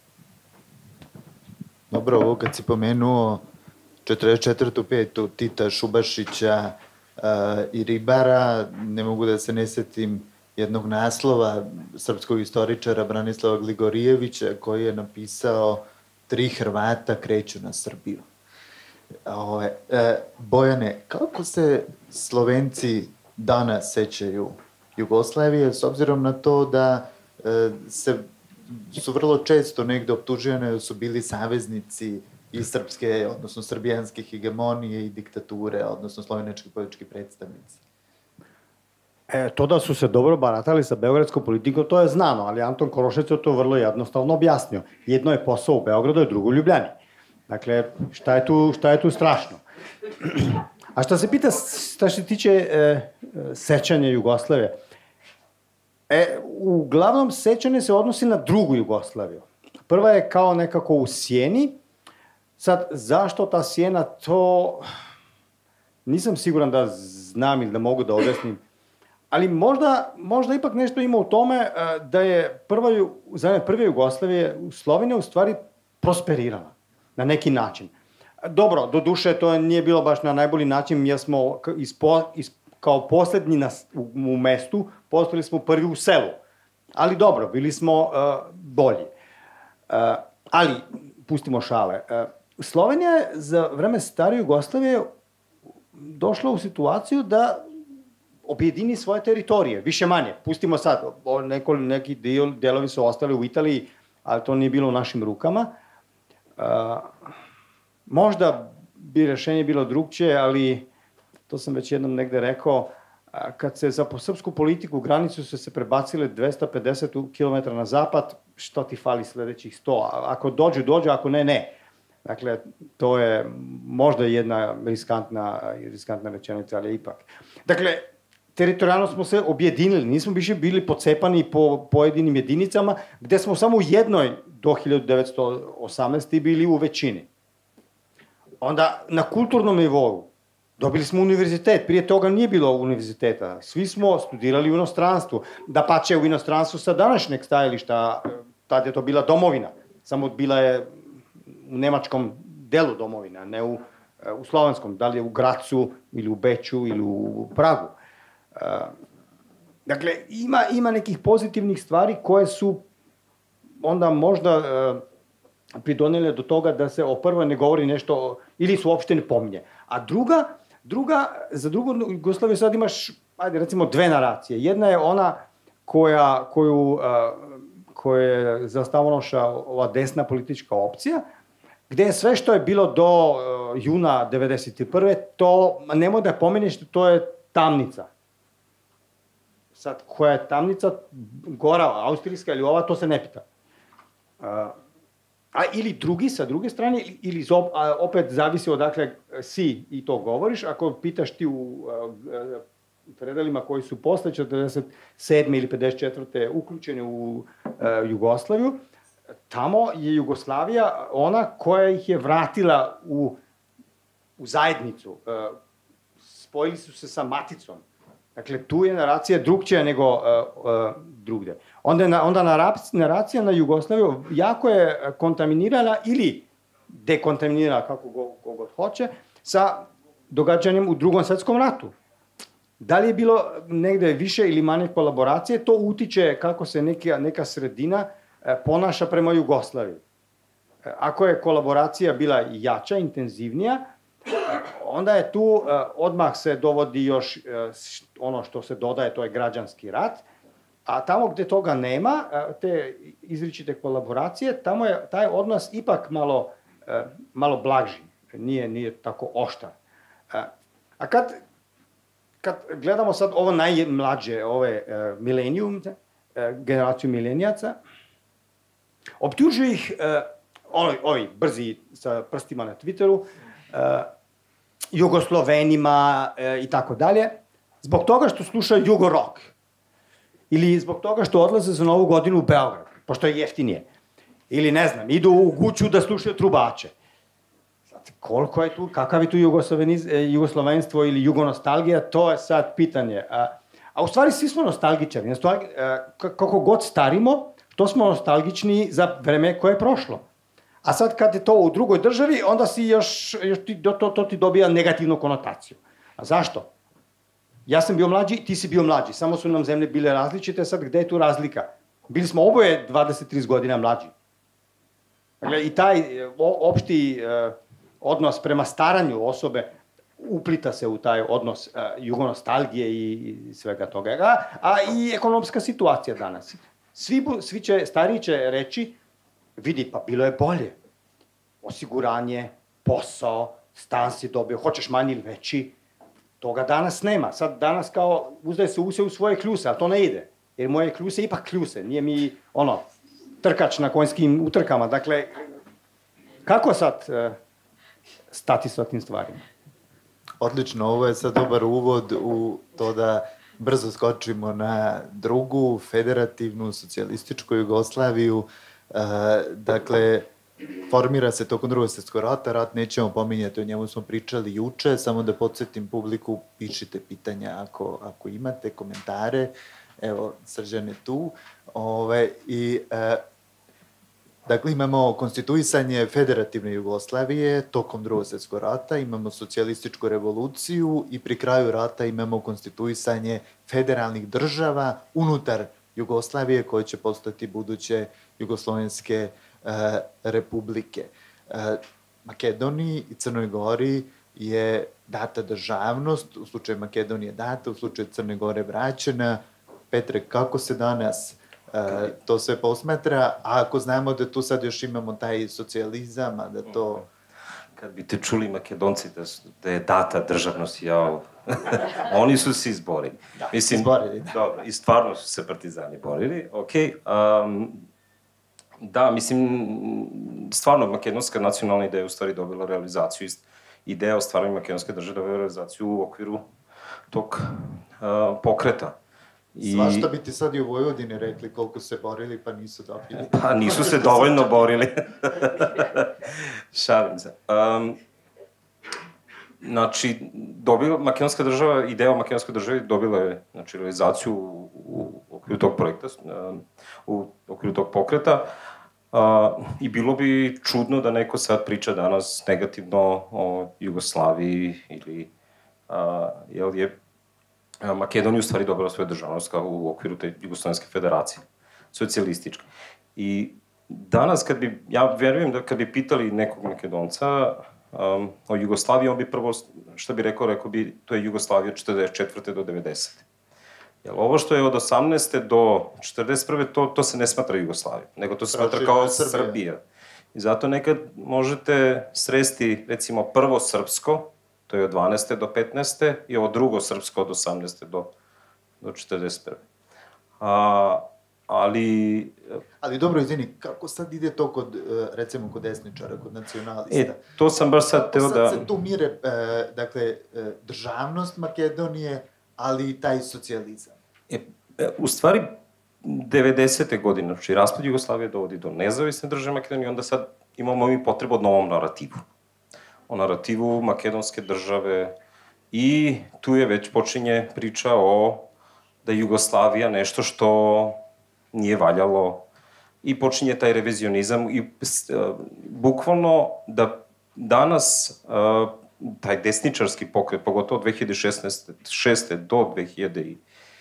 Dobro, ovo kad si pomenuo četrdeset četvrtu petu Tita Šubašića uh, i Ribara, ne mogu da se ne setim jednog naslova srpskog istoričara Branislava Gligorijevića koji je napisao Tri Hrvata kreću na Srbiju. Ove, e, Bojane, kako se Slovenci danas sećaju Jugoslavije, s obzirom na to da e, se, su vrlo često negde optužene da su bili saveznici i srpske, odnosno srbijanske hegemonije i diktature, odnosno slovenački politički predstavnici? E, to da su se dobro baratali sa beogradskom politikom, to je znano, ali Anton Korošec je to vrlo jednostavno objasnio. Jedno je posao u Beogradu, a drugo u Ljubljani. Dakle, šta je tu, šta je tu strašno? A šta se pita, šta se tiče e, sećanja Jugoslavije, e, uglavnom sećanje se odnosi na drugu Jugoslaviju. Prva je kao nekako u sjeni. Sad, zašto ta sjena, to nisam siguran da znam ili da mogu da objasnim. Ali možda, možda ipak nešto ima u tome da je prva, za vreme prve Jugoslavije Slovenija u stvari prosperirala na neki način. Dobro, do duše to nije bilo baš na najbolji način, jer smo ispo, is, kao poslednji na, u, u mestu, postali smo prvi u selu. Ali dobro, bili smo uh, bolji. Uh, ali, pustimo šale. Uh, Slovenija je za vreme stare Jugoslavije došla u situaciju da objedini svoje teritorije, više manje. Pustimo sad, neko, neki del, delovi su ostali u Italiji, ali to nije bilo u našim rukama. Uh, možda bi rešenje bilo drugčije, ali to sam već jednom negde rekao, kad se za srpsku politiku granicu su se prebacile dvesta pedeset kilometara na zapad, što ti fali sledećih sto? Ako dođu, dođu, ako ne, ne. Dakle, to je možda jedna riskantna, riskantna rečenica, ali ipak. Dakle, teritorijalno smo se objedinili, nismo više bili pocepani po pojedinim jedinicama, gde smo samo u jednoj do hiljadu devetsto osamnaeste. bili u većini. Onda, na kulturnom nivou, dobili smo univerzitet, prije toga nije bilo univerziteta, svi smo studirali u inostranstvu, da pače u inostranstvu sa današnjeg stajališta, tada je to bila domovina, samo bila je u nemačkom delu domovina, ne u, u slovenskom, da li je u Gracu ili u Beču ili u Pragu. Dakle, ima, ima nekih pozitivnih stvari koje su onda možda pridonele do toga da se o prvoj ne govori nešto, ili su uopšte ne pominje. A druga, druga, za drugu Jugoslaviju sad imaš, ajde recimo, dve naracije. Jedna je ona koja, koju, koja je zastavonoša ova desna politička opcija, gde je sve što je bilo do juna devedeset prve. to, nemoj da pomeneš, to je tamnica. Sad, koja je tamnica, gora, austrijska ili ova, to se ne pita. A ili drugi, sa druge strane, ili opet zavisi odakle si i to govoriš. Ako pitaš ti u predelima koji su posle četrdeset sedme ili pedeset četvrte uključeni u Jugoslaviju, tamo je Jugoslavija ona koja ih je vratila u, u zajednicu. Spojili su se sa maticom. Dakle, tu je naracija drugčija nego uh, uh, drugde. Onda je onda naracija na Jugoslaviju jako je kontaminirana ili dekontaminirana, kako go, god hoće, sa događanjem u Drugom svetskom ratu. Da li je bilo negde više ili manje kolaboracije, to utiče kako se neka, neka sredina uh, ponaša prema Jugoslaviji. Uh, ako je kolaboracija bila jača, intenzivnija, onda je tu, uh, odmah se dovodi još uh, ono što se dodaje, to je građanski rat, a tamo gde toga nema, uh, te izričite kolaboracije, tamo je taj odnos ipak malo, uh, malo blaži, nije, nije tako oštar. Uh, a kad, kad gledamo sad ovo najmlađe, ove uh, milenijum, uh, generaciju milenijaca, optužuju ih uh, ovi, ovi brzi sa prstima na Twitteru, uh, Jugoslovenima e, i tako dalje, zbog toga što slušaju Jugo rock. Ili zbog toga što odlaze za Novu godinu u Beograd, pošto je jeftinije. Ili ne znam, idu u Guću da slušaju trubače. Sad, sad, koliko je tu, kakav je tu jugoslovenstvo ili jugonostalgija, to je sad pitanje. A, a u stvari svi smo nostalgičari. Kako god starimo, to smo nostalgični za vreme koje je prošlo. A sad kad je to u drugoj državi, onda si još, još ti, to, to ti dobija negativnu konotaciju. A zašto? Ja sam bio mlađi, ti si bio mlađi. Samo su nam zemlje bile različite, sad gde je tu razlika? Bili smo oboje dvadeset do trideset godina mlađi. Dakle, i taj opšti uh, odnos prema staranju osobe uplita se u taj odnos uh, jugonostalgije i, i svega toga. A, a i ekonomska situacija danas. Svi, svi će, stariji će reći, vidi, pa bilo je bolje. Osiguranje, posao, stan si dobio, hoćeš manji ili veći. Toga danas nema. Sad danas kao uzdaje se use u svoje kljuse, ali to ne ide. Jer moje kljuse ipak kljuse. Nije mi, ono, trkač na konjskim utrkama. Dakle, kako sad uh, stati sa tim stvarima? Odlično, ovo je sad dobar uvod u to da brzo skočimo na drugu federativnu socijalističku Jugoslaviju. Uh, dakle, formira se tokom drugog svjetskog rata, rat nećemo pominjati, o njemu smo pričali juče, samo da podsjetim publiku, pišite pitanja ako, ako imate, komentare. Evo, Srđan je tu. Ove, i, e, dakle, imamo konstituisanje federativne Jugoslavije tokom drugog svjetskog rata, imamo socijalističku revoluciju i pri kraju rata imamo konstituisanje federalnih država unutar Jugoslavije koje će postati buduće jugoslovenske e, republike. E, Makedoniji i Crnoj Gori je data državnost, u slučaju Makedonije data, u slučaju Crne Gore vraćena. Petre, kako se danas uh, to sve posmatra, a ako znamo da tu sad još imamo taj socijalizam, a da to... Kad bi te čuli Makedonci da, su, da je data državnost, jao, oni su se izborili. Da, Mislim, izborili. Da. Dobro, i stvarno su se partizani borili, okej. Okay, um, da, mislim, stvarno makedonska nacionalna ideja u stvari dobila realizaciju, ideja o stvaranju makedonske države dobila realizaciju u okviru tog uh, pokreta. I... Svašta bi ti sad i u Vojvodini rekli koliko se borili, pa nisu dobili. Pa nisu se dovoljno borili. Šalim se. Um, znači, dobila, makedonska država, ideja o makedonskoj državi dobila je znači, realizaciju u, u okviru tog projekta, um, u okviru tog pokreta. Uh, I bilo bi čudno da neko sad priča danas negativno o Jugoslaviji ili uh, jel je Makedonija u stvari dobila svoju državnost kao u okviru te Jugoslovenske federacije, socijalističke. I danas kad bi, ja verujem da kad bi pitali nekog Makedonca um, o Jugoslaviji, on bi prvo, što bi rekao, rekao bi to je Jugoslavija od četrdeset četvrte do devedesete. Jer ovo što je od osamnaeste do četrdeset prve to, to se ne smatra Jugoslavijom, nego to se smatra kao Srbija. Srbija. I zato nekad možete sresti, recimo, prvo srpsko, to je od dvanaeste do petnaeste i ovo drugo srpsko od osamnaeste do, do četrdeset prve. A, ali... Ali dobro, izvini, kako sad ide to kod, recimo, kod desničara, kod nacionalista? E, to sam baš sad teo da... Kako sad se tu mire, e, dakle, državnost Makedonije, ali i taj socijalizam? E, u stvari, devedesete godine, znači raspad Jugoslavije dovodi do nezavisne države Makedonije, onda sad imamo mi potrebu od novom narativu. O narativu makedonske države i tu je već počinje priča o da je Jugoslavija nešto što nije valjalo i počinje taj revizionizam i uh, bukvalno da danas uh, taj desničarski pokret, pogotovo od dve hiljade šesnaeste do dve hiljade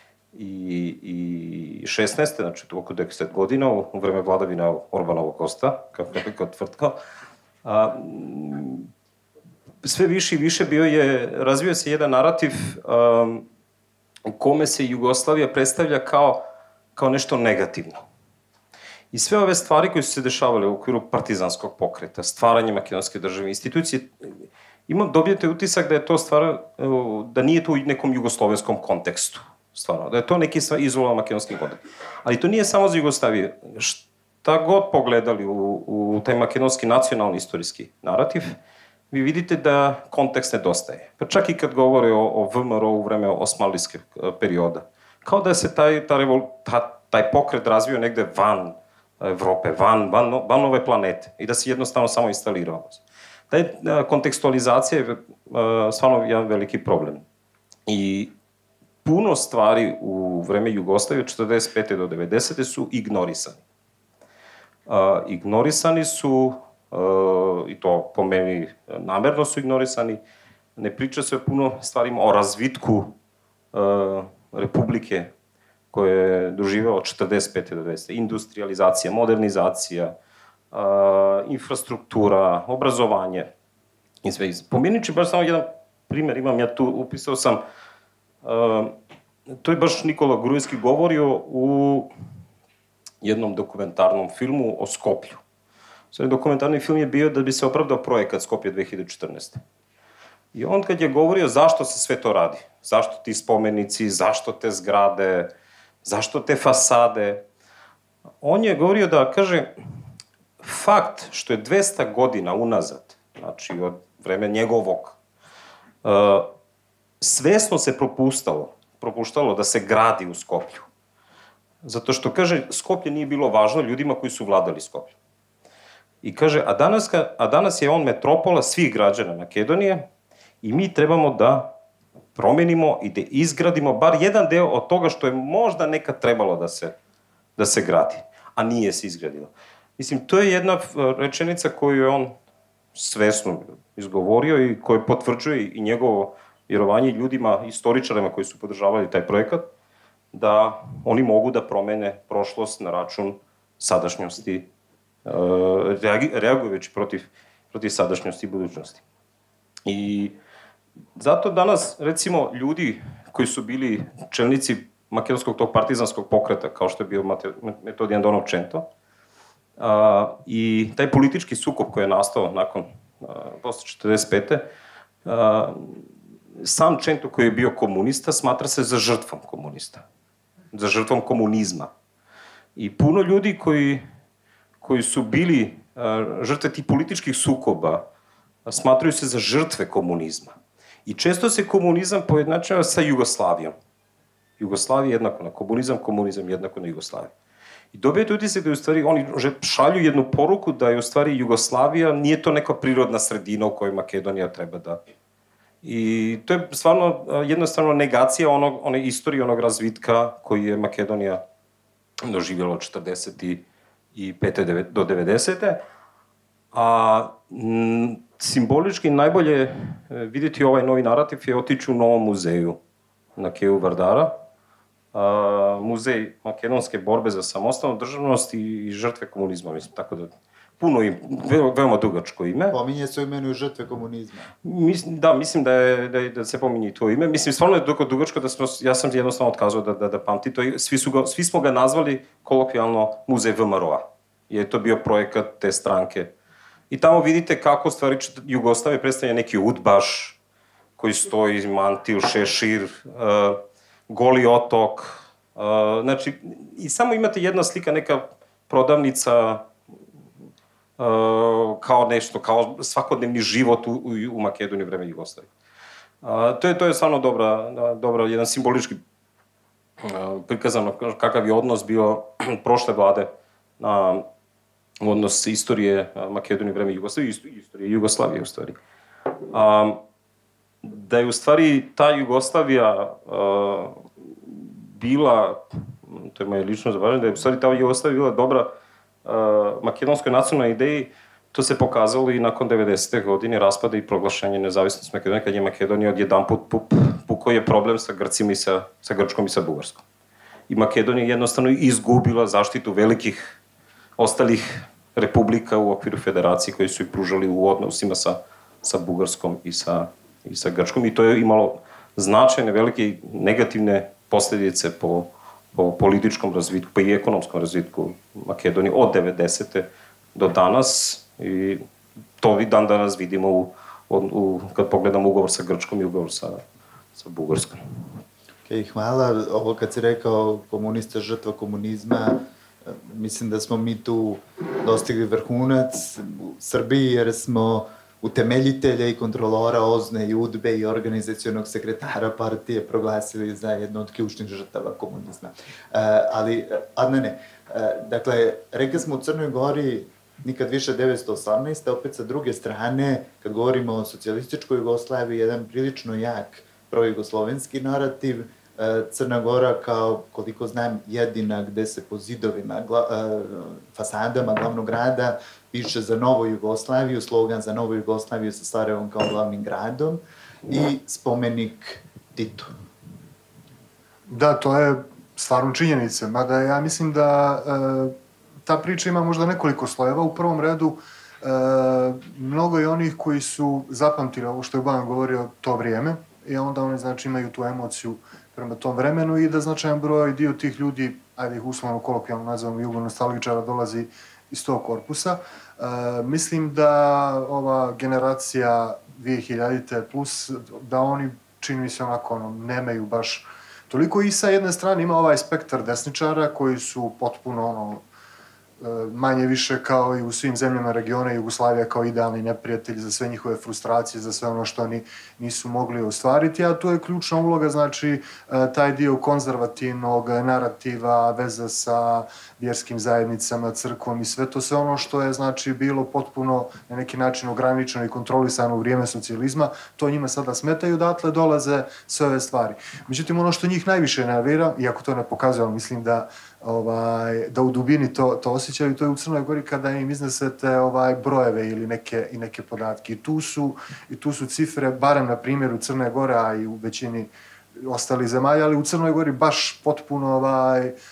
šesnaeste, znači to oko deset godina, u vreme vladavina Orbanovog Kosta, kako je kao tvrtka, a, sve više i više bio je, razvio se jedan narativ um, u kome se Jugoslavija predstavlja kao, kao nešto negativno. I sve ove stvari koje su se dešavale u okviru partizanskog pokreta, stvaranje makedonske države, institucije, imam, dobijete utisak da je to stvar, da nije to u nekom jugoslovenskom kontekstu, stvarno, da je to neki izolovan makedonski kontekst. Ali to nije samo za Jugoslaviju. Šta god pogledali u, u taj makedonski nacionalni istorijski narativ, vi vidite da kontekst nedostaje. Pa čak i kad govore o, o V M R O u vreme osmanlijske perioda. Kao da se taj, ta revol, ta, taj pokret razvio negde van Evrope, van, van, van ove planete i da se jednostavno samo instalirao. taj kontekstualizacija je stvarno jedan veliki problem. I puno stvari u vreme Jugoslavije od četrdeset pete do devedesete su ignorisani. Uh, ignorisani su, uh, i to po meni namerno su ignorisani, ne priča se o puno stvarima o razvitku uh, Republike koje je doživeo od četrdeset pete do devedesete. Industrializacija, modernizacija, uh, infrastruktura, obrazovanje i sve. Pomenući baš samo jedan primjer, imam ja tu, upisao sam, uh, to je baš Nikola Grujski govorio u jednom dokumentarnom filmu o Skoplju. Sve dokumentarni film je bio da bi se opravdao projekat Skoplje dve hiljade četrnaeste. I on kad je govorio zašto se sve to radi, zašto ti spomenici, zašto te zgrade, zašto te fasade, on je govorio da, kaže, fakt što je dvesta godina unazad, znači od vreme njegovog, uh, svesno se propustalo, propuštalo da se gradi u Skoplju. Zato što, kaže, Skoplje nije bilo važno ljudima koji su vladali Skopljem. I kaže, a danas, a danas je on metropola svih građana Makedonije i mi trebamo da promenimo i da izgradimo bar jedan deo od toga što je možda nekad trebalo da se, da se gradi, a nije se izgradilo. Mislim, to je jedna rečenica koju je on svesno izgovorio i koju potvrđuje i njegovo vjerovanje ljudima, istoričarima koji su podržavali taj projekat, da oni mogu da promene prošlost na račun sadašnjosti, reagujući protiv, protiv sadašnjosti i budućnosti. I zato danas, recimo, ljudi koji su bili čelnici makedonskog tog partizanskog pokreta, kao što je bio Metodijan Donov Čento, a, i taj politički sukob koji je nastao nakon, a, posle četrdeset pete a, sam Čento koji je bio komunista smatra se za žrtvom komunista, za žrtvom komunizma. I puno ljudi koji, koji su bili a, žrtve tih političkih sukoba a, smatraju se za žrtve komunizma. I često se komunizam pojednačava sa Jugoslavijom. Jugoslavija jednako na komunizam, komunizam jednako na Jugoslaviju. I dobijete utisak da je u stvari, oni šalju jednu poruku da je u stvari Jugoslavija, nije to neka prirodna sredina u kojoj Makedonija treba da... I to je stvarno jednostavno negacija onog, one istorije, onog razvitka koji je Makedonija doživjela od četrdeset pete do devedesete. A m, simbolički najbolje vidjeti ovaj novi narativ je otići u Novom muzeju na Keju Vardara. A, muzej makedonske borbe za samostalnu državnost i žrtve komunizma, mislim, tako da puno im, veoma dugačko ime. Pominje se u imenu i žrtve komunizma. Mislim, da, mislim da, je, da, je, da se pominje to ime. Mislim, stvarno je dugo dugačko da smo, ja sam jednostavno otkazao da, da, da pamti to. Svi, su ga, svi smo ga nazvali kolokvijalno Muzej V M R O-a. Je to bio projekat te stranke. I tamo vidite kako stvari Jugoslavije predstavlja neki udbaš koji stoji, mantil, šešir, uh, Goli otok, uh, znači, i samo imate jedna slika, neka prodavnica, uh, kao nešto, kao svakodnevni život u, u, u Makedoniji u vreme Jugoslavije. Uh, to je, to je stvarno dobra, dobra, jedan simbolički uh, prikazano kakav je odnos bio prošle vlade na odnos istorije Makedonije u vreme Jugoslavije, istorije Jugoslavije u stvari. Um, da je u stvari ta Jugoslavija uh, bila, to je moje lično zabažanje, da je u stvari ta Jugoslavija bila dobra uh, makedonskoj nacionalnoj ideji, to se pokazalo i nakon devedesete godine raspada i proglašenja nezavisnosti Makedonije, kad je Makedonija odjedanput pup, pukao je problem sa Grcima i sa, sa Grčkom i sa Bugarskom. I Makedonija jednostavno izgubila zaštitu velikih ostalih republika u okviru federacije koji su ih pružali u odnosima sa, sa Bugarskom i sa i sa Grčkom, i to je imalo značajne, velike negativne posljedice po, po političkom razvitku, pa i ekonomskom razvitku Makedonije od devedesete do danas, i to i dan danas vidimo u, u, kad pogledamo ugovor sa Grčkom i ugovor sa, sa Bugarskom. Ok, hvala. Ovo kad si rekao komunista, žrtva komunizma, mislim da smo mi tu dostigli vrhunac u Srbiji, jer smo utemeljitelja i kontrolora OZNE i UDBE i organizacionog sekretara partije proglasili za jednu od ključnih žrtava komunizma. Uh, ali, Adnane, uh, dakle, rekli smo u Crnoj Gori nikad više devetsto osamnaeste. Opet sa druge strane, kad govorimo o socijalističkoj Jugoslaviji, jedan prilično jak projugoslovenski narativ, Crna Gora kao, koliko znam, jedina gde se po zidovima, fasadama glavnog grada piše za Novu Jugoslaviju, slogan za Novu Jugoslaviju sa Sarajevom kao glavnim gradom i spomenik Titu. Da, to je stvarno činjenica, mada ja mislim da ta priča ima možda nekoliko slojeva. U prvom redu, mnogo je onih koji su zapamtili ovo što je Bojan govorio to vrijeme i onda oni, znači, imaju tu emociju prema tom vremenu i da značajan broj dio tih ljudi, ajde ih uslovno kolokvijalno nazivamo jugonostalgičara, dolazi iz tog korpusa. Mislim da ova generacija dvije hiljadite plus, da oni, čini mi se onako, nemaju baš toliko i sa jedne strane ima ovaj spektar desničara koji su potpuno ono, manje više kao i u svim zemljama regiona Jugoslavija kao idealni neprijatelji za sve njihove frustracije, za sve ono što oni nisu mogli ostvariti, a tu je ključna uloga, znači, taj dio konzervativnog narativa, veza sa vjerskim zajednicama, crkvom i sve to, sve ono što je, znači, bilo potpuno na neki način ograničeno i kontrolisano u vrijeme socijalizma, to njima sada smetaju, odatle dolaze sve ove stvari. Međutim, ono što njih najviše nervira, iako to ne pokazuje, ali mislim da Ovaj, da u dubini to, to osjećaju, to je u Crnoj Gori kada im iznesete ovaj, brojeve ili neke, i neke podatke. I tu, su, I tu su cifre, barem na primjeru Crne Gore, a i u većini ostalih zemalja, ali u Crnoj Gori baš potpuno ovaj, e,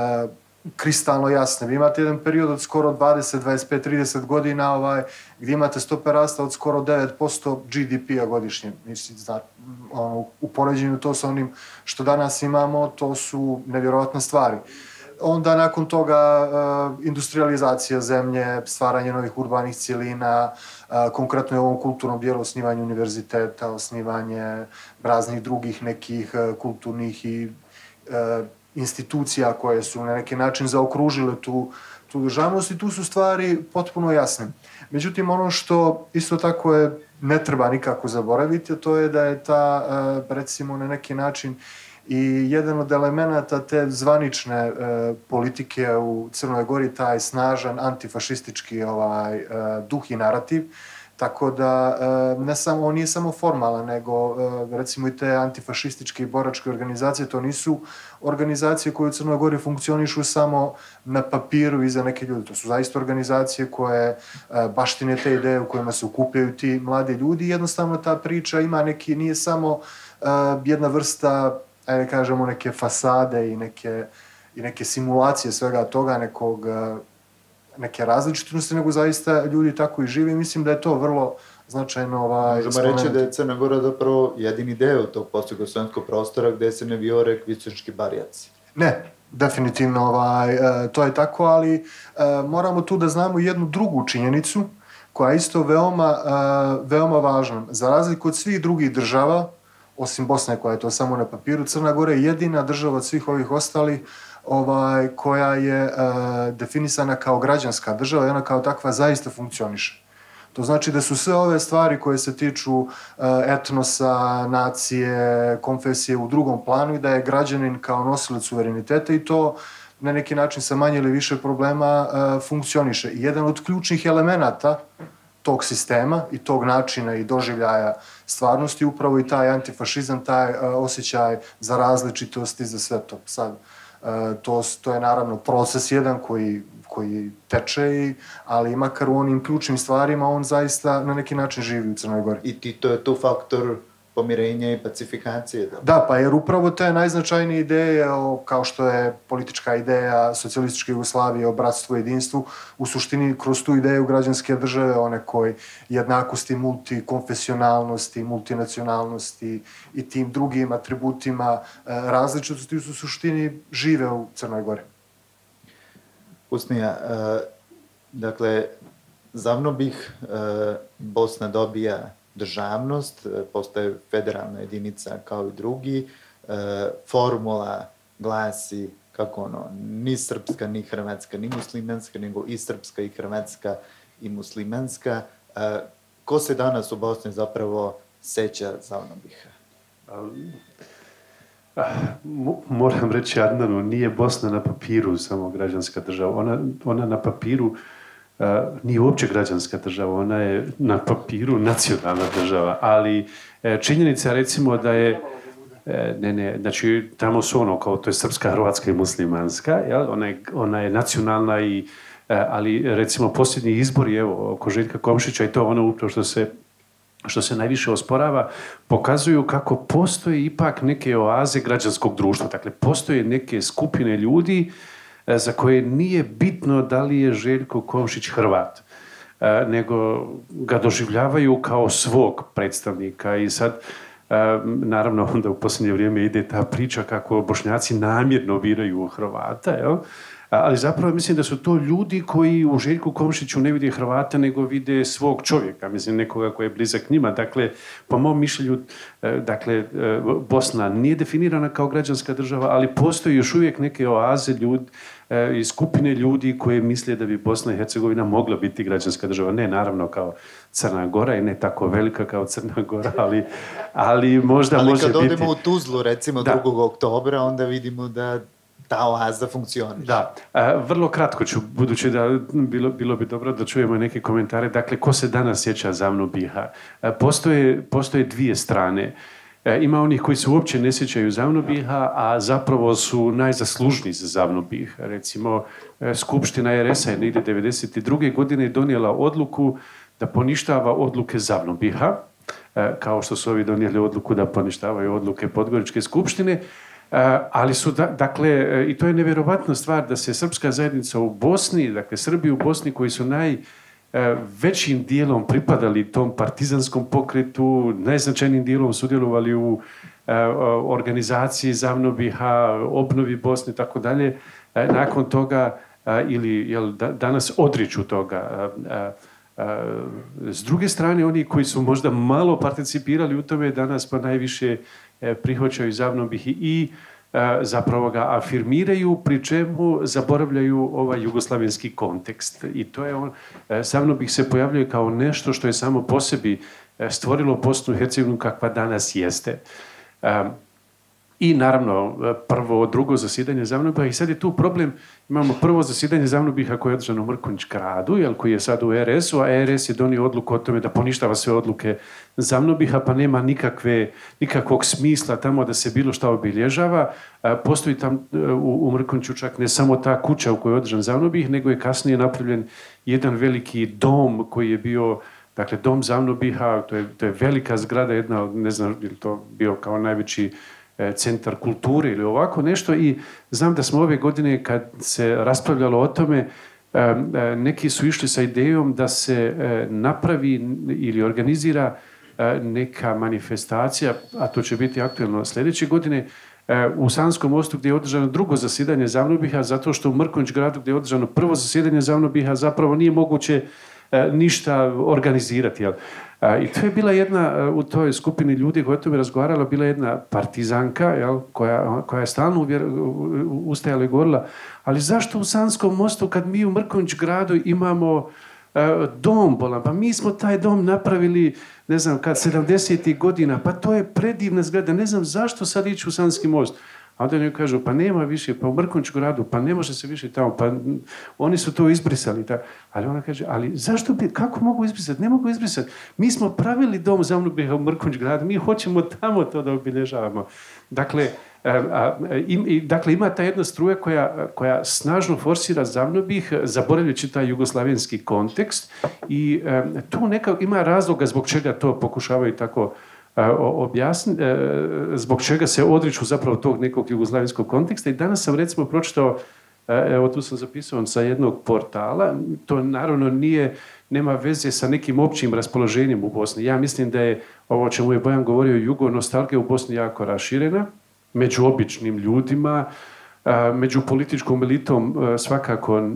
kristalno jasne. Vi imate jedan period od skoro dvadeset, dvadeset pet, trideset godina ovaj, gdje imate stope rasta od skoro devet posto G D P-a godišnje. Mislim, zna, ono, u poređenju to sa onim što danas imamo, to su nevjerojatne stvari. Onda nakon toga uh, industrializacija zemlje, stvaranje novih urbanih cijelina, uh, konkretno je u ovom kulturnom dijelu osnivanje univerziteta, osnivanje raznih drugih nekih uh, kulturnih i uh, institucija koje su na neki način zaokružile tu, tu državnost i tu su stvari potpuno jasne. Međutim, ono što isto tako je, ne treba nikako zaboraviti, to je da je ta, uh, recimo, na neki način i jedan od elemenata te zvanične e, politike u Crnoj Gori, taj snažan antifašistički ovaj, e, duh i narativ, tako da e, ne samo, on nije samo formalan, nego e, recimo i te antifašističke i boračke organizacije, to nisu organizacije koje u Crnoj Gori funkcionišu samo na papiru i za neke ljudi. To su zaista organizacije koje e, baštine te ideje u kojima se okupljaju ti mladi ljudi i jednostavno ta priča ima neki, nije samo e, jedna vrsta, ajde kažemo, neke fasade i neke, i neke simulacije svega toga, nekog, neke različitosti, nego zaista ljudi tako i žive i mislim da je to vrlo značajno ovaj, Možemo spomenuti. Reći da je Crna Gora zapravo jedini deo tog postjugoslovenskog prostora gde se ne vijore kvičnički barjaci. Ne, definitivno ovaj, to je tako, ali moramo tu da znamo jednu drugu činjenicu koja je isto veoma, veoma važna. Za razliku od svih drugih država, osim Bosne koja je to samo na papiru, Crna Gora je jedina država od svih ovih ostalih ovaj, koja je e, definisana kao građanska država i ona kao takva zaista funkcioniše. To znači da su sve ove stvari koje se tiču e, etnosa, nacije, konfesije u drugom planu i da je građanin kao nosilac suvereniteta i to na neki način sa manje ili više problema e, funkcioniše. I jedan od ključnih elemenata tog sistema i tog načina i doživljaja stvarnosti, upravo i taj antifašizam, taj uh, osjećaj za različitost i za sve to. Sad, uh, to, to je naravno proces jedan koji, koji teče, i, ali makar u onim ključnim stvarima on zaista na neki način živi u Crnoj Gori. I ti, to je tu faktor pomirenja i pacifikacije. Da, da pa jer upravo te najznačajnije ideje, o, kao što je politička ideja socijalističke Jugoslavije o bratstvu i jedinstvu, u suštini kroz tu ideju građanske države, o nekoj jednakosti, multikonfesionalnosti, multinacionalnosti i tim drugim atributima e, različitosti u suštini žive u Crnoj Gori. Usnija, e, dakle, zavno bih e, Bosna dobija državnost, postaje federalna jedinica kao i drugi, formula glasi kako ono, ni srpska, ni hrvatska, ni muslimanska, nego i srpska, i hrvatska, i muslimanska. Ko se danas u Bosni zapravo seća Zavnobiha? Moram reći, Adnanu, nije Bosna na papiru samo građanska država. Ona, ona na papiru nije uopće građanska država, ona je na papiru nacionalna država, ali činjenica recimo da je ne, ne, znači tamo su ono kao to je srpska, hrvatska i muslimanska, jel? Ona, je, ona je nacionalna i ali recimo posljednji izbori evo oko Željka Komšića i to ono upravo što se što se najviše osporava, pokazuju kako postoje ipak neke oaze građanskog društva. Dakle, postoje neke skupine ljudi za koje nije bitno da li je Željko Komšić Hrvat, nego ga doživljavaju kao svog predstavnika i sad naravno onda u posljednje vrijeme ide ta priča kako Bošnjaci namjerno biraju Hrvata, jel? Ali zapravo mislim da su to ljudi koji u Željku Komšiću ne vide Hrvata, nego vide svog čovjeka, mislim nekoga koji je blizak njima. Dakle, po mom mišljenju, dakle, Bosna nije definirana kao građanska država, ali postoji još uvijek neke oaze ljudi i skupine ljudi koje misle da bi Bosna i Hercegovina mogla biti građanska država. Ne, naravno, kao Crna Gora i ne tako velika kao Crna Gora, ali, ali možda ali može biti... Ali kad odemo u Tuzlu, recimo, da. drugog oktobra, onda vidimo da ta oaza funkcioniše. Da, a, vrlo kratko ću, budući da bilo, bilo bi dobro da čujemo neke komentare. Dakle, ko se danas sjeća Zavnu Biha? A, postoje, postoje dvije strane. A, ima onih koji se uopće ne sjećaju Zavnu Biha, a zapravo su najzaslužniji za Zavnu Biha. Recimo, Skupština er es a je negdje devedeset druge godine donijela odluku da poništava odluke Zavnu Biha, a, kao što su ovi donijeli odluku da poništavaju odluke Podgoričke skupštine. Uh, ali su, da, dakle, uh, i to je nevjerovatna stvar da se srpska zajednica u Bosni, dakle Srbi u Bosni koji su najvećim uh, dijelom pripadali tom partizanskom pokretu, najznačajnijim dijelom sudjelovali u uh, organizaciji Zavnu Biha, obnovi Bosne i tako dalje, nakon toga uh, ili jel, da, danas odriču toga. Uh, uh, uh, s druge strane, oni koji su možda malo participirali u tome, danas pa najviše prihvaćaju Zavnu Bihu i e, zapravo ga afirmiraju, pri čemu zaboravljaju ovaj jugoslavenski kontekst. I to je on, e, Zavnu Bih se pojavljuje kao nešto što je samo po sebi stvorilo Bosnu i Hercegovinu kakva danas jeste. E, I naravno, prvo, drugo zasjedanje Zavnu Biha i sad je tu problem, imamo prvo zasjedanje Zavnu Biha koje je održano u Mrkonjić gradu, jel, koji je sad u er es u, a er es je donio odluku o tome da poništava sve odluke Zavnu Biha, pa nema nikakve, nikakvog smisla tamo da se bilo šta obilježava. Postoji tam u, u Mrkonjiću čak ne samo ta kuća u kojoj je održan Zavnu Bih, nego je kasnije napravljen jedan veliki dom koji je bio, dakle, dom Zavnu Biha, to je, to je velika zgrada, jedna, ne znam, je li to bio kao najveći centar kulture ili ovako nešto i znam da smo ove godine kad se raspravljalo o tome neki su išli sa idejom da se napravi ili organizira neka manifestacija, a to će biti aktuelno sljedeće godine, u Sanskom mostu gdje je održano drugo zasjedanje Zavnu Biha, zato što u Mrkonjić gradu gdje je održano prvo zasjedanje Zavnu Biha zapravo nije moguće ništa organizirati. Jel? I to je bila jedna, u toj skupini ljudi koja je o tome razgovarala, bila jedna partizanka, jel, koja, koja je stalno ustajala i govorila, ali zašto u Sanskom mostu kad mi u Mrkonjić gradu imamo uh, dom bolan, pa mi smo taj dom napravili, ne znam, kad sedamdesetih godina, pa to je predivna zgrada, ne znam zašto sad ići u Sanski most. A onda njoj kažu, pa nema više, pa u Mrkonjić gradu, pa ne može se više tamo, pa oni su to izbrisali. Ta. Ali ona kaže, ali zašto bi, kako mogu izbrisati? Ne mogu izbrisati. Mi smo pravili dom Zavnu Biha u Mrkonjić gradu, mi hoćemo tamo to da obilježavamo. Dakle, a, a, i, dakle ima ta jedna struja koja, koja snažno forsira Zavnu Bih, zaboravljajući taj jugoslavenski kontekst i a, tu neka, ima razloga zbog čega to pokušavaju tako objasni, zbog čega se odriču zapravo tog nekog jugoslavenskog konteksta i danas sam recimo pročitao, evo tu sam zapisao sa jednog portala, to naravno nije, nema veze sa nekim općim raspoloženjem u Bosni. Ja mislim da je ovo o čemu je Bojan govorio, jugo-nostalgija u Bosni jako raširena, među običnim ljudima, među političkom elitom svakako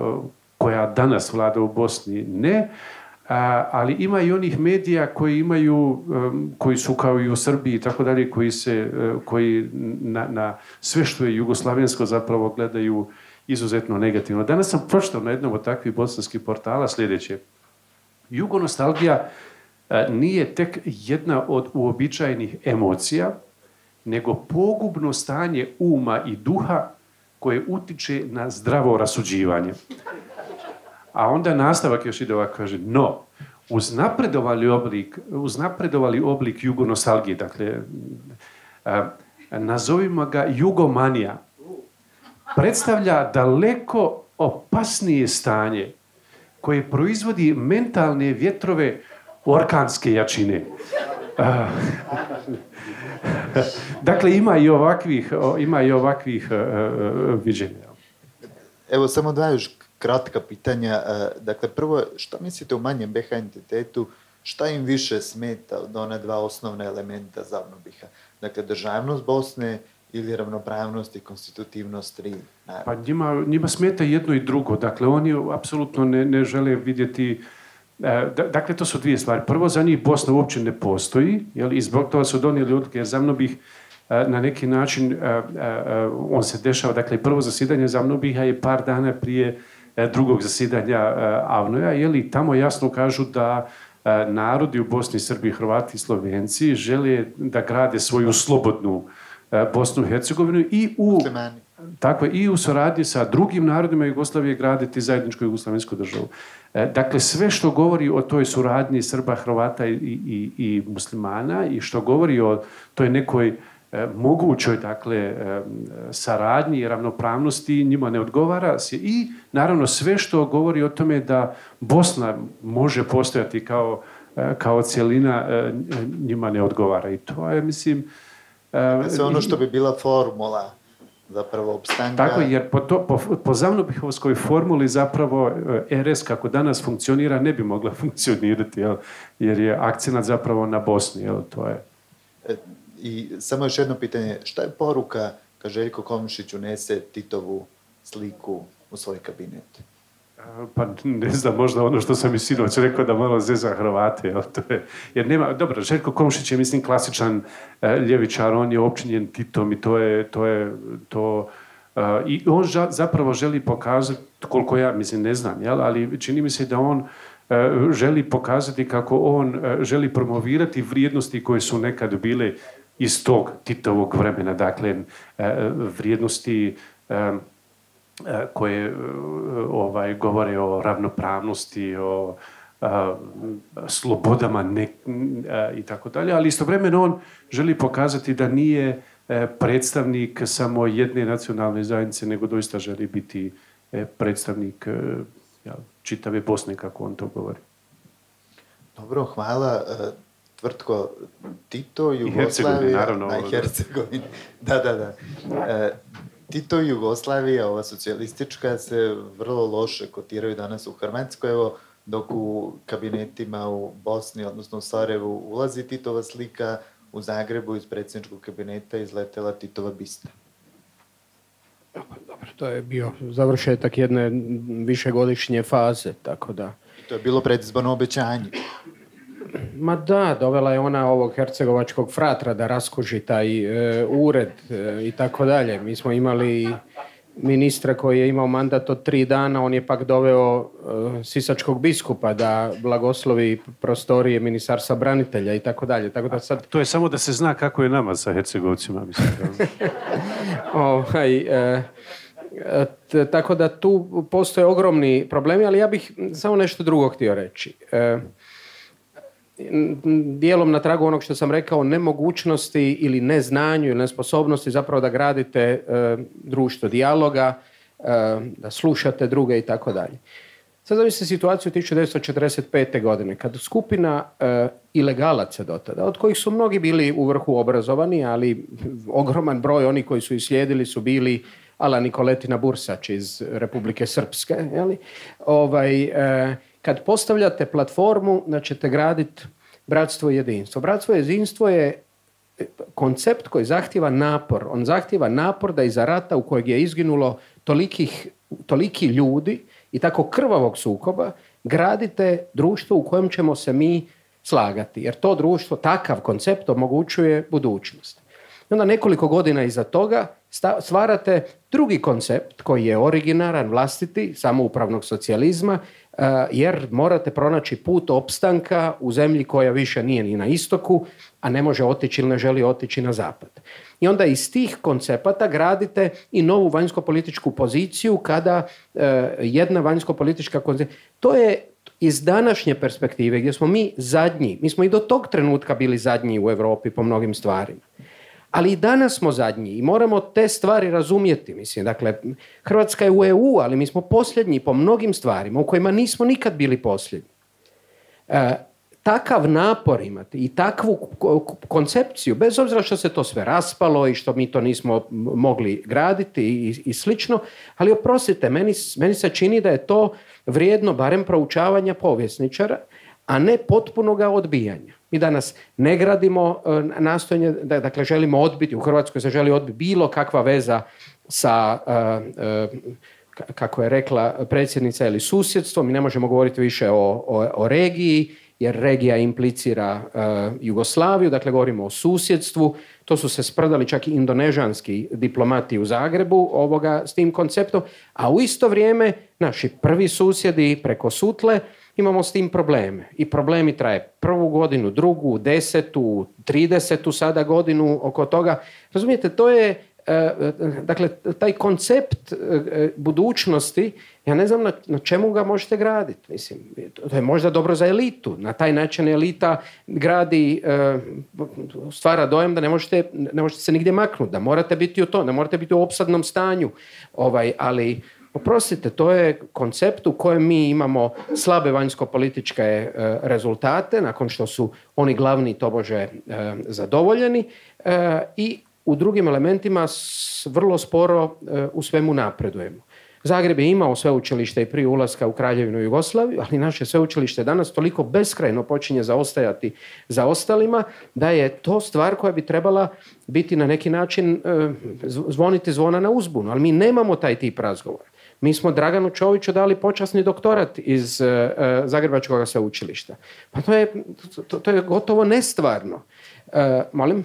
koja danas vlada u Bosni ne, A, ali ima i onih medija koji imaju, um, koji su kao i u Srbiji i tako dalje, koji se, uh, koji na, na sve što je jugoslavensko zapravo gledaju izuzetno negativno. Danas sam pročitao na jednom od takvih bosanskih portala sljedeće. Jugonostalgija uh, nije tek jedna od uobičajenih emocija, nego pogubno stanje uma i duha koje utiče na zdravo rasuđivanje. A onda nastavak još ide ovako, kaže, no, uz napredovali oblik, uz napredovali oblik jugonostalgije, dakle, a, nazovimo ga jugomanija, predstavlja daleko opasnije stanje koje proizvodi mentalne vjetrove orkanske jačine. A, dakle, ima i ovakvih, ima i ovakvih uh, viđenja. Evo, samo dva još kratka pitanja. Dakle, prvo, šta mislite o manjem be ha entitetu, šta im više smeta od ona dva osnovna elementa Zavnobiha? Dakle, državnost Bosne ili ravnopravnost i konstitutivnost tri naroda? Pa njima, njima smeta jedno i drugo. Dakle, oni apsolutno ne, ne žele vidjeti... Dakle, to su dvije stvari. Prvo, za njih Bosna uopće ne postoji, jel? I zbog toga su donijeli odluke, jer Zavnobih na neki način, on se dešava, dakle, prvo zasjedanje Zavnobiha je par dana prije drugog zasjedanja Avnoja, jel? I tamo jasno kažu da narodi u Bosni, Srbiji, Hrvati i Slovenci žele da grade svoju slobodnu Bosnu i Hercegovinu i u, tako, i u suradnji sa drugim narodima Jugoslavije graditi zajedničku jugoslavensku državu. Dakle, sve što govori o toj suradnji Srba, Hrvata i, i, i muslimana i što govori o toj nekoj mogućoj, dakle, saradnji i ravnopravnosti njima ne odgovara. I, naravno, sve što govori o tome da Bosna može postojati kao, kao cjelina njima ne odgovara. I to je, mislim... Sve ono što bi bila formula zapravo opstanka... Tako, jer po, to, po, po Zavnobihovskoj formuli zapravo er es kako danas funkcionira ne bi mogla funkcionirati, jel? Jer je akcenat zapravo na Bosni, jel? To je... I samo još jedno pitanje, šta je poruka kad Željko Komšić unese Titovu sliku u svoj kabinet? Pa ne znam, možda ono što sam i sinoć rekao da malo zeza Hrvate, jel? To je, jer nema, dobro, Željko Komšić je, mislim, klasičan uh, ljevičar, on je opčinjen Titom i to je, to je, to, uh, i on ža, zapravo želi pokazati, koliko ja, mislim, ne znam, jel? Ali čini mi se da on uh, želi pokazati kako on uh, želi promovirati vrijednosti koje su nekad bile iz tog Titovog vremena, dakle, uh, vrijednosti uh, koje ovaj, govore o ravnopravnosti, o a, slobodama ne, a, i tako dalje, ali istovremeno on želi pokazati da nije a, predstavnik samo jedne nacionalne zajednice, nego doista želi biti a, predstavnik a, ja, čitave Bosne, kako on to govori. Dobro, hvala. Tvrtko, Tito, Jugoslavija... naravno. I Hercegovini. Da, da, da. E, Tito i Jugoslavija, ova socijalistička, se vrlo loše kotiraju danas u Hrvatskoj, evo, dok u kabinetima u Bosni, odnosno u Sarajevu, ulazi Titova slika, u Zagrebu iz predsjedničkog kabineta izletela Titova bista. Dobro, to je bio završetak jedne višegodišnje faze, tako da... To je bilo predizborno obećanje. Ma da, dovela je ona ovog hercegovačkog fratra da raskoži taj e, ured e, i tako dalje. Mi smo imali ministra koji je imao mandat od tri dana, on je pak doveo e, sisačkog biskupa da blagoslovi prostorije Ministarstva branitelja i tako dalje. Tako da sad... To je samo da se zna kako je nama sa Hercegovcima, mislim. ovaj, e, t, tako da tu postoje ogromni problemi, ali ja bih samo nešto drugo htio reći. E, dijelom na tragu onog što sam rekao, nemogućnosti ili neznanju ili nesposobnosti zapravo da gradite e, društvo dijaloga, e, da slušate druge i tako dalje. Sad zamislite situaciju tisuću devetsto četrdeset pete. godine, kad skupina e, ilegalaca do tada, od kojih su mnogi bili u vrhu obrazovani, ali ogroman broj oni koji su islijedili su bili ala Nikoletina Bursač iz Republike Srpske, jeli? Ovaj, e, kad postavljate platformu da ćete graditi bratstvo i jedinstvo. Bratstvo i jedinstvo je koncept koji zahtjeva napor. On zahtjeva napor da iza rata u kojeg je izginulo tolikih, toliki ljudi i tako krvavog sukoba gradite društvo u kojem ćemo se mi slagati. Jer to društvo, takav koncept omogućuje budućnost. I onda nekoliko godina iza toga stvarate drugi koncept koji je originaran, vlastiti, samoupravnog socijalizma, jer morate pronaći put opstanka u zemlji koja više nije ni na istoku, a ne može otići ili ne želi otići na zapad. I onda iz tih koncepata gradite i novu vanjsko-političku poziciju kada jedna vanjsko-politička koncepcija... To je iz današnje perspektive gdje smo mi zadnji, mi smo i do tog trenutka bili zadnji u Europi po mnogim stvarima. Ali i danas smo zadnji i moramo te stvari razumjeti. Mislim, dakle, Hrvatska je u E U, ali mi smo posljednji po mnogim stvarima u kojima nismo nikad bili posljednji. E, takav napor imati i takvu koncepciju, bez obzira što se to sve raspalo i što mi to nismo mogli graditi i, i slično, ali oprostite, meni, meni se čini da je to vrijedno barem proučavanja povjesničara, a ne potpunoga odbijanja. Mi danas ne gradimo nastojanje, dakle želimo odbiti, u Hrvatskoj se želi odbiti bilo kakva veza sa, kako je rekla predsjednica, ili susjedstvom. Mi ne možemo govoriti više o, o, o regiji, jer regija implicira Jugoslaviju, dakle govorimo o susjedstvu. To su se sprdali čak i indonežanski diplomati u Zagrebu ovoga, s tim konceptom, a u isto vrijeme naši prvi susjedi preko Sutle imamo s tim probleme. I problemi traje prvu godinu, drugu, desetu, tridesetu sada godinu oko toga. Razumijete, to je, dakle, taj koncept budućnosti, ja ne znam na, na čemu ga možete graditi. Mislim, to je možda dobro za elitu. Na taj način elita gradi, stvara dojam da ne možete, ne možete se nigdje maknuti, da morate biti u to, da morate biti u opsadnom stanju. Ovaj, ali oprostite, to je koncept u kojem mi imamo slabe vanjsko-političke e, rezultate, nakon što su oni glavni tobože e, zadovoljeni, e, i u drugim elementima s, vrlo sporo e, u svemu napredujemo. Zagreb je imao sveučilište i prije ulaska u Kraljevinu Jugoslaviju, ali naše sveučilište danas toliko beskrajno počinje zaostajati za ostalima, da je to stvar koja bi trebala biti na neki način e, zvoniti zvona na uzbunu, ali mi nemamo taj tip razgovora. Mi smo Draganu Čoviću dali počasni doktorat iz uh, Zagrebačkog sveučilišta. Pa to je, to, to je gotovo nestvarno. Uh, molim?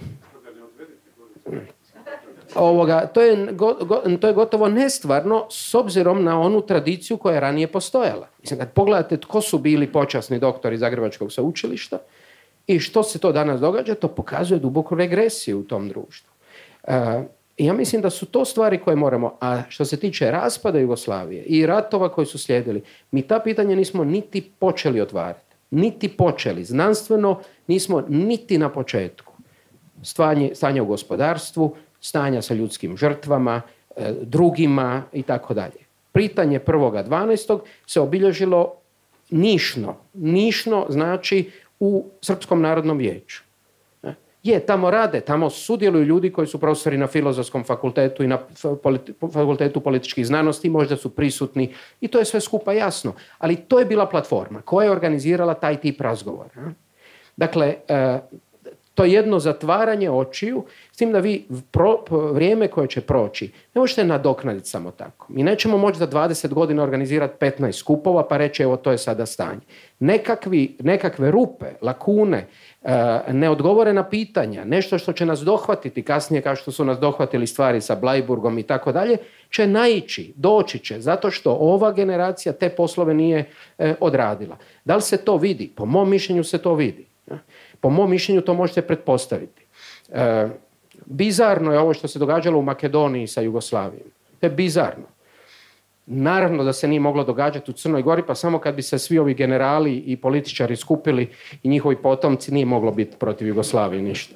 Ovoga, to, je go, go, to je gotovo nestvarno s obzirom na onu tradiciju koja je ranije postojala. Mislim, kad pogledate tko su bili počasni doktori Zagrebačkog sveučilišta i što se to danas događa, to pokazuje duboku regresiju u tom društvu. Uh, Ja mislim da su to stvari koje moramo, a što se tiče raspada Jugoslavije i ratova koji su slijedili, mi ta pitanja nismo niti počeli otvarati, niti počeli. Znanstveno nismo niti na početku. Stanje, stanje u gospodarstvu, stanja sa ljudskim žrtvama, e, drugima i tako dalje. Pitanje prvoga dvanaestog se obilježilo nišno. Nišno znači u Srpskom narodnom vijeću. Je, tamo rade, tamo sudjeluju ljudi koji su profesori na Filozofskom fakultetu i na Fakultetu političkih znanosti, možda su prisutni i to je sve skupa jasno. Ali to je bila platforma koja je organizirala taj tip razgovora. Dakle, to je jedno zatvaranje očiju, s tim da vi pro, vrijeme koje će proći ne možete nadoknaditi samo tako. Mi nećemo moći za dvadeset godina organizirati petnaest skupova pa reći evo to je sada stanje. Nekakvi, nekakve rupe, lakune, neodgovorena pitanja, nešto što će nas dohvatiti kasnije kao što su nas dohvatili stvari sa Bleiburgom i tako dalje, će naići, doći će, zato što ova generacija te poslove nije e, odradila. Da li se to vidi? Po mom mišljenju se to vidi. Po mom mišljenju to možete pretpostaviti. E, bizarno je ovo što se događalo u Makedoniji sa Jugoslavijom. To je bizarno. Naravno da se nije moglo događati u Crnoj Gori, pa samo kad bi se svi ovi generali i političari skupili i njihovi potomci, nije moglo biti protiv Jugoslavije ništa.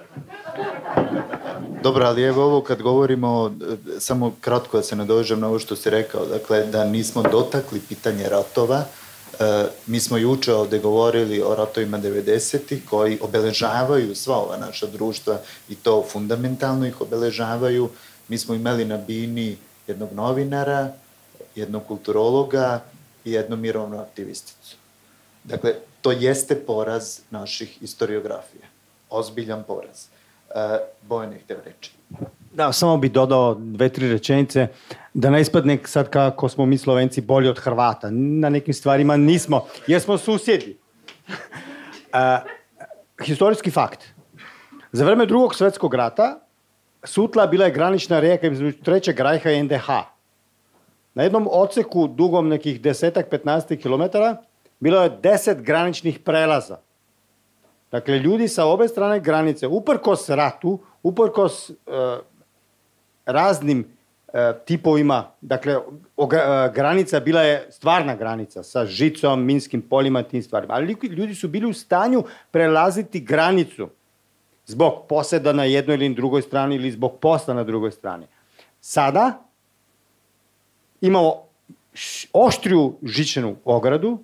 Dobro, ali evo ovo kad govorimo, samo kratko da se nadovežem na ovo što si rekao, dakle da nismo dotakli pitanje ratova. E, mi smo juče ovde govorili o ratovima devedesetih koji obeležavaju sva ova naša društva i to fundamentalno ih obeležavaju. Mi smo imali na bini jednog novinara, jednog kulturologa i jednu mirovnu aktivisticu. Dakle, to jeste poraz naših historiografija. Ozbiljan poraz. E, Bojan je hteo reći. Da, samo bi dodao dve, tri rečenice, da ne ispadne sad kako smo mi Slovenci bolji od Hrvata. Na nekim stvarima nismo, jer smo susjedi. E, historijski fakt. Za vreme drugog svjetskog rata Sutla bila je granična rijeka između Trećeg rajha i en de ha. Na jednom odseku dugom nekih desetak, petnaest kilometara bilo je deset graničnih prelaza. Dakle, ljudi sa obe strane granice, uprkos ratu, uprkos uh, raznim uh, tipovima, dakle, oga, uh, granica bila je stvarna granica sa žicom, minskim poljima, tim stvarima. Ali ljudi su bili u stanju prelaziti granicu zbog poseda na jednoj ili drugoj strani ili zbog posla na drugoj strani. Sada imamo oštriju žičanu ogradu.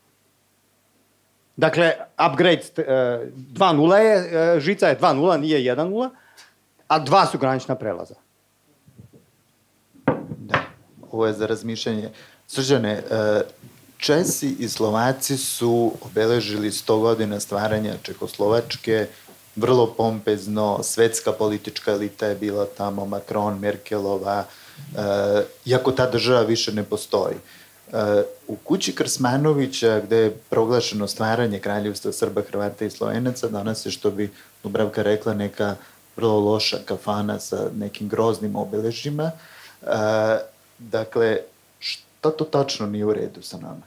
Dakle, upgrade dva nula je, žica je dva nula, nije jedan nula, a dva su granična prelaza. Da, ovo je za razmišljanje. Srđane, Česi i Slovaci su obeležili sto godina stvaranja Čehoslovačke, vrlo pompezno, svetska politička elita je bila tamo, Macron, Merkelova, iako ta država više ne postoji. U kući Krsmanovića, gde je proglašeno stvaranje kraljevstva Srba, Hrvata i Slovenaca, danas je, što bi Dubravka rekla, neka vrlo loša kafana sa nekim groznim obeležima. Dakle, šta to tačno nije u redu sa nama?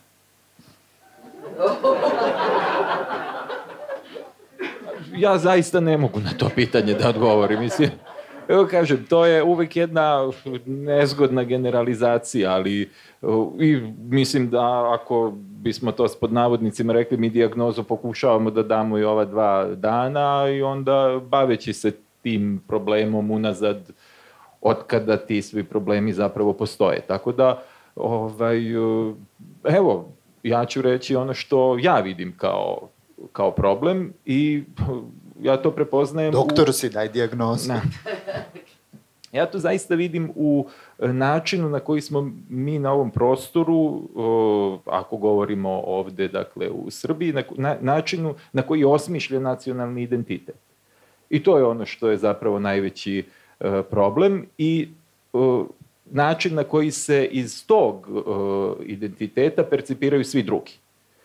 Ja zaista ne mogu na to pitanje da odgovorim. Mislim, evo kažem, to je uvek jedna nezgodna generalizacija, ali i mislim da ako bismo to s pod navodnicima rekli, mi dijagnozu pokušavamo da damo i ova dva dana i onda baveći se tim problemom unazad od kada ti svi problemi zapravo postoje. Tako da, ovaj, evo, ja ću reći ono što ja vidim kao, kao problem i ja to prepoznajem... Doktor u... si, daj dijagnozu. Na. Ja to zaista vidim u načinu na koji smo mi na ovom prostoru, ako govorimo ovde, dakle, u Srbiji, na načinu na koji je osmišljen nacionalni identitet. I to je ono što je zapravo najveći problem i način na koji se iz tog identiteta percipiraju svi drugi.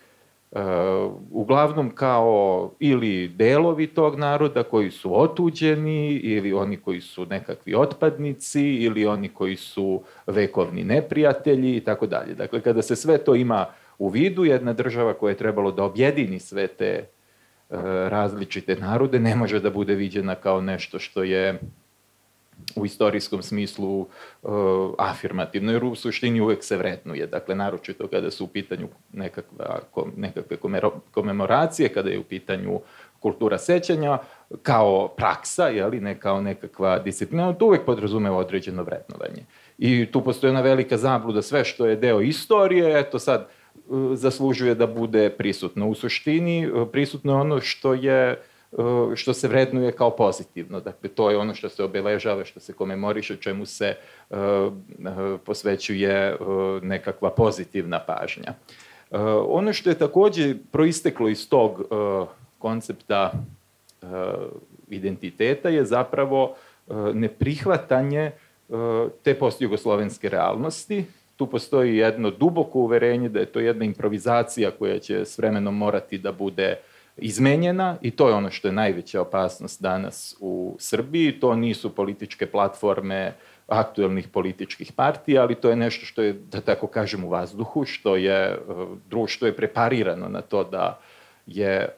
Uglavnom kao ili delovi tog naroda koji su otuđeni, ili oni koji su nekakvi otpadnici, ili oni koji su vekovni neprijatelji i tako dalje. Dakle, kada se sve to ima u vidu, jedna država koja je trebalo da objedini sve te različite narode ne može da bude viđena kao nešto što je u istorijskom smislu uh, afirmativno, jer u suštini uvek se vrednuje. Dakle, naročito kada su u pitanju nekakva, nekakve komemoracije, kada je u pitanju kultura sećanja, kao praksa, jeli, ne kao nekakva disciplina, to uvek podrazumeva određeno vrednovanje. I tu postoji jedna velika zabluda, sve što je deo istorije, eto sad, uh, zaslužuje da bude prisutno. U suštini, uh, prisutno je ono što je što se vrednuje kao pozitivno. Dakle, to je ono što se obeležava, što se komemoriše, čemu se uh, posvećuje uh, nekakva pozitivna pažnja. Uh, ono što je takođe proisteklo iz tog uh, koncepta uh, identiteta je zapravo uh, neprihvatanje uh, te postjugoslovenske realnosti. Tu postoji jedno duboko uverenje da je to jedna improvizacija koja će s vremenom morati da bude izmenjena i to je ono što je najveća opasnost danas u Srbiji. To nisu političke platforme aktuelnih političkih partija, ali to je nešto što je, da tako kažem, u vazduhu, što je, društvo je preparirano na to da je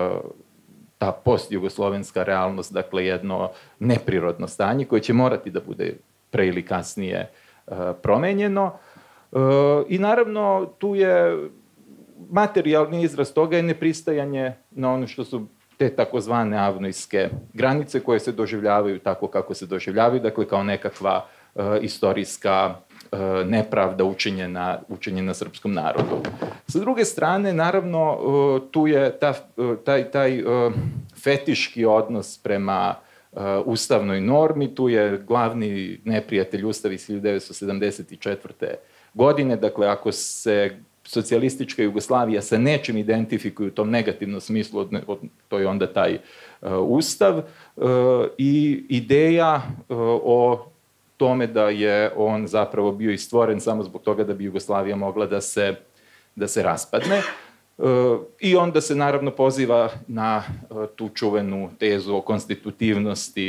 ta postjugoslovenska realnost, dakle, jedno neprirodno stanje koje će morati da bude pre ili kasnije promenjeno. I naravno, tu je materijalni izraz toga je nepristajanje na ono što su te takozvane avnojske granice koje se doživljavaju tako kako se doživljavaju, dakle kao nekakva uh, istorijska uh, nepravda učinjena, učinjena srpskom narodu. Sa druge strane, naravno, uh, tu je ta, uh, taj, taj uh, fetiški odnos prema uh, ustavnoj normi, tu je glavni neprijatelj Ustav iz hiljadu devetsto sedamdeset četvrte. godine, dakle ako se socijalistička Jugoslavija sa nečim identifikuju u tom negativnom smislu, od, od, to je onda taj uh, ustav uh, i ideja uh, o tome da je on zapravo bio i stvoren samo zbog toga da bi Jugoslavija mogla da se, da se raspadne. Uh, I onda se naravno poziva na uh, tu čuvenu tezu o konstitutivnosti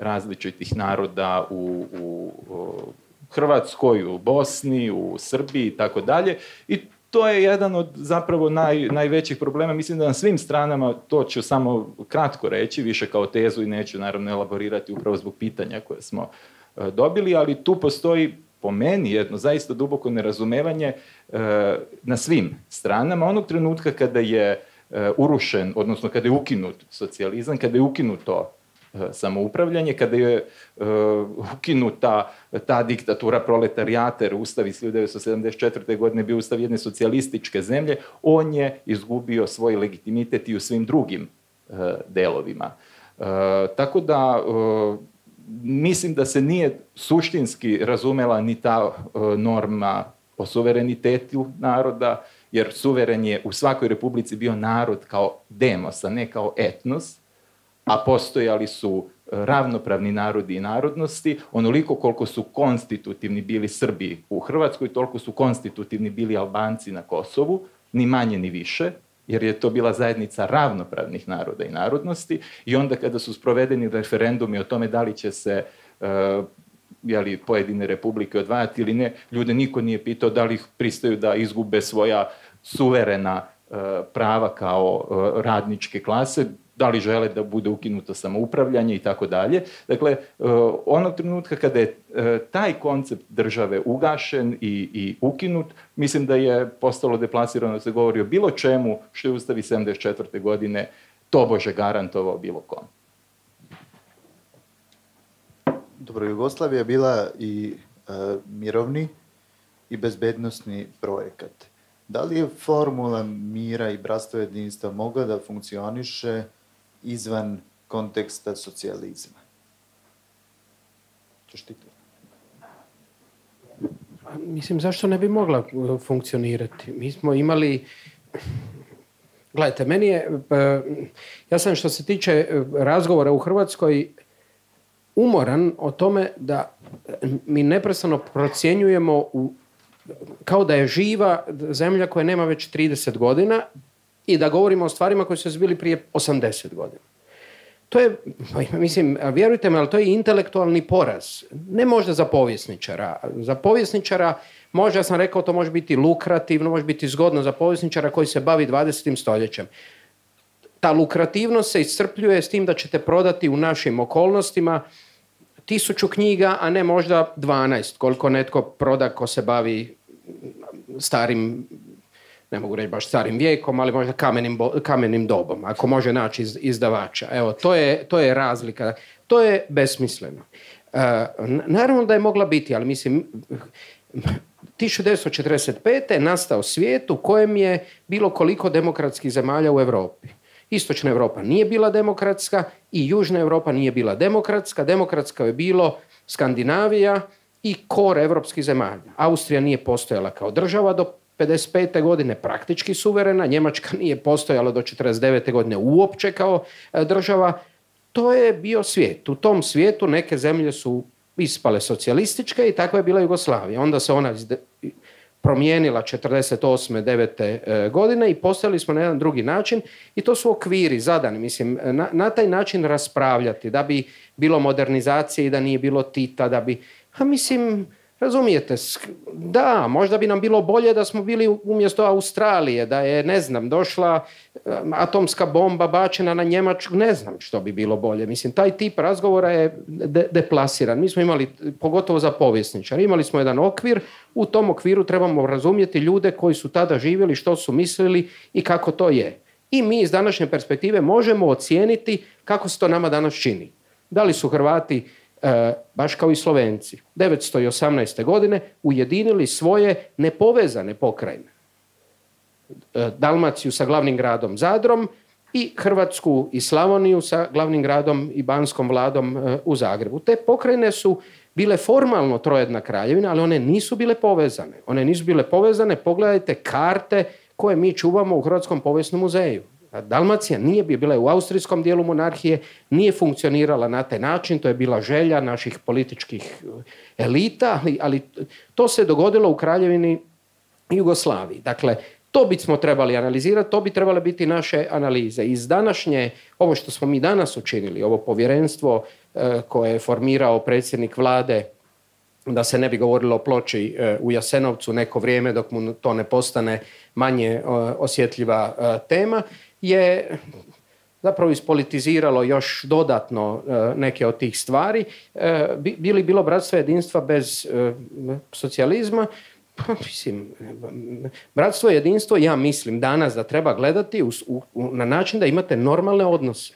različitih naroda u, u, u Hrvatskoj, u Bosni, u Srbiji i tako dalje. I to je jedan od zapravo naj, najvećih problema. Mislim da na svim stranama, to ću samo kratko reći, više kao tezu i neću naravno elaborirati upravo zbog pitanja koje smo e, dobili, ali tu postoji po meni jedno zaista duboko nerazumevanje e, na svim stranama. Onog trenutka kada je e, urušen, odnosno kada je ukinut socijalizam, kada je ukinuto samoupravljanje, kada je uh, ukinuta ta diktatura proletarijata, jer Ustav iz hiljadu devetsto sedamdeset četvrte. godine bio Ustav jedne socijalističke zemlje, on je izgubio svoj legitimitet i u svim drugim uh, delovima. Uh, tako da uh, mislim da se nije suštinski razumela ni ta uh, norma o suverenitetu naroda, jer suveren je u svakoj republici bio narod kao demos, a ne kao etnos, a postojali su ravnopravni narodi i narodnosti, onoliko koliko su konstitutivni bili Srbi u Hrvatskoj, toliko su konstitutivni bili Albanci na Kosovu, ni manje ni više, jer je to bila zajednica ravnopravnih naroda i narodnosti, i onda kada su sprovedeni referendumi o tome da li će se uh, jeli, pojedine republike odvajati ili ne, ljude niko nije pitao da li pristaju da izgube svoja suverena uh, prava kao uh, radničke klase, da li žele da bude ukinuto samoupravljanje i tako dalje. Dakle, onog trenutka kada je taj koncept države ugašen i, i ukinut, mislim da je postalo deplasirano da se govori o bilo čemu što je Ustav iz sedamdeset četvrte. godine tobože garantovao bilo kom. Dobro, Jugoslavija je bila i e, mirovni i bezbednosni projekat. Da li je formula mira i bratstva jedinstva mogla da funkcioniše izvan konteksta socijalizma? Češ ti to? Mislim, zašto ne bi mogla funkcionirati? Mi smo imali... Gledajte, meni je... Ja sam, što se tiče razgovora u Hrvatskoj, umoran o tome da mi neprestano procjenjujemo u, kao da je živa zemlja koja nema već trideset godina i da govorimo o stvarima koje su se zbili prije osamdeset godina. To je, mislim, vjerujte me, ali to je intelektualni poraz. Ne možda za povjesničara. Za povjesničara, možda ja sam rekao, to može biti lukrativno, može biti zgodno za povjesničara koji se bavi dvadesetim stoljećem. Ta lukrativnost se iscrpljuje s tim da ćete prodati u našim okolnostima tisuću knjiga, a ne možda dvanaest, koliko netko proda ko se bavi starim, ne mogu reći baš starim vijekom, ali možda kamenim, kamenim dobom, ako može naći iz, izdavača. Evo, to je, to je razlika. To je besmisleno. Uh, naravno da je mogla biti, ali mislim, tisuću devetsto četrdeset pete. nastao svijet u kojem je bilo koliko demokratskih zemalja u Europi. Istočna Europa nije bila demokratska i Južna Europa nije bila demokratska. Demokratska je bilo Skandinavija i kor evropskih zemalja. Austrija nije postojala kao država do pedeset pete. godine, praktički suverena. Njemačka nije postojala do četrdeset devete. godine uopće kao država. To je bio svijet. U tom svijetu neke zemlje su ispale socijalističke i takva je bila Jugoslavija. Onda se ona promijenila četrdeset osme. devete. godine i postavili smo na jedan drugi način i to su okviri zadani. Mislim, na, na taj način raspravljati da bi bilo modernizacije i da nije bilo Tita, da bi... A mislim, razumijete, da, možda bi nam bilo bolje da smo bili umjesto Australije, da je, ne znam, došla atomska bomba bačena na Njemačku, ne znam što bi bilo bolje. Mislim, taj tip razgovora je de- deplasiran. Mi smo imali, pogotovo za povjesničar, imali smo jedan okvir, u tom okviru trebamo razumjeti ljude koji su tada živjeli, što su mislili i kako to je. I mi iz današnje perspektive možemo ocijeniti kako se to nama danas čini. Da li su Hrvati, E, baš kao i Slovenci, devetsto osamnaeste. godine ujedinili svoje nepovezane pokrajine. E, Dalmaciju sa glavnim gradom Zadrom i Hrvatsku i Slavoniju sa glavnim gradom i banskom vladom e, u Zagrebu. Te pokrajine su bile formalno trojedna kraljevina, ali one nisu bile povezane. One nisu bile povezane, pogledajte karte koje mi čuvamo u Hrvatskom povijesnom muzeju. Dalmacija nije bila u austrijskom dijelu monarhije, nije funkcionirala na taj način, to je bila želja naših političkih elita, ali, ali to se dogodilo u Kraljevini Jugoslaviji. Dakle, To bismo trebali analizirati, to bi trebale biti naše analize. Iz današnje, ovo što smo mi danas učinili, ovo povjerenstvo e, koje je formirao predsjednik vlade, da se ne bi govorilo o ploči e, u Jasenovcu neko vrijeme dok mu to ne postane manje e, osjetljiva e, tema, je zapravo ispolitiziralo još dodatno e, neke od tih stvari. E, bi, bili bilo bratstvo jedinstva bez e, socijalizma? Pa, mislim, bratstvo i jedinstvo, ja mislim danas da treba gledati u, u, na način da imate normalne odnose.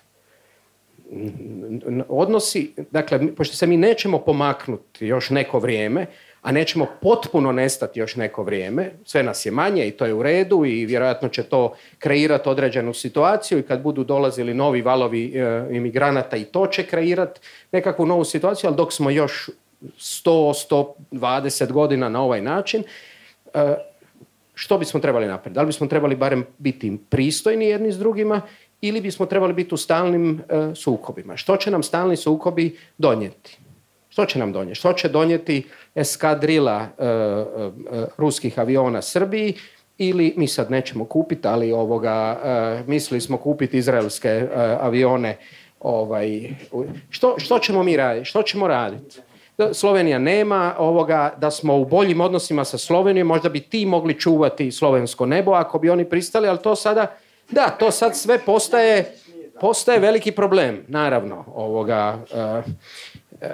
Odnosi, dakle, pošto se mi nećemo pomaknuti još neko vrijeme, a nećemo potpuno nestati još neko vrijeme, sve nas je manje i to je u redu i vjerojatno će to kreirati određenu situaciju i kad budu dolazili novi valovi e, imigranata i to će kreirati nekakvu novu situaciju, ali dok smo još sto, sto dvadeset godina na ovaj način, e, što bismo trebali napraviti? Da li bismo trebali barem biti pristojni jedni s drugima ili bismo trebali biti u stalnim e, sukobima? Što će nam stalni sukobi donijeti? Što će nam donijeti? Što će donijeti eskadrila e, e, ruskih aviona Srbiji ili mi sad nećemo kupiti, ali ovoga, e, mislili smo kupiti izraelske e, avione. Ovaj, što, što ćemo mi raditi? Što ćemo raditi? Slovenija nema ovoga, da smo u boljim odnosima sa Slovenijom, možda bi ti mogli čuvati slovensko nebo ako bi oni pristali, ali to sada, da, to sad sve postaje, postaje veliki problem, naravno. Ovoga, uh, uh,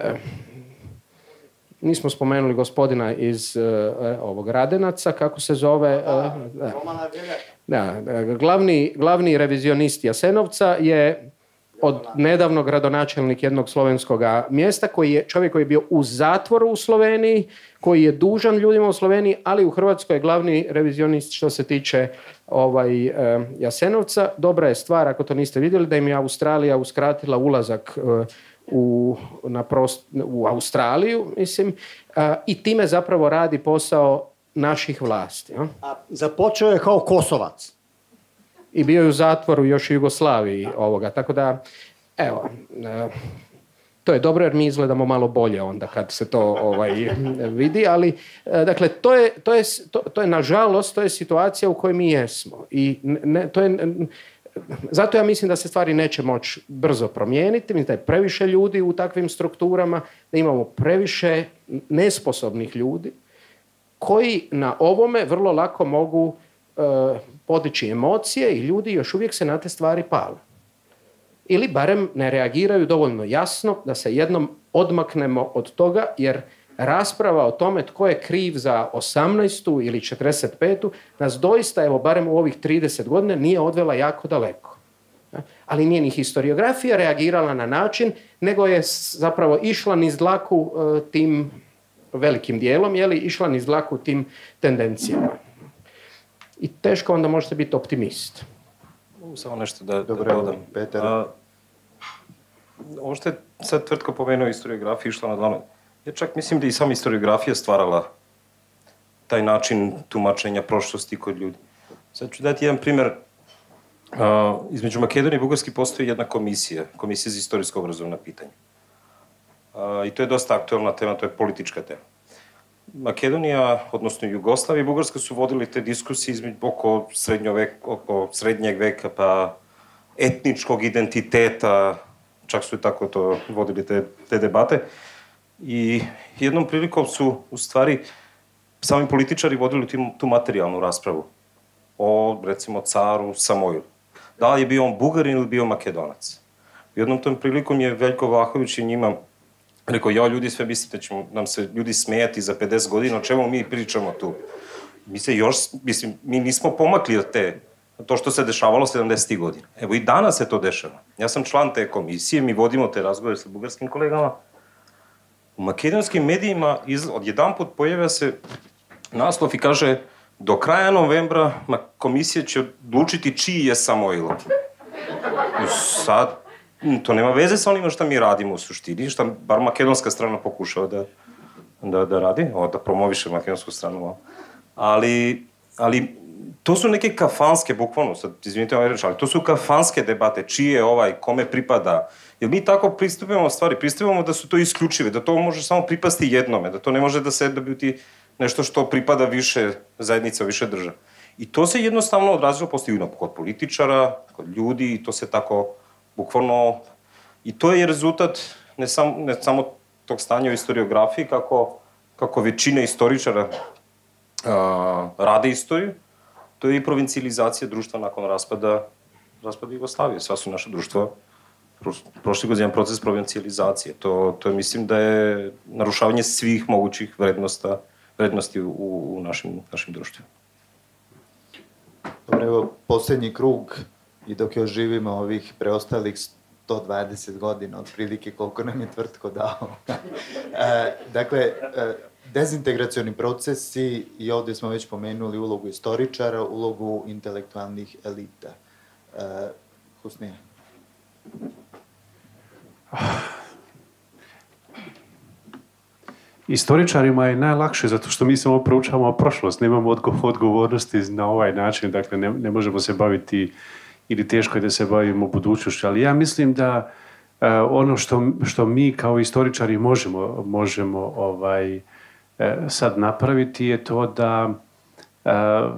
nismo spomenuli gospodina iz uh, ovog Radenaca, kako se zove. Uh, da. Da, glavni, glavni revizionist Jasenovca je od nedavno gradonačelnik jednog slovenskog mjesta, koji je čovjek koji je bio u zatvoru u Sloveniji, koji je dužan ljudima u Sloveniji, ali u Hrvatskoj je glavni revizionist što se tiče ovaj, eh, Jasenovca. Dobra je stvar, ako to niste vidjeli, da im je Australija uskratila ulazak eh, u, na prost, u Australiju, mislim, eh, i time zapravo radi posao naših vlasti. Ja? A započeo je kao Kosovac. I bio je u zatvoru još u Jugoslaviji ovoga. Tako da, evo, e, to je dobro jer mi izgledamo malo bolje onda kad se to ovaj, vidi, ali e, dakle, to je, to, je, to, to je nažalost, to je situacija u kojoj mi jesmo. I ne, to je, zato ja mislim da se stvari neće moći brzo promijeniti, mislim da je previše ljudi u takvim strukturama, da imamo previše nesposobnih ljudi koji na ovome vrlo lako mogu e, podići emocije i ljudi još uvijek se na te stvari pale. Ili barem ne reagiraju dovoljno jasno da se jednom odmaknemo od toga, jer rasprava o tome tko je kriv za osamnaestu ili četrdeset petu nas doista, evo barem u ovih trideset godina, nije odvela jako daleko. Ali nije ni historiografija reagirala na način, nego je zapravo išla niz dlaku tim velikim dijelom, je li išla niz dlaku tim tendencijama. I teško onda možete biti optimist. Samo nešto da, Dobre, da dodam. Peter. A, ovo što je sad Tvrtko pomenuo historiografiju išla na dlanu. Ja čak mislim da i sama historiografija stvarala taj način tumačenja prošlosti kod ljudi. Sad ću dati jedan primjer. A, između Makedonije i Bugarske postoji jedna komisija, komisija za istorijsko obrazovna pitanja. A, I to je dosta aktualna tema, to je politička tema. Makedonija, odnosno Jugoslavija i Bugarska su vodili te diskusije između oko, vek, oko srednjeg veka, pa etničkog identiteta, čak su i tako to vodili te, te debate. I jednom prilikom su, u stvari, sami političari vodili tu, tu materijalnu raspravu o, recimo, caru Samoilu. Da li je bio on Bugarin ili bio Makedonac? U jednom tom prilikom je Veljko Vlahović i njima rekao, ja, ljudi, sve mislite da će nam se ljudi smijati za pedeset godina, o čemu mi pričamo tu? Mi se još, mislim, mi nismo pomakli od te, to što se dešavalo sedamdesetih godina. Evo i danas se to dešava. Ja sam član te komisije, mi vodimo te razgovore sa bugarskim kolegama. U makedonskim medijima odjedanput pojavlja se naslov i kaže, do kraja novembra komisija će odlučiti čiji je Samoil. I sad, to nema veze sa onima što mi radimo u suštini, što bar makedonska strana pokušava da, da, da radi, o, da promoviše makedonsku stranu. Ali, ali to su neke kafanske, bukvalno, sad izvinite ovaj reč, ali to su kafanske debate, čiji je ovaj, kome pripada. Jer mi tako pristupimo stvari, pristupimo da su to isključive, da to može samo pripasti jednome, da to ne može da se da biti nešto što pripada više zajednica, više država. I to se jednostavno odrazilo postoji kod političara, kod ljudi, i to se tako bukvalno... I to je rezultat ne, sam, ne samo tog stanja u historiografiji, kako, kako većina istoričara a, rade istoriju, to je i provincijalizacija društva nakon raspada, raspada Jugoslavije. Sva su naša društva prošli godin proces provincijalizacije. To, to je, mislim da je narušavanje svih mogućih vrednosta, vrednosti u, u našim, našim društvima. Dobro, evo, posljednji krug i dok još živimo ovih preostalih sto dvadeset godina, otprilike koliko nam je Tvrtko dao. e, dakle, e, dezintegracioni procesi, i ovdje smo već pomenuli ulogu istoričara, ulogu intelektualnih elita. E, Husnija. Istoričarima je najlakše, zato što mi samo proučavamo prošlost, nemamo odgovornosti na ovaj način, dakle ne, ne možemo se baviti, ili teško je da se bavimo budućnošću, ali ja mislim da uh, ono što, što mi kao istoričari možemo, možemo ovaj, uh, sad napraviti je to da... Uh,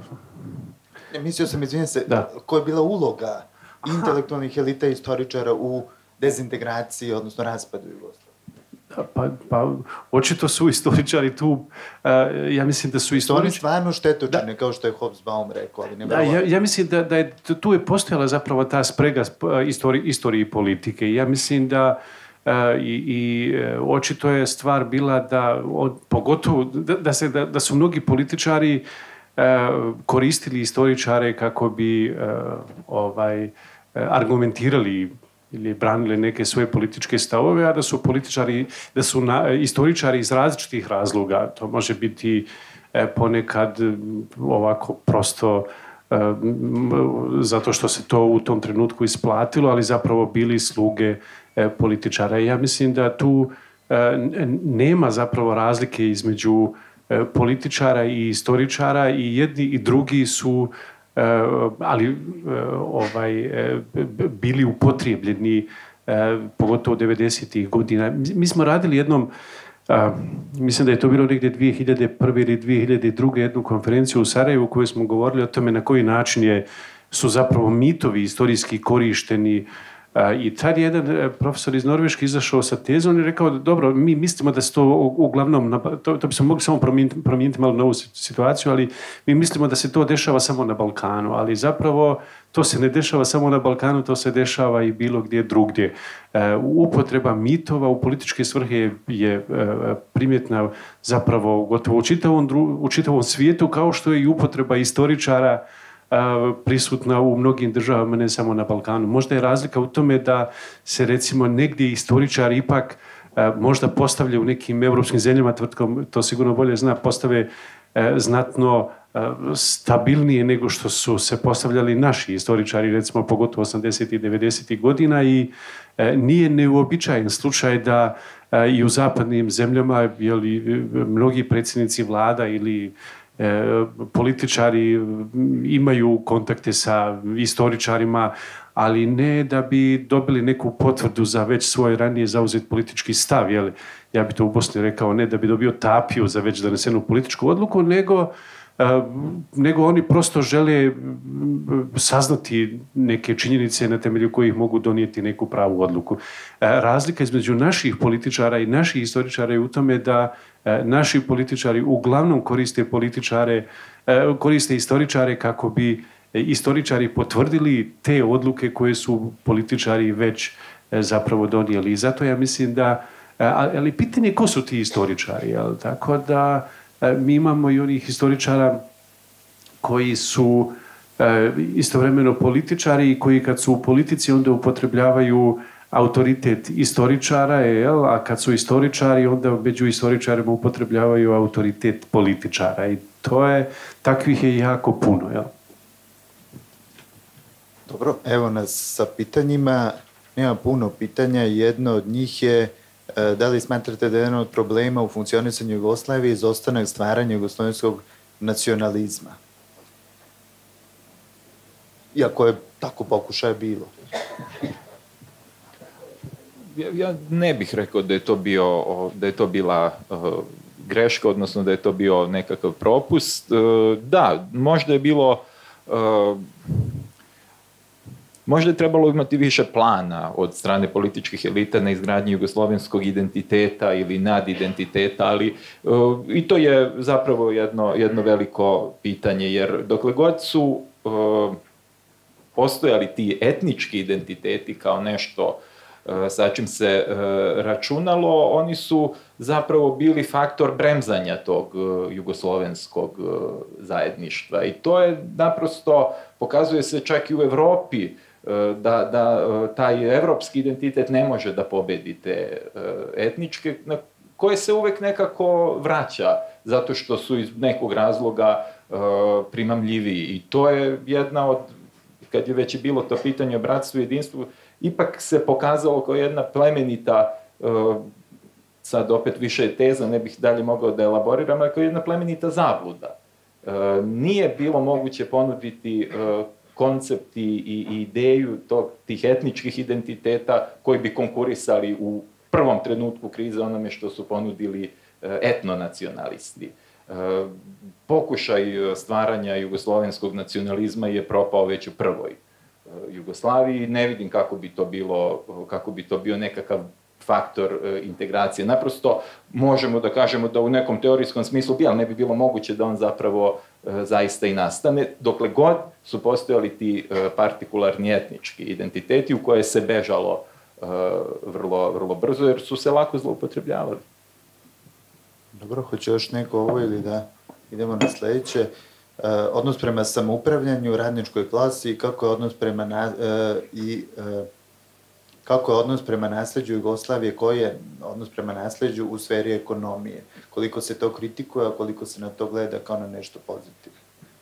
Mislio sam, izvijem se, da. koja je bila uloga intelektualnih elita i istoričara u dezintegraciji, odnosno raspadu Jugoslavije? Pa, pa očito su istoričari tu, uh, ja mislim da su istoričari... Oni stvarno štetočine, da, kao što je Hobsbawm rekao, ali ne da, ja, ja mislim da, da je, tu je postojala zapravo ta sprega istori, istorije i politike. Ja mislim da uh, i, i očito je stvar bila da, od, pogotovo, da, da, se, da, da su mnogi političari uh, koristili istoričare kako bi uh, ovaj, argumentirali ili branili neke svoje političke stavove, a da su političari, da su na, istoričari iz različitih razloga. To može biti e, ponekad ovako prosto e, zato što se to u tom trenutku isplatilo, ali zapravo bili sluge e, političara. I ja mislim da tu e, nema zapravo razlike između e, političara i istoričara, i jedni i drugi su Uh, ali uh, ovaj, uh, bili upotrijebljeni uh, pogotovo devedesetih godina. Mi smo radili jednom, uh, mislim da je to bilo negdje dvije hiljade prve ili dvije hiljade druge jednu konferenciju u Sarajevu u kojoj smo govorili o tome na koji način je, su zapravo mitovi istorijski korišteni. Uh, I tad je jedan profesor iz Norveške izašao sa tezom i rekao da dobro, mi mislimo da se to uglavnom, to, to bi se mogli samo promijeniti, promijeniti malo novu situaciju, ali mi mislimo da se to dešava samo na Balkanu, ali zapravo to se ne dešava samo na Balkanu, to se dešava i bilo gdje drugdje. Uh, upotreba mitova u političke svrhe je, je uh, primjetna zapravo gotovo u čitavom, dru, u čitavom svijetu, kao što je i upotreba istoričara prisutna u mnogim državama, ne samo na Balkanu. Možda je razlika u tome da se recimo negdje istoričari ipak možda postavljaju u nekim evropskim zemljama, Tvrtkom to sigurno bolje zna, postave znatno stabilnije nego što su se postavljali naši istoričari, recimo pogotovo osamdesetih i devedesetih godina, i nije neuobičajen slučaj da i u zapadnim zemljama jeli, mnogi predsjednici vlada ili E, političari imaju kontakte sa istoričarima, ali ne da bi dobili neku potvrdu za već svoj ranije zauzet politički stav. Jel? Ja bi to u Bosni rekao, ne da bi dobio tapiju za već donesenu političku odluku, nego, e, nego oni prosto žele saznati neke činjenice na temelju kojih mogu donijeti neku pravu odluku. E, razlika između naših političara i naših istoričara je u tome da naši političari uglavnom koriste političare, koriste istoričare kako bi istoričari potvrdili te odluke koje su političari već zapravo donijeli. I zato ja mislim da, ali pitanje je ko su ti istoričari, jel? Tako da mi imamo i onih istoričara koji su istovremeno političari i koji kad su u politici onda upotrebljavaju autoritet istoričara, jel? A kad su istoričari, onda među istoričarima upotrebljavaju autoritet političara. I to je, takvih je jako puno. Jel? Dobro, evo nas sa pitanjima. Nema puno pitanja. Jedno od njih je da li smatrate da je jedan od problema u funkcionisanju Jugoslavije izostanak stvaranja jugoslovenskog nacionalizma? Iako je tako pokušaje bilo. Ja, ja ne bih rekao da je to bio, da je to bila uh, greška, odnosno da je to bio nekakav propust. Da, možda je bilo... Možda je trebalo imati više plana od strane političkih elita na izgradnji jugoslovenskog identiteta ili nadidentiteta, ali uh, i to je zapravo jedno, jedno veliko pitanje, jer dokle god su uh, postojali ti etnički identiteti kao nešto uh, sa čim se uh, računalo, oni su zapravo bili faktor bremzanja tog uh, jugoslovenskog uh, zajedništva. I to je naprosto, pokazuje se čak i u Evropi, da, da taj evropski identitet ne može da pobedi te etničke, na koje se uvek nekako vraća, zato što su iz nekog razloga primamljiviji. I to je jedna od, kad je već bilo to pitanje o bratstvu i jedinstvu, ipak se pokazalo kao jedna plemenita, sad opet više je teza, ne bih dalje mogao da elaboriram, ali kao jedna plemenita zabluda. Nije bilo moguće ponuditi koncept i, i ideju tog, tih etničkih identiteta koji bi konkurisali u prvom trenutku krize onome što su ponudili etnonacionalisti. Pokušaj stvaranja jugoslovenskog nacionalizma je propao već u prvoj Jugoslaviji. Ne vidim kako bi to bilo, kako bi to bio nekakav faktor integracije. Naprosto možemo da kažemo da u nekom teorijskom smislu bi, ali ne bi bilo moguće da on zapravo zaista i nastane, dokle god su postojali ti partikularni etnički identiteti u koje se bežalo vrlo, vrlo brzo, jer su se lako zloupotrebljavali. Dobro, hoće još neko ovo ili da idemo na sledeće. Odnos prema samoupravljanju, radničkoj klasi i kako je odnos prema na, i kako je odnos prema nasleđu Jugoslavije, koji je odnos prema nasleđu u sferi ekonomije. Koliko se to kritikuje, a koliko se na to gleda kao na nešto pozitivno.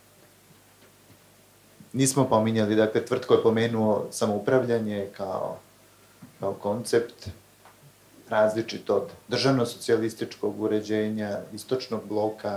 Nismo pominjali, dakle, Tvrtko je pomenuo samoupravljanje kao, kao koncept različit od državno-socijalističkog uređenja, istočnog bloka.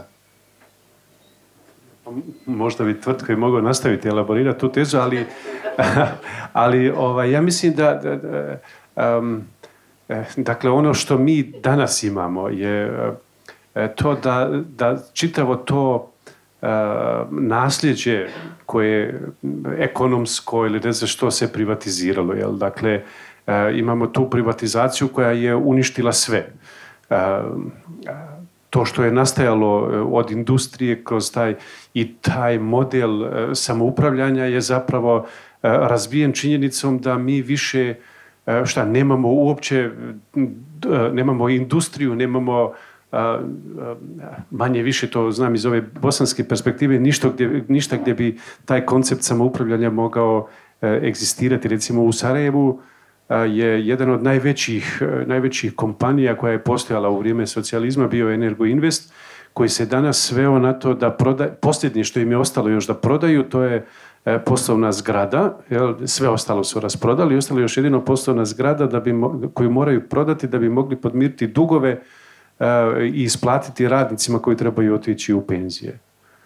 Možda bi Tvrtko i mogao nastaviti elaborirati tu tezu, ali, ali ovaj, ja mislim da, da, da um, dakle, ono što mi danas imamo je to da, da čitavo to uh, nasljeđe koje ekonomsko ili ne znam što se privatiziralo, jel? Dakle, uh, imamo tu privatizaciju koja je uništila sve. Uh, To što je nastajalo od industrije kroz taj i taj model samoupravljanja je zapravo razvijen činjenicom da mi više šta nemamo uopće, nemamo industriju, nemamo manje više, to znam iz ove bosanske perspektive, ništa gdje, ništa gdje bi taj koncept samoupravljanja mogao egzistirati. Recimo u Sarajevu je jedan od najvećih, najvećih kompanija koja je postojala u vrijeme socijalizma bio Energoinvest, koji se danas sveo na to da proda, posljednje što im je ostalo još da prodaju, to je poslovna zgrada, jel, sve ostalo su rasprodali, ostalo je još jedino poslovna zgrada da bi, koju moraju prodati da bi mogli podmiriti dugove uh, i isplatiti radnicima koji trebaju otići u penzije.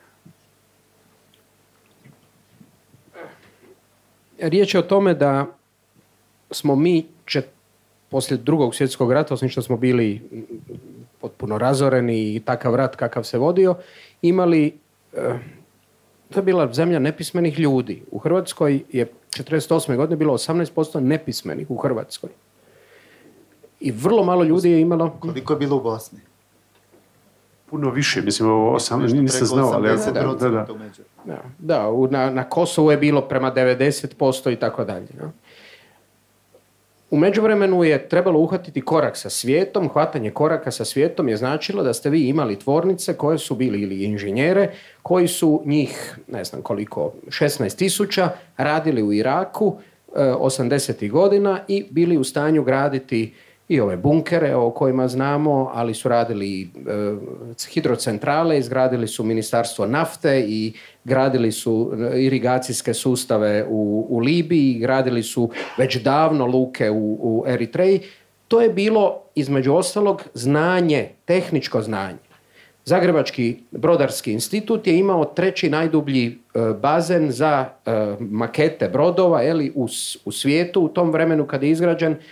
Riječ je o tome da smo mi čet, poslije drugog svjetskog rata, osim što smo bili potpuno razoreni i takav rat kakav se vodio, imali, to je bila zemlja nepismenih ljudi. U Hrvatskoj je četrdeset osme godine bilo osamnaest posto nepismenih u Hrvatskoj. I vrlo malo ljudi je imalo... Koliko je bilo u Bosni? Puno više, mislim, ovo osamnaest, nisam znao, ali... Da, da, da, da. da, da na, na Kosovu je bilo prema devedeset posto i tako dalje. No? U međuvremenu je trebalo uhvatiti korak sa svijetom. Hvatanje koraka sa svijetom je značilo da ste vi imali tvornice koje su bili ili inženjere, koji su njih, ne znam koliko, šesnaest tisuća, radili u Iraku osamdesetih godina i bili u stanju graditi i ove bunkere o kojima znamo, ali su radili e, hidrocentrale, izgradili su ministarstvo nafte i gradili su irigacijske sustave u, u Libiji, gradili su već davno luke u, u Eritreji. To je bilo, između ostalog, znanje, tehničko znanje. Zagrebački brodarski institut je imao treći najdublji e, bazen za e, makete brodova, eli, u, u svijetu u tom vremenu kad je izgrađen.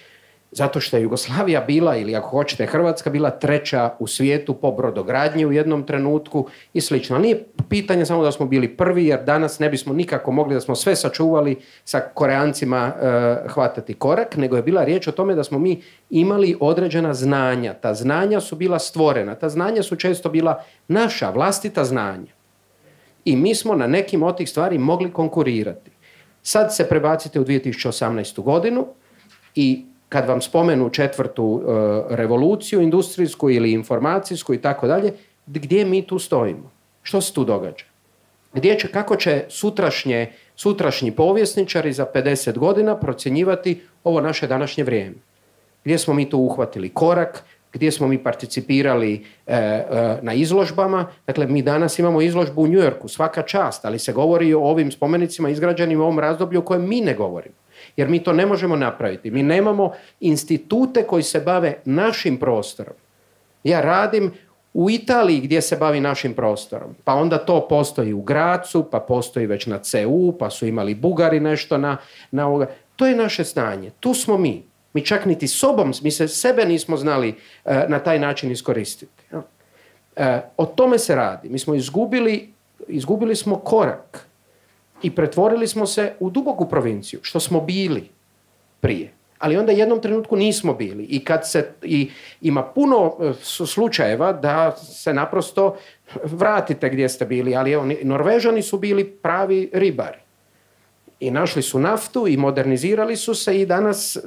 Zato što je Jugoslavija bila, ili ako hoćete Hrvatska, bila treća u svijetu po brodogradnji u jednom trenutku i slično. Ali nije pitanje samo da smo bili prvi, jer danas ne bismo nikako mogli da smo sve sačuvali sa Koreancima uh, hvatati korak, nego je bila riječ o tome da smo mi imali određena znanja. Ta znanja su bila stvorena, ta znanja su često bila naša vlastita znanja. I mi smo na nekim od tih stvari mogli konkurirati. Sad se prebacite u dvije tisuće osamnaestu. godinu i kad vam spomenu četvrtu uh, revoluciju, industrijsku ili informacijsku i tako dalje, gdje mi tu stojimo? Što se tu događa? Gdje će, kako će sutrašnje, sutrašnji povjesničari za pedeset godina procjenjivati ovo naše današnje vrijeme? Gdje smo mi tu uhvatili korak? Gdje smo mi participirali e, e, na izložbama? Dakle, mi danas imamo izložbu u New Yorku, svaka čast, ali se govori o ovim spomenicima izgrađenim u ovom razdoblju o kojem mi ne govorimo. Jer mi to ne možemo napraviti. Mi nemamo institute koji se bave našim prostorom. Ja radim u Italiji gdje se bavi našim prostorom. Pa onda to postoji u Gracu, pa postoji već na C U, pa su imali Bugari nešto na, na ovoga. To je naše znanje. Tu smo mi. Mi čak niti sobom, mi se sebe nismo znali uh, na taj način iskoristiti. Uh, o tome se radi. Mi smo izgubili, izgubili smo korak i pretvorili smo se u duboku provinciju, što smo bili prije. Ali onda jednom trenutku nismo bili. I kad se, i, ima puno slučajeva da se naprosto vratite gdje ste bili, ali evo, Norvežani su bili pravi ribari. I našli su naftu i modernizirali su se i danas,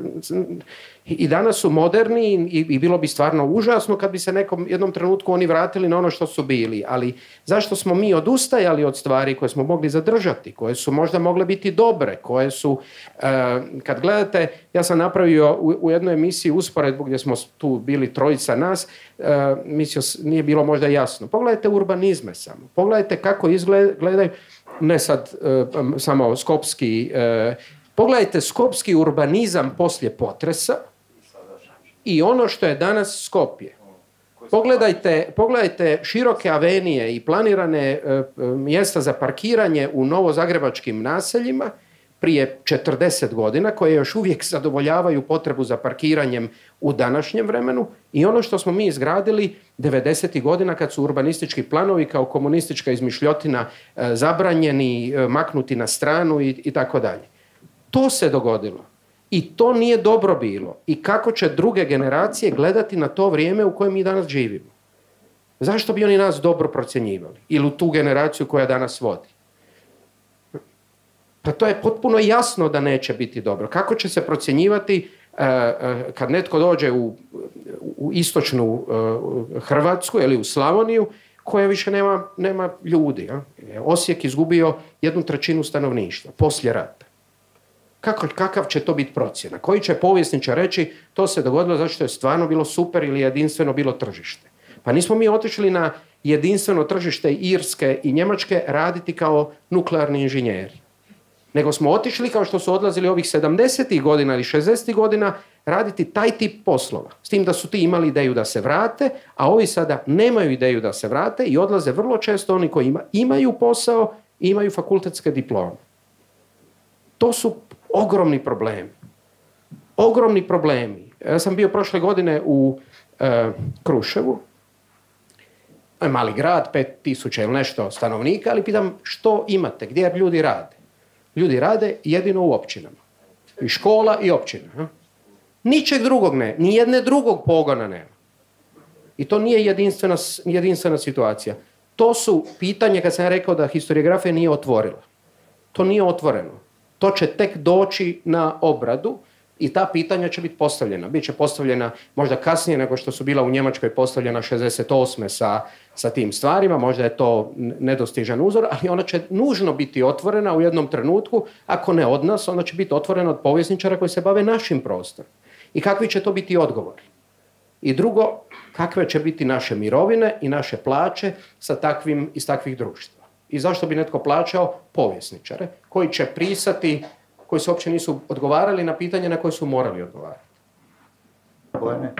i danas su moderni i, i bilo bi stvarno užasno kad bi se nekom jednom trenutku oni vratili na ono što su bili. Ali zašto smo mi odustajali od stvari koje smo mogli zadržati, koje su možda mogle biti dobre, koje su, uh, kad gledate, ja sam napravio u, u jednoj emisiji usporedbu gdje smo tu bili trojica nas, uh, mislio, nije bilo možda jasno. Pogledajte urbanizme samo, pogledajte kako izgledaju, ne sad uh, samo skopski, uh, pogledajte skopski urbanizam poslije potresa i ono što je danas Skopje. Pogledajte, pogledajte široke avenije i planirane uh, mjesta za parkiranje u novozagrebačkim naseljima prije četrdeset godina, koje još uvijek zadovoljavaju potrebu za parkiranjem u današnjem vremenu, i ono što smo mi izgradili devedesetih godina kad su urbanistički planovi kao komunistička izmišljotina e, zabranjeni, e, maknuti na stranu i, i tako dalje. To se dogodilo i to nije dobro bilo. I kako će druge generacije gledati na to vrijeme u kojem mi danas živimo? Zašto bi oni nas dobro procjenjivali? Ili u tu generaciju koja danas vodi? Pa to je potpuno jasno da neće biti dobro. Kako će se procjenjivati uh, uh, kad netko dođe u, u istočnu uh, Hrvatsku ili u Slavoniju, koja više nema, nema ljudi. Ja? Osijek izgubio jednu trećinu stanovništva poslije rata. Kako, kakav će to biti procjena? Koji će povjesničar reći to se dogodilo zato što je stvarno bilo super ili jedinstveno bilo tržište? Pa nismo mi otišli na jedinstveno tržište Irske i Njemačke raditi kao nuklearni inženjeri. Nego smo otišli, kao što su odlazili ovih sedamdesetih godina ili šezdesetih godina, raditi taj tip poslova. S tim da su ti imali ideju da se vrate, a ovi sada nemaju ideju da se vrate i odlaze vrlo često oni koji ima, imaju posao i imaju fakultetske diplome. To su ogromni problemi. Ogromni problemi. Ja sam bio prošle godine u e, Kruševu, mali grad, pet tisuća ili nešto stanovnika, ali pitam što imate, gdje ljudi rade? Ljudi rade jedino u općinama. I škola i općina. Ha? Ničeg drugog ne. Ni jedne drugog pogona nema. I to nije jedinstvena, jedinstvena situacija. To su pitanje, kad sam rekao da historiografija nije otvorila. To nije otvoreno. To će tek doći na obradu i ta pitanja će biti postavljena. Biće postavljena možda kasnije nego što su bila u Njemačkoj postavljena šezdeset osme sa, sa tim stvarima. Možda je to nedostižan uzor, ali ona će nužno biti otvorena u jednom trenutku. Ako ne od nas, onda će biti otvorena od povjesničara koji se bave našim prostorom. I kakvi će to biti odgovori? I drugo, kakve će biti naše mirovine i naše plaće sa takvim, iz takvih društva? I zašto bi netko plaćao povjesničare koji će prisati, koji se uopće nisu odgovarali na pitanje na koje su morali odgovarati? Bojane?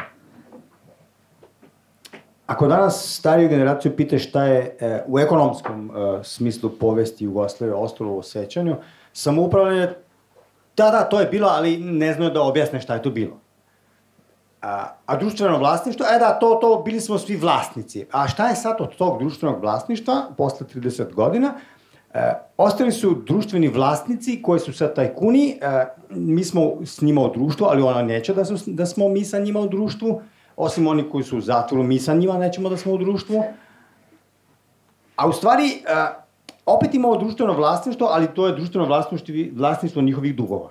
Ako danas stariju generaciju pite šta je e, u ekonomskom e, smislu povijesti Jugoslavije ostalo u sjećanju, samoupravljanje, da, da, to je bilo, ali ne znaju da objasne šta je tu bilo. A, a društveno vlasništvo, e da, to, to, bili smo svi vlasnici. A šta je sad od tog društvenog vlasništva, posle trideset godina? E, ostali su društveni vlasnici koji su sad tajkuni, e, mi smo s njima u društvu, ali ona neće da, su, da smo mi sa njima u društvu, osim oni koji su u zatvoru, mi sa njima nećemo da smo u društvu. A u stvari, e, opet imamo društveno vlasništvo, ali to je društveno vlasništvo, vlasništvo njihovih dugova.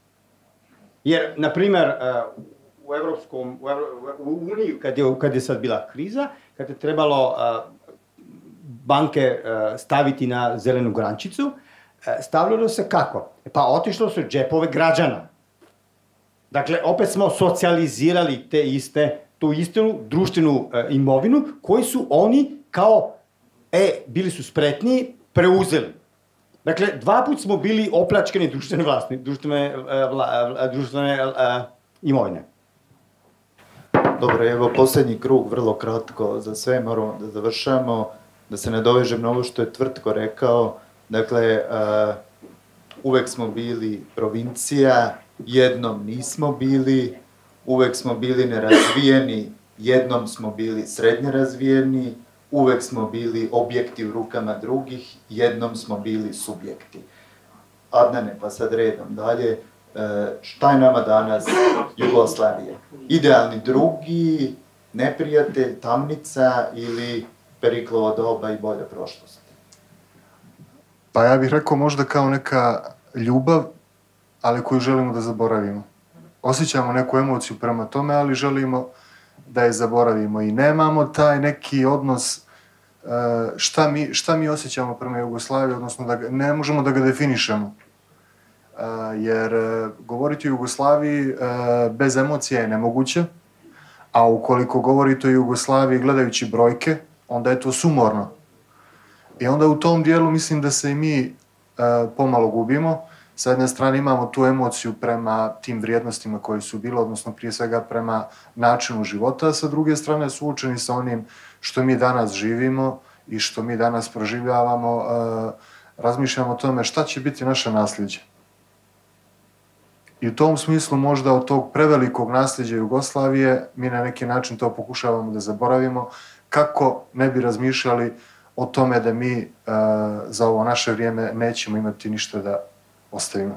Jer, na primer, e, u Evropskom, u, Evro, u Uniji, kad je, kad je sad bila kriza, kad je trebalo uh, banke uh, staviti na zelenu grančicu, uh, stavljalo se kako? Pa otišlo su džepove građana. Dakle, opet smo socijalizirali te iste, tu istu društvenu uh, imovinu, koji su oni kao, e, bili su spretni, preuzeli. Dakle, dva put smo bili opljačkani društvene vlasti, društvene, uh, vla, društvene uh, imovine. Dobro, evo posljednji krug, vrlo kratko za sve, moramo da završamo, da se nadovežem na ovo što je Tvrtko rekao. Dakle, uh, uvek smo bili provincija, jednom nismo bili, uvek smo bili nerazvijeni, jednom smo bili srednje razvijeni, uvek smo bili objekti u rukama drugih, jednom smo bili subjekti. Adnane, pa sad redom dalje. Šta je nama danas Jugoslavija? Idealni drugi, neprijatelj, tamnica ili Periklovo doba i bolja prošlost? Pa ja bih rekao možda kao neka ljubav, ali koju želimo da zaboravimo. Osjećamo neku emociju prema tome, ali želimo da je zaboravimo i nemamo taj neki odnos šta mi, šta mi osjećamo prema Jugoslaviji, odnosno da ga, ne možemo da ga definišemo. Uh, jer uh, govoriti o Jugoslaviji uh, bez emocija je nemoguće, a ukoliko govorite o Jugoslaviji gledajući brojke, onda je to sumorno. I onda u tom dijelu mislim da se i mi uh, pomalo gubimo. Sa jedne strane imamo tu emociju prema tim vrijednostima koje su bile, odnosno prije svega prema načinu života, a sa druge strane suočeni sa onim što mi danas živimo i što mi danas proživljavamo, uh, razmišljamo o tome šta će biti naše nasljeđe. I u tom smislu možda od tog prevelikog nasljeđa Jugoslavije mi na neki način to pokušavamo da zaboravimo, kako ne bi razmišljali o tome da mi uh, za ovo naše vrijeme nećemo imati ništa da ostavimo.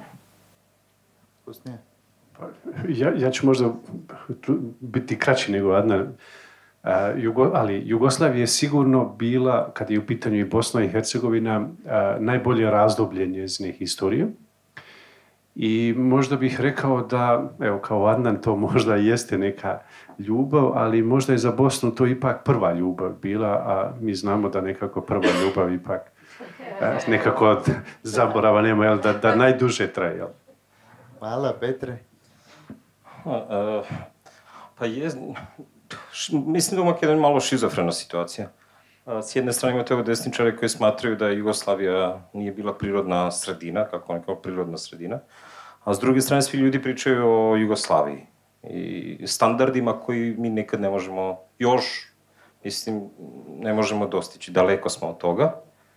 Ja, ja ću možda biti kraći nego Adnan, uh, Jugo, ali Jugoslavija je sigurno bila, kad je u pitanju i Bosna i Hercegovina, uh, najbolje razdoblje njezine historije. I možda bih rekao da, evo kao Adnan, to možda jeste neka ljubav, ali možda je za Bosnu to ipak prva ljubav bila, a mi znamo da nekako prva ljubav ipak nekako zaborava nema, jel, da, da najduže traje. Jel? Hvala, Petre. A, uh, pa je, mislim da u Makedoniji malo šizofrena situacija. A, s jedne strane imate ove desničare koji smatraju da Jugoslavija nije bila prirodna sredina, kako nekako prirodna sredina, a s druge strane svi ljudi pričaju o Jugoslaviji i standardima koji mi nekad ne možemo, još, mislim, ne možemo dostići, daleko smo od toga.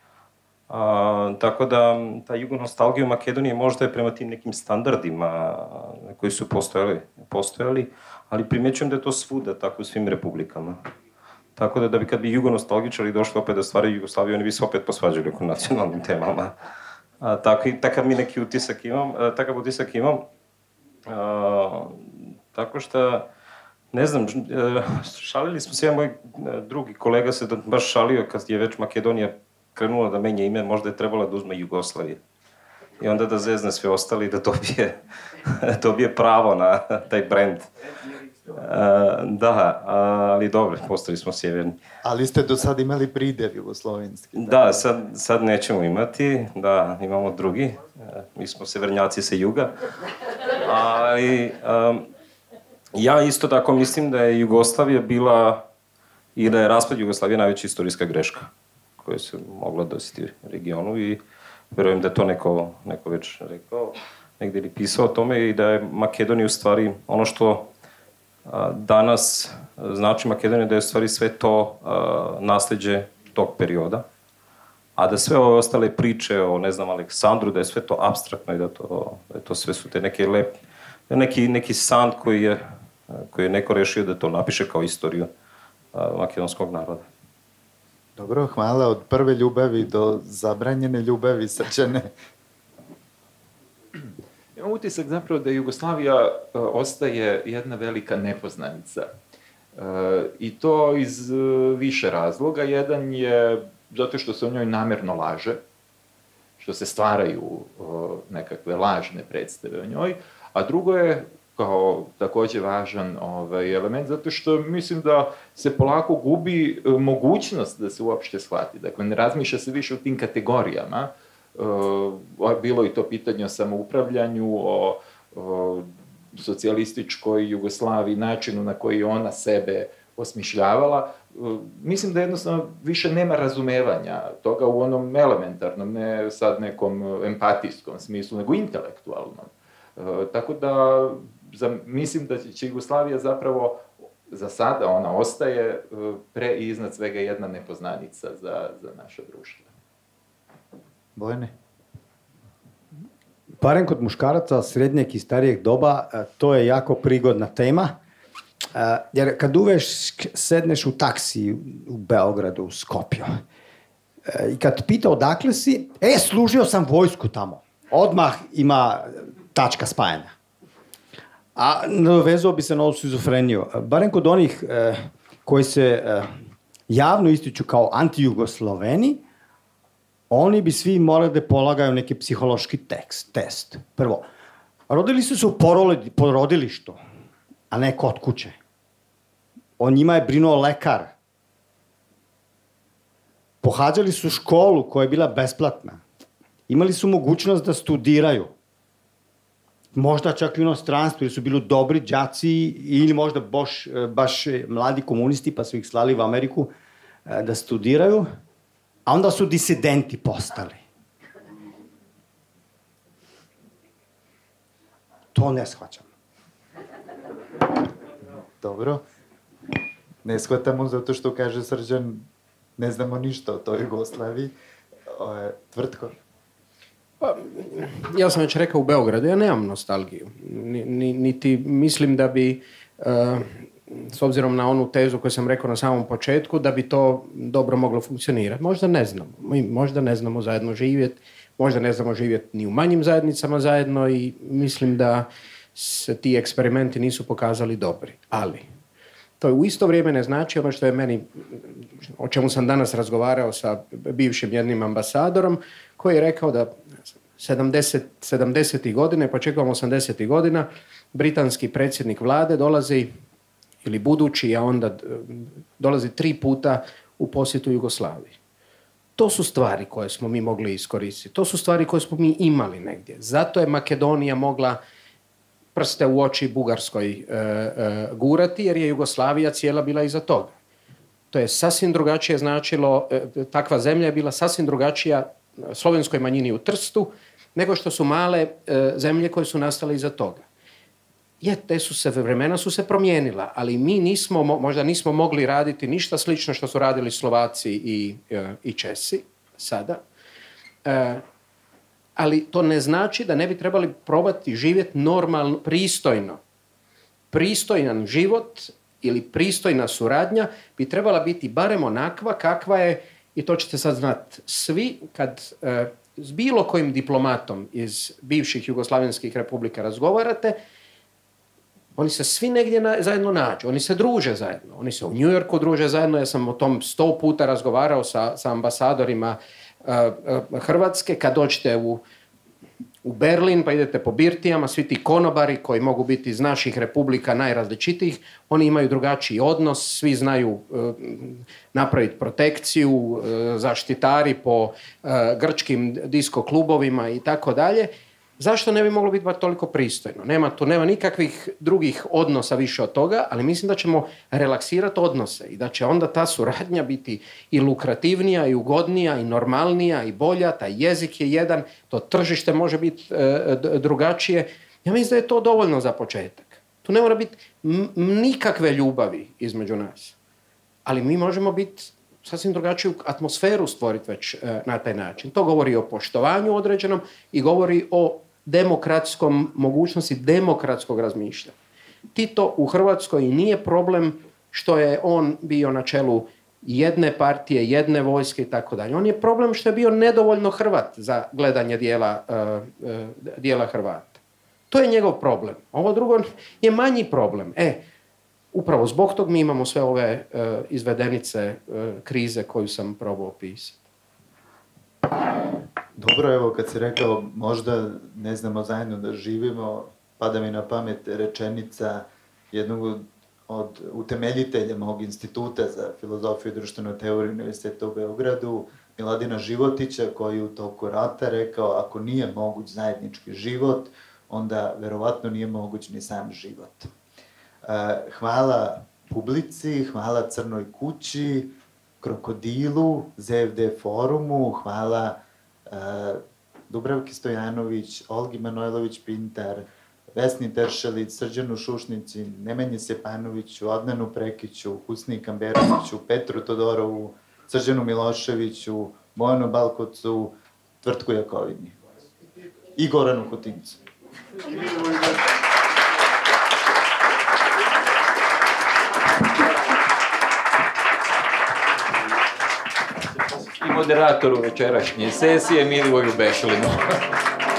A, tako da ta jugonostalgija u Makedoniji možda je prema tim nekim standardima koji su postojali, postojali, ali primećujem da je to svuda, tako u svim republikama. Tako da, da bi kad bi jugonostalgičari došli opet da stvaraju Jugoslaviju, oni bi se opet posvađali oko nacionalnim temama. A, tako, takav mi neki utisak imam, a, takav utisak imam. A, tako što, ne znam, a, šalili smo se, ja moj drugi kolega se baš šalio kad je već Makedonija krenula da menja ime, možda je trebala da uzme Jugoslavije. I onda da zezne sve ostali da dobije, dobije pravo na taj brend. Uh, da, ali dobro, postali smo sjeverni. Ali ste do sad imali pridev jugoslovenski. Da, sad, sad nećemo imati, da, imamo drugi. Uh, mi smo severnjaci sa juga. Ali um, ja isto tako mislim da je Jugoslavija bila i da je raspad Jugoslavije najveća istorijska greška koja se mogla desiti regionu i verujem da je to neko, neko već rekao, negdje ili pisao o tome i da je Makedonija u stvari ono što a, danas znači Makedonija, da je u stvari sve to a, nasljeđe tog perioda, a da sve ove ostale priče o, ne znam, Aleksandru, da je sve to apstraktno i da, to, da je to sve su te neke lep, neki, neki san koji je koji je neko rešio da to napiše kao istoriju makedonskog naroda. Dobro, hvala. Od prve ljubavi do zabranjene ljubavi, Srđane. Imam utisak zapravo da Jugoslavija uh, ostaje jedna velika nepoznanica. Uh, I to iz uh, više razloga. Jedan je zato što se o njoj namerno laže, što se stvaraju uh, nekakve lažne predstave o njoj, a drugo je kao takođe važan ovaj, element, zato što mislim da se polako gubi uh, mogućnost da se uopšte shvati. Dakle, ne razmišlja se više o tim kategorijama. Uh, bilo i to pitanje o samoupravljanju, o, o socijalističkoj Jugoslaviji, načinu na koji ona sebe osmišljavala. Uh, mislim da jednostavno više nema razumevanja toga u onom elementarnom, ne sad nekom empatijskom smislu, nego intelektualnom. Uh, tako da za, mislim da će Jugoslavija zapravo za sada ona ostaje uh, pre i iznad svega jedna nepoznanica za, za naše društvo. Bojane? Barem kod muškaraca srednjeg i starijeg doba, to je jako prigodna tema, jer kad uveš sedneš u taksi u Beogradu, u Skopju, i kad pita odakle si, e, služio sam vojsku tamo. Odmah ima tačka spajanja. A nadovezao bi se na ovu šizofreniju. Barem kod onih koji se javno ističu kao anti-Jugosloveni, oni bi svi morali da polagaju neki psihološki tekst, test. Prvo, rodili su se u porodilištu, a ne kod kuće. O njima je brinuo lekar. Pohađali su školu koja je bila besplatna. Imali su mogućnost da studiraju. Možda čak i u inostranstvu, jer su bili dobri đaci ili možda baš, baš mladi komunisti, pa su ih slali u Ameriku da studiraju. A onda su disidenti postali. To ne shvaćam. Dobro. Ne shvatamo zato što kaže Srđan, ne znamo ništa o toj Jugoslaviji. Tvrtko? Pa, ja sam već rekao u Beogradu, ja nemam nostalgiju. Niti mislim da bi... Uh, s obzirom na onu tezu koju sam rekao na samom početku, da bi to dobro moglo funkcionirati. Možda ne znamo. Mi možda ne znamo zajedno živjeti, možda ne znamo živjeti ni u manjim zajednicama zajedno i mislim da se ti eksperimenti nisu pokazali dobri. Ali, to u isto vrijeme ne znači ono što je meni, o čemu sam danas razgovarao sa bivšim jednim ambasadorom, koji je rekao da sedamdesetih godine, početkom osamdesetih godina, britanski predsjednik vlade dolazi ili budući, a onda dolazi tri puta u posjetu Jugoslaviji. To su stvari koje smo mi mogli iskoristiti. To su stvari koje smo mi imali negdje. Zato je Makedonija mogla prste u oči Bugarskoj e, e, gurati, jer je Jugoslavija cijela bila iza toga. To je sasvim drugačije značilo, e, takva zemlja je bila sasvim drugačija slovenskoj manjini u Trstu, nego što su male e, zemlje koje su nastale iza toga. Je, te su se, vremena su se promijenila, ali mi nismo, možda nismo mogli raditi ništa slično što su radili Slovaci i, i Česi sada. E, ali to ne znači da ne bi trebali probati živjeti normalno, pristojno. Pristojan život ili pristojna suradnja bi trebala biti barem onakva kakva je, i to ćete sad znati, svi kad e, s bilo kojim diplomatom iz bivših jugoslavenskih republika razgovarate, oni se svi negdje na, zajedno nađu, oni se druže zajedno, oni se u New Yorku druže zajedno, ja sam o tom sto puta razgovarao sa, sa ambasadorima uh, uh, Hrvatske, kad dođete u, u Berlin pa idete po birtijama, svi ti konobari koji mogu biti iz naših republika najrazličitijih, oni imaju drugačiji odnos, svi znaju uh, napraviti protekciju, uh, zaštitari po uh, grčkim disko klubovima i tako dalje. Zašto ne bi moglo biti bar toliko pristojno? Nema tu, nema nikakvih drugih odnosa više od toga, ali mislim da ćemo relaksirati odnose i da će onda ta suradnja biti i lukrativnija, i ugodnija, i normalnija, i bolja, taj jezik je jedan, to tržište može biti e, drugačije. Ja mislim da je to dovoljno za početak. Tu ne mora biti m- nikakve ljubavi između nas, ali mi možemo biti sasvim drugačiju atmosferu stvoriti već e, na taj način. To govori o poštovanju određenom i govori o demokratskom mogućnosti demokratskog razmišljanja. Tito u Hrvatskoj nije problem što je on bio na čelu jedne partije, jedne vojske i tako dalje. On je problem što je bio nedovoljno Hrvat za gledanje dijela, uh, uh, dijela Hrvata. To je njegov problem. Ovo drugo je manji problem. E, upravo zbog tog mi imamo sve ove uh, izvedenice uh, krize koju sam probao opisati. Dobro, evo kad si rekao možda ne znamo zajedno da živimo, pada mi na pamet rečenica jednog od utemeljitelja mog instituta za filozofiju i društvenu teoriju Univerziteta u Beogradu, Miladina Životića, koji u toku rata rekao ako nije moguć zajednički život, onda verovatno nije moguć ni sam život. Hvala publici, hvala Crnoj kući, Krokodilu, Z F D forumu, hvala Dubravki Stojanović, Olgi Manojlović-Pintar, Vesni Teršelić, Srđanu Šušnici, Nemanji Stjepanoviću, Adnanu Prekiću, Husni Kamberoviću, Petru Todorovu, Srđanu Miloševiću, Bojanu Balkocu, Tvrtku Jakovini i Goranu Kotincu. I moderatoru večerašnje sesije Milivoju Bešlinu.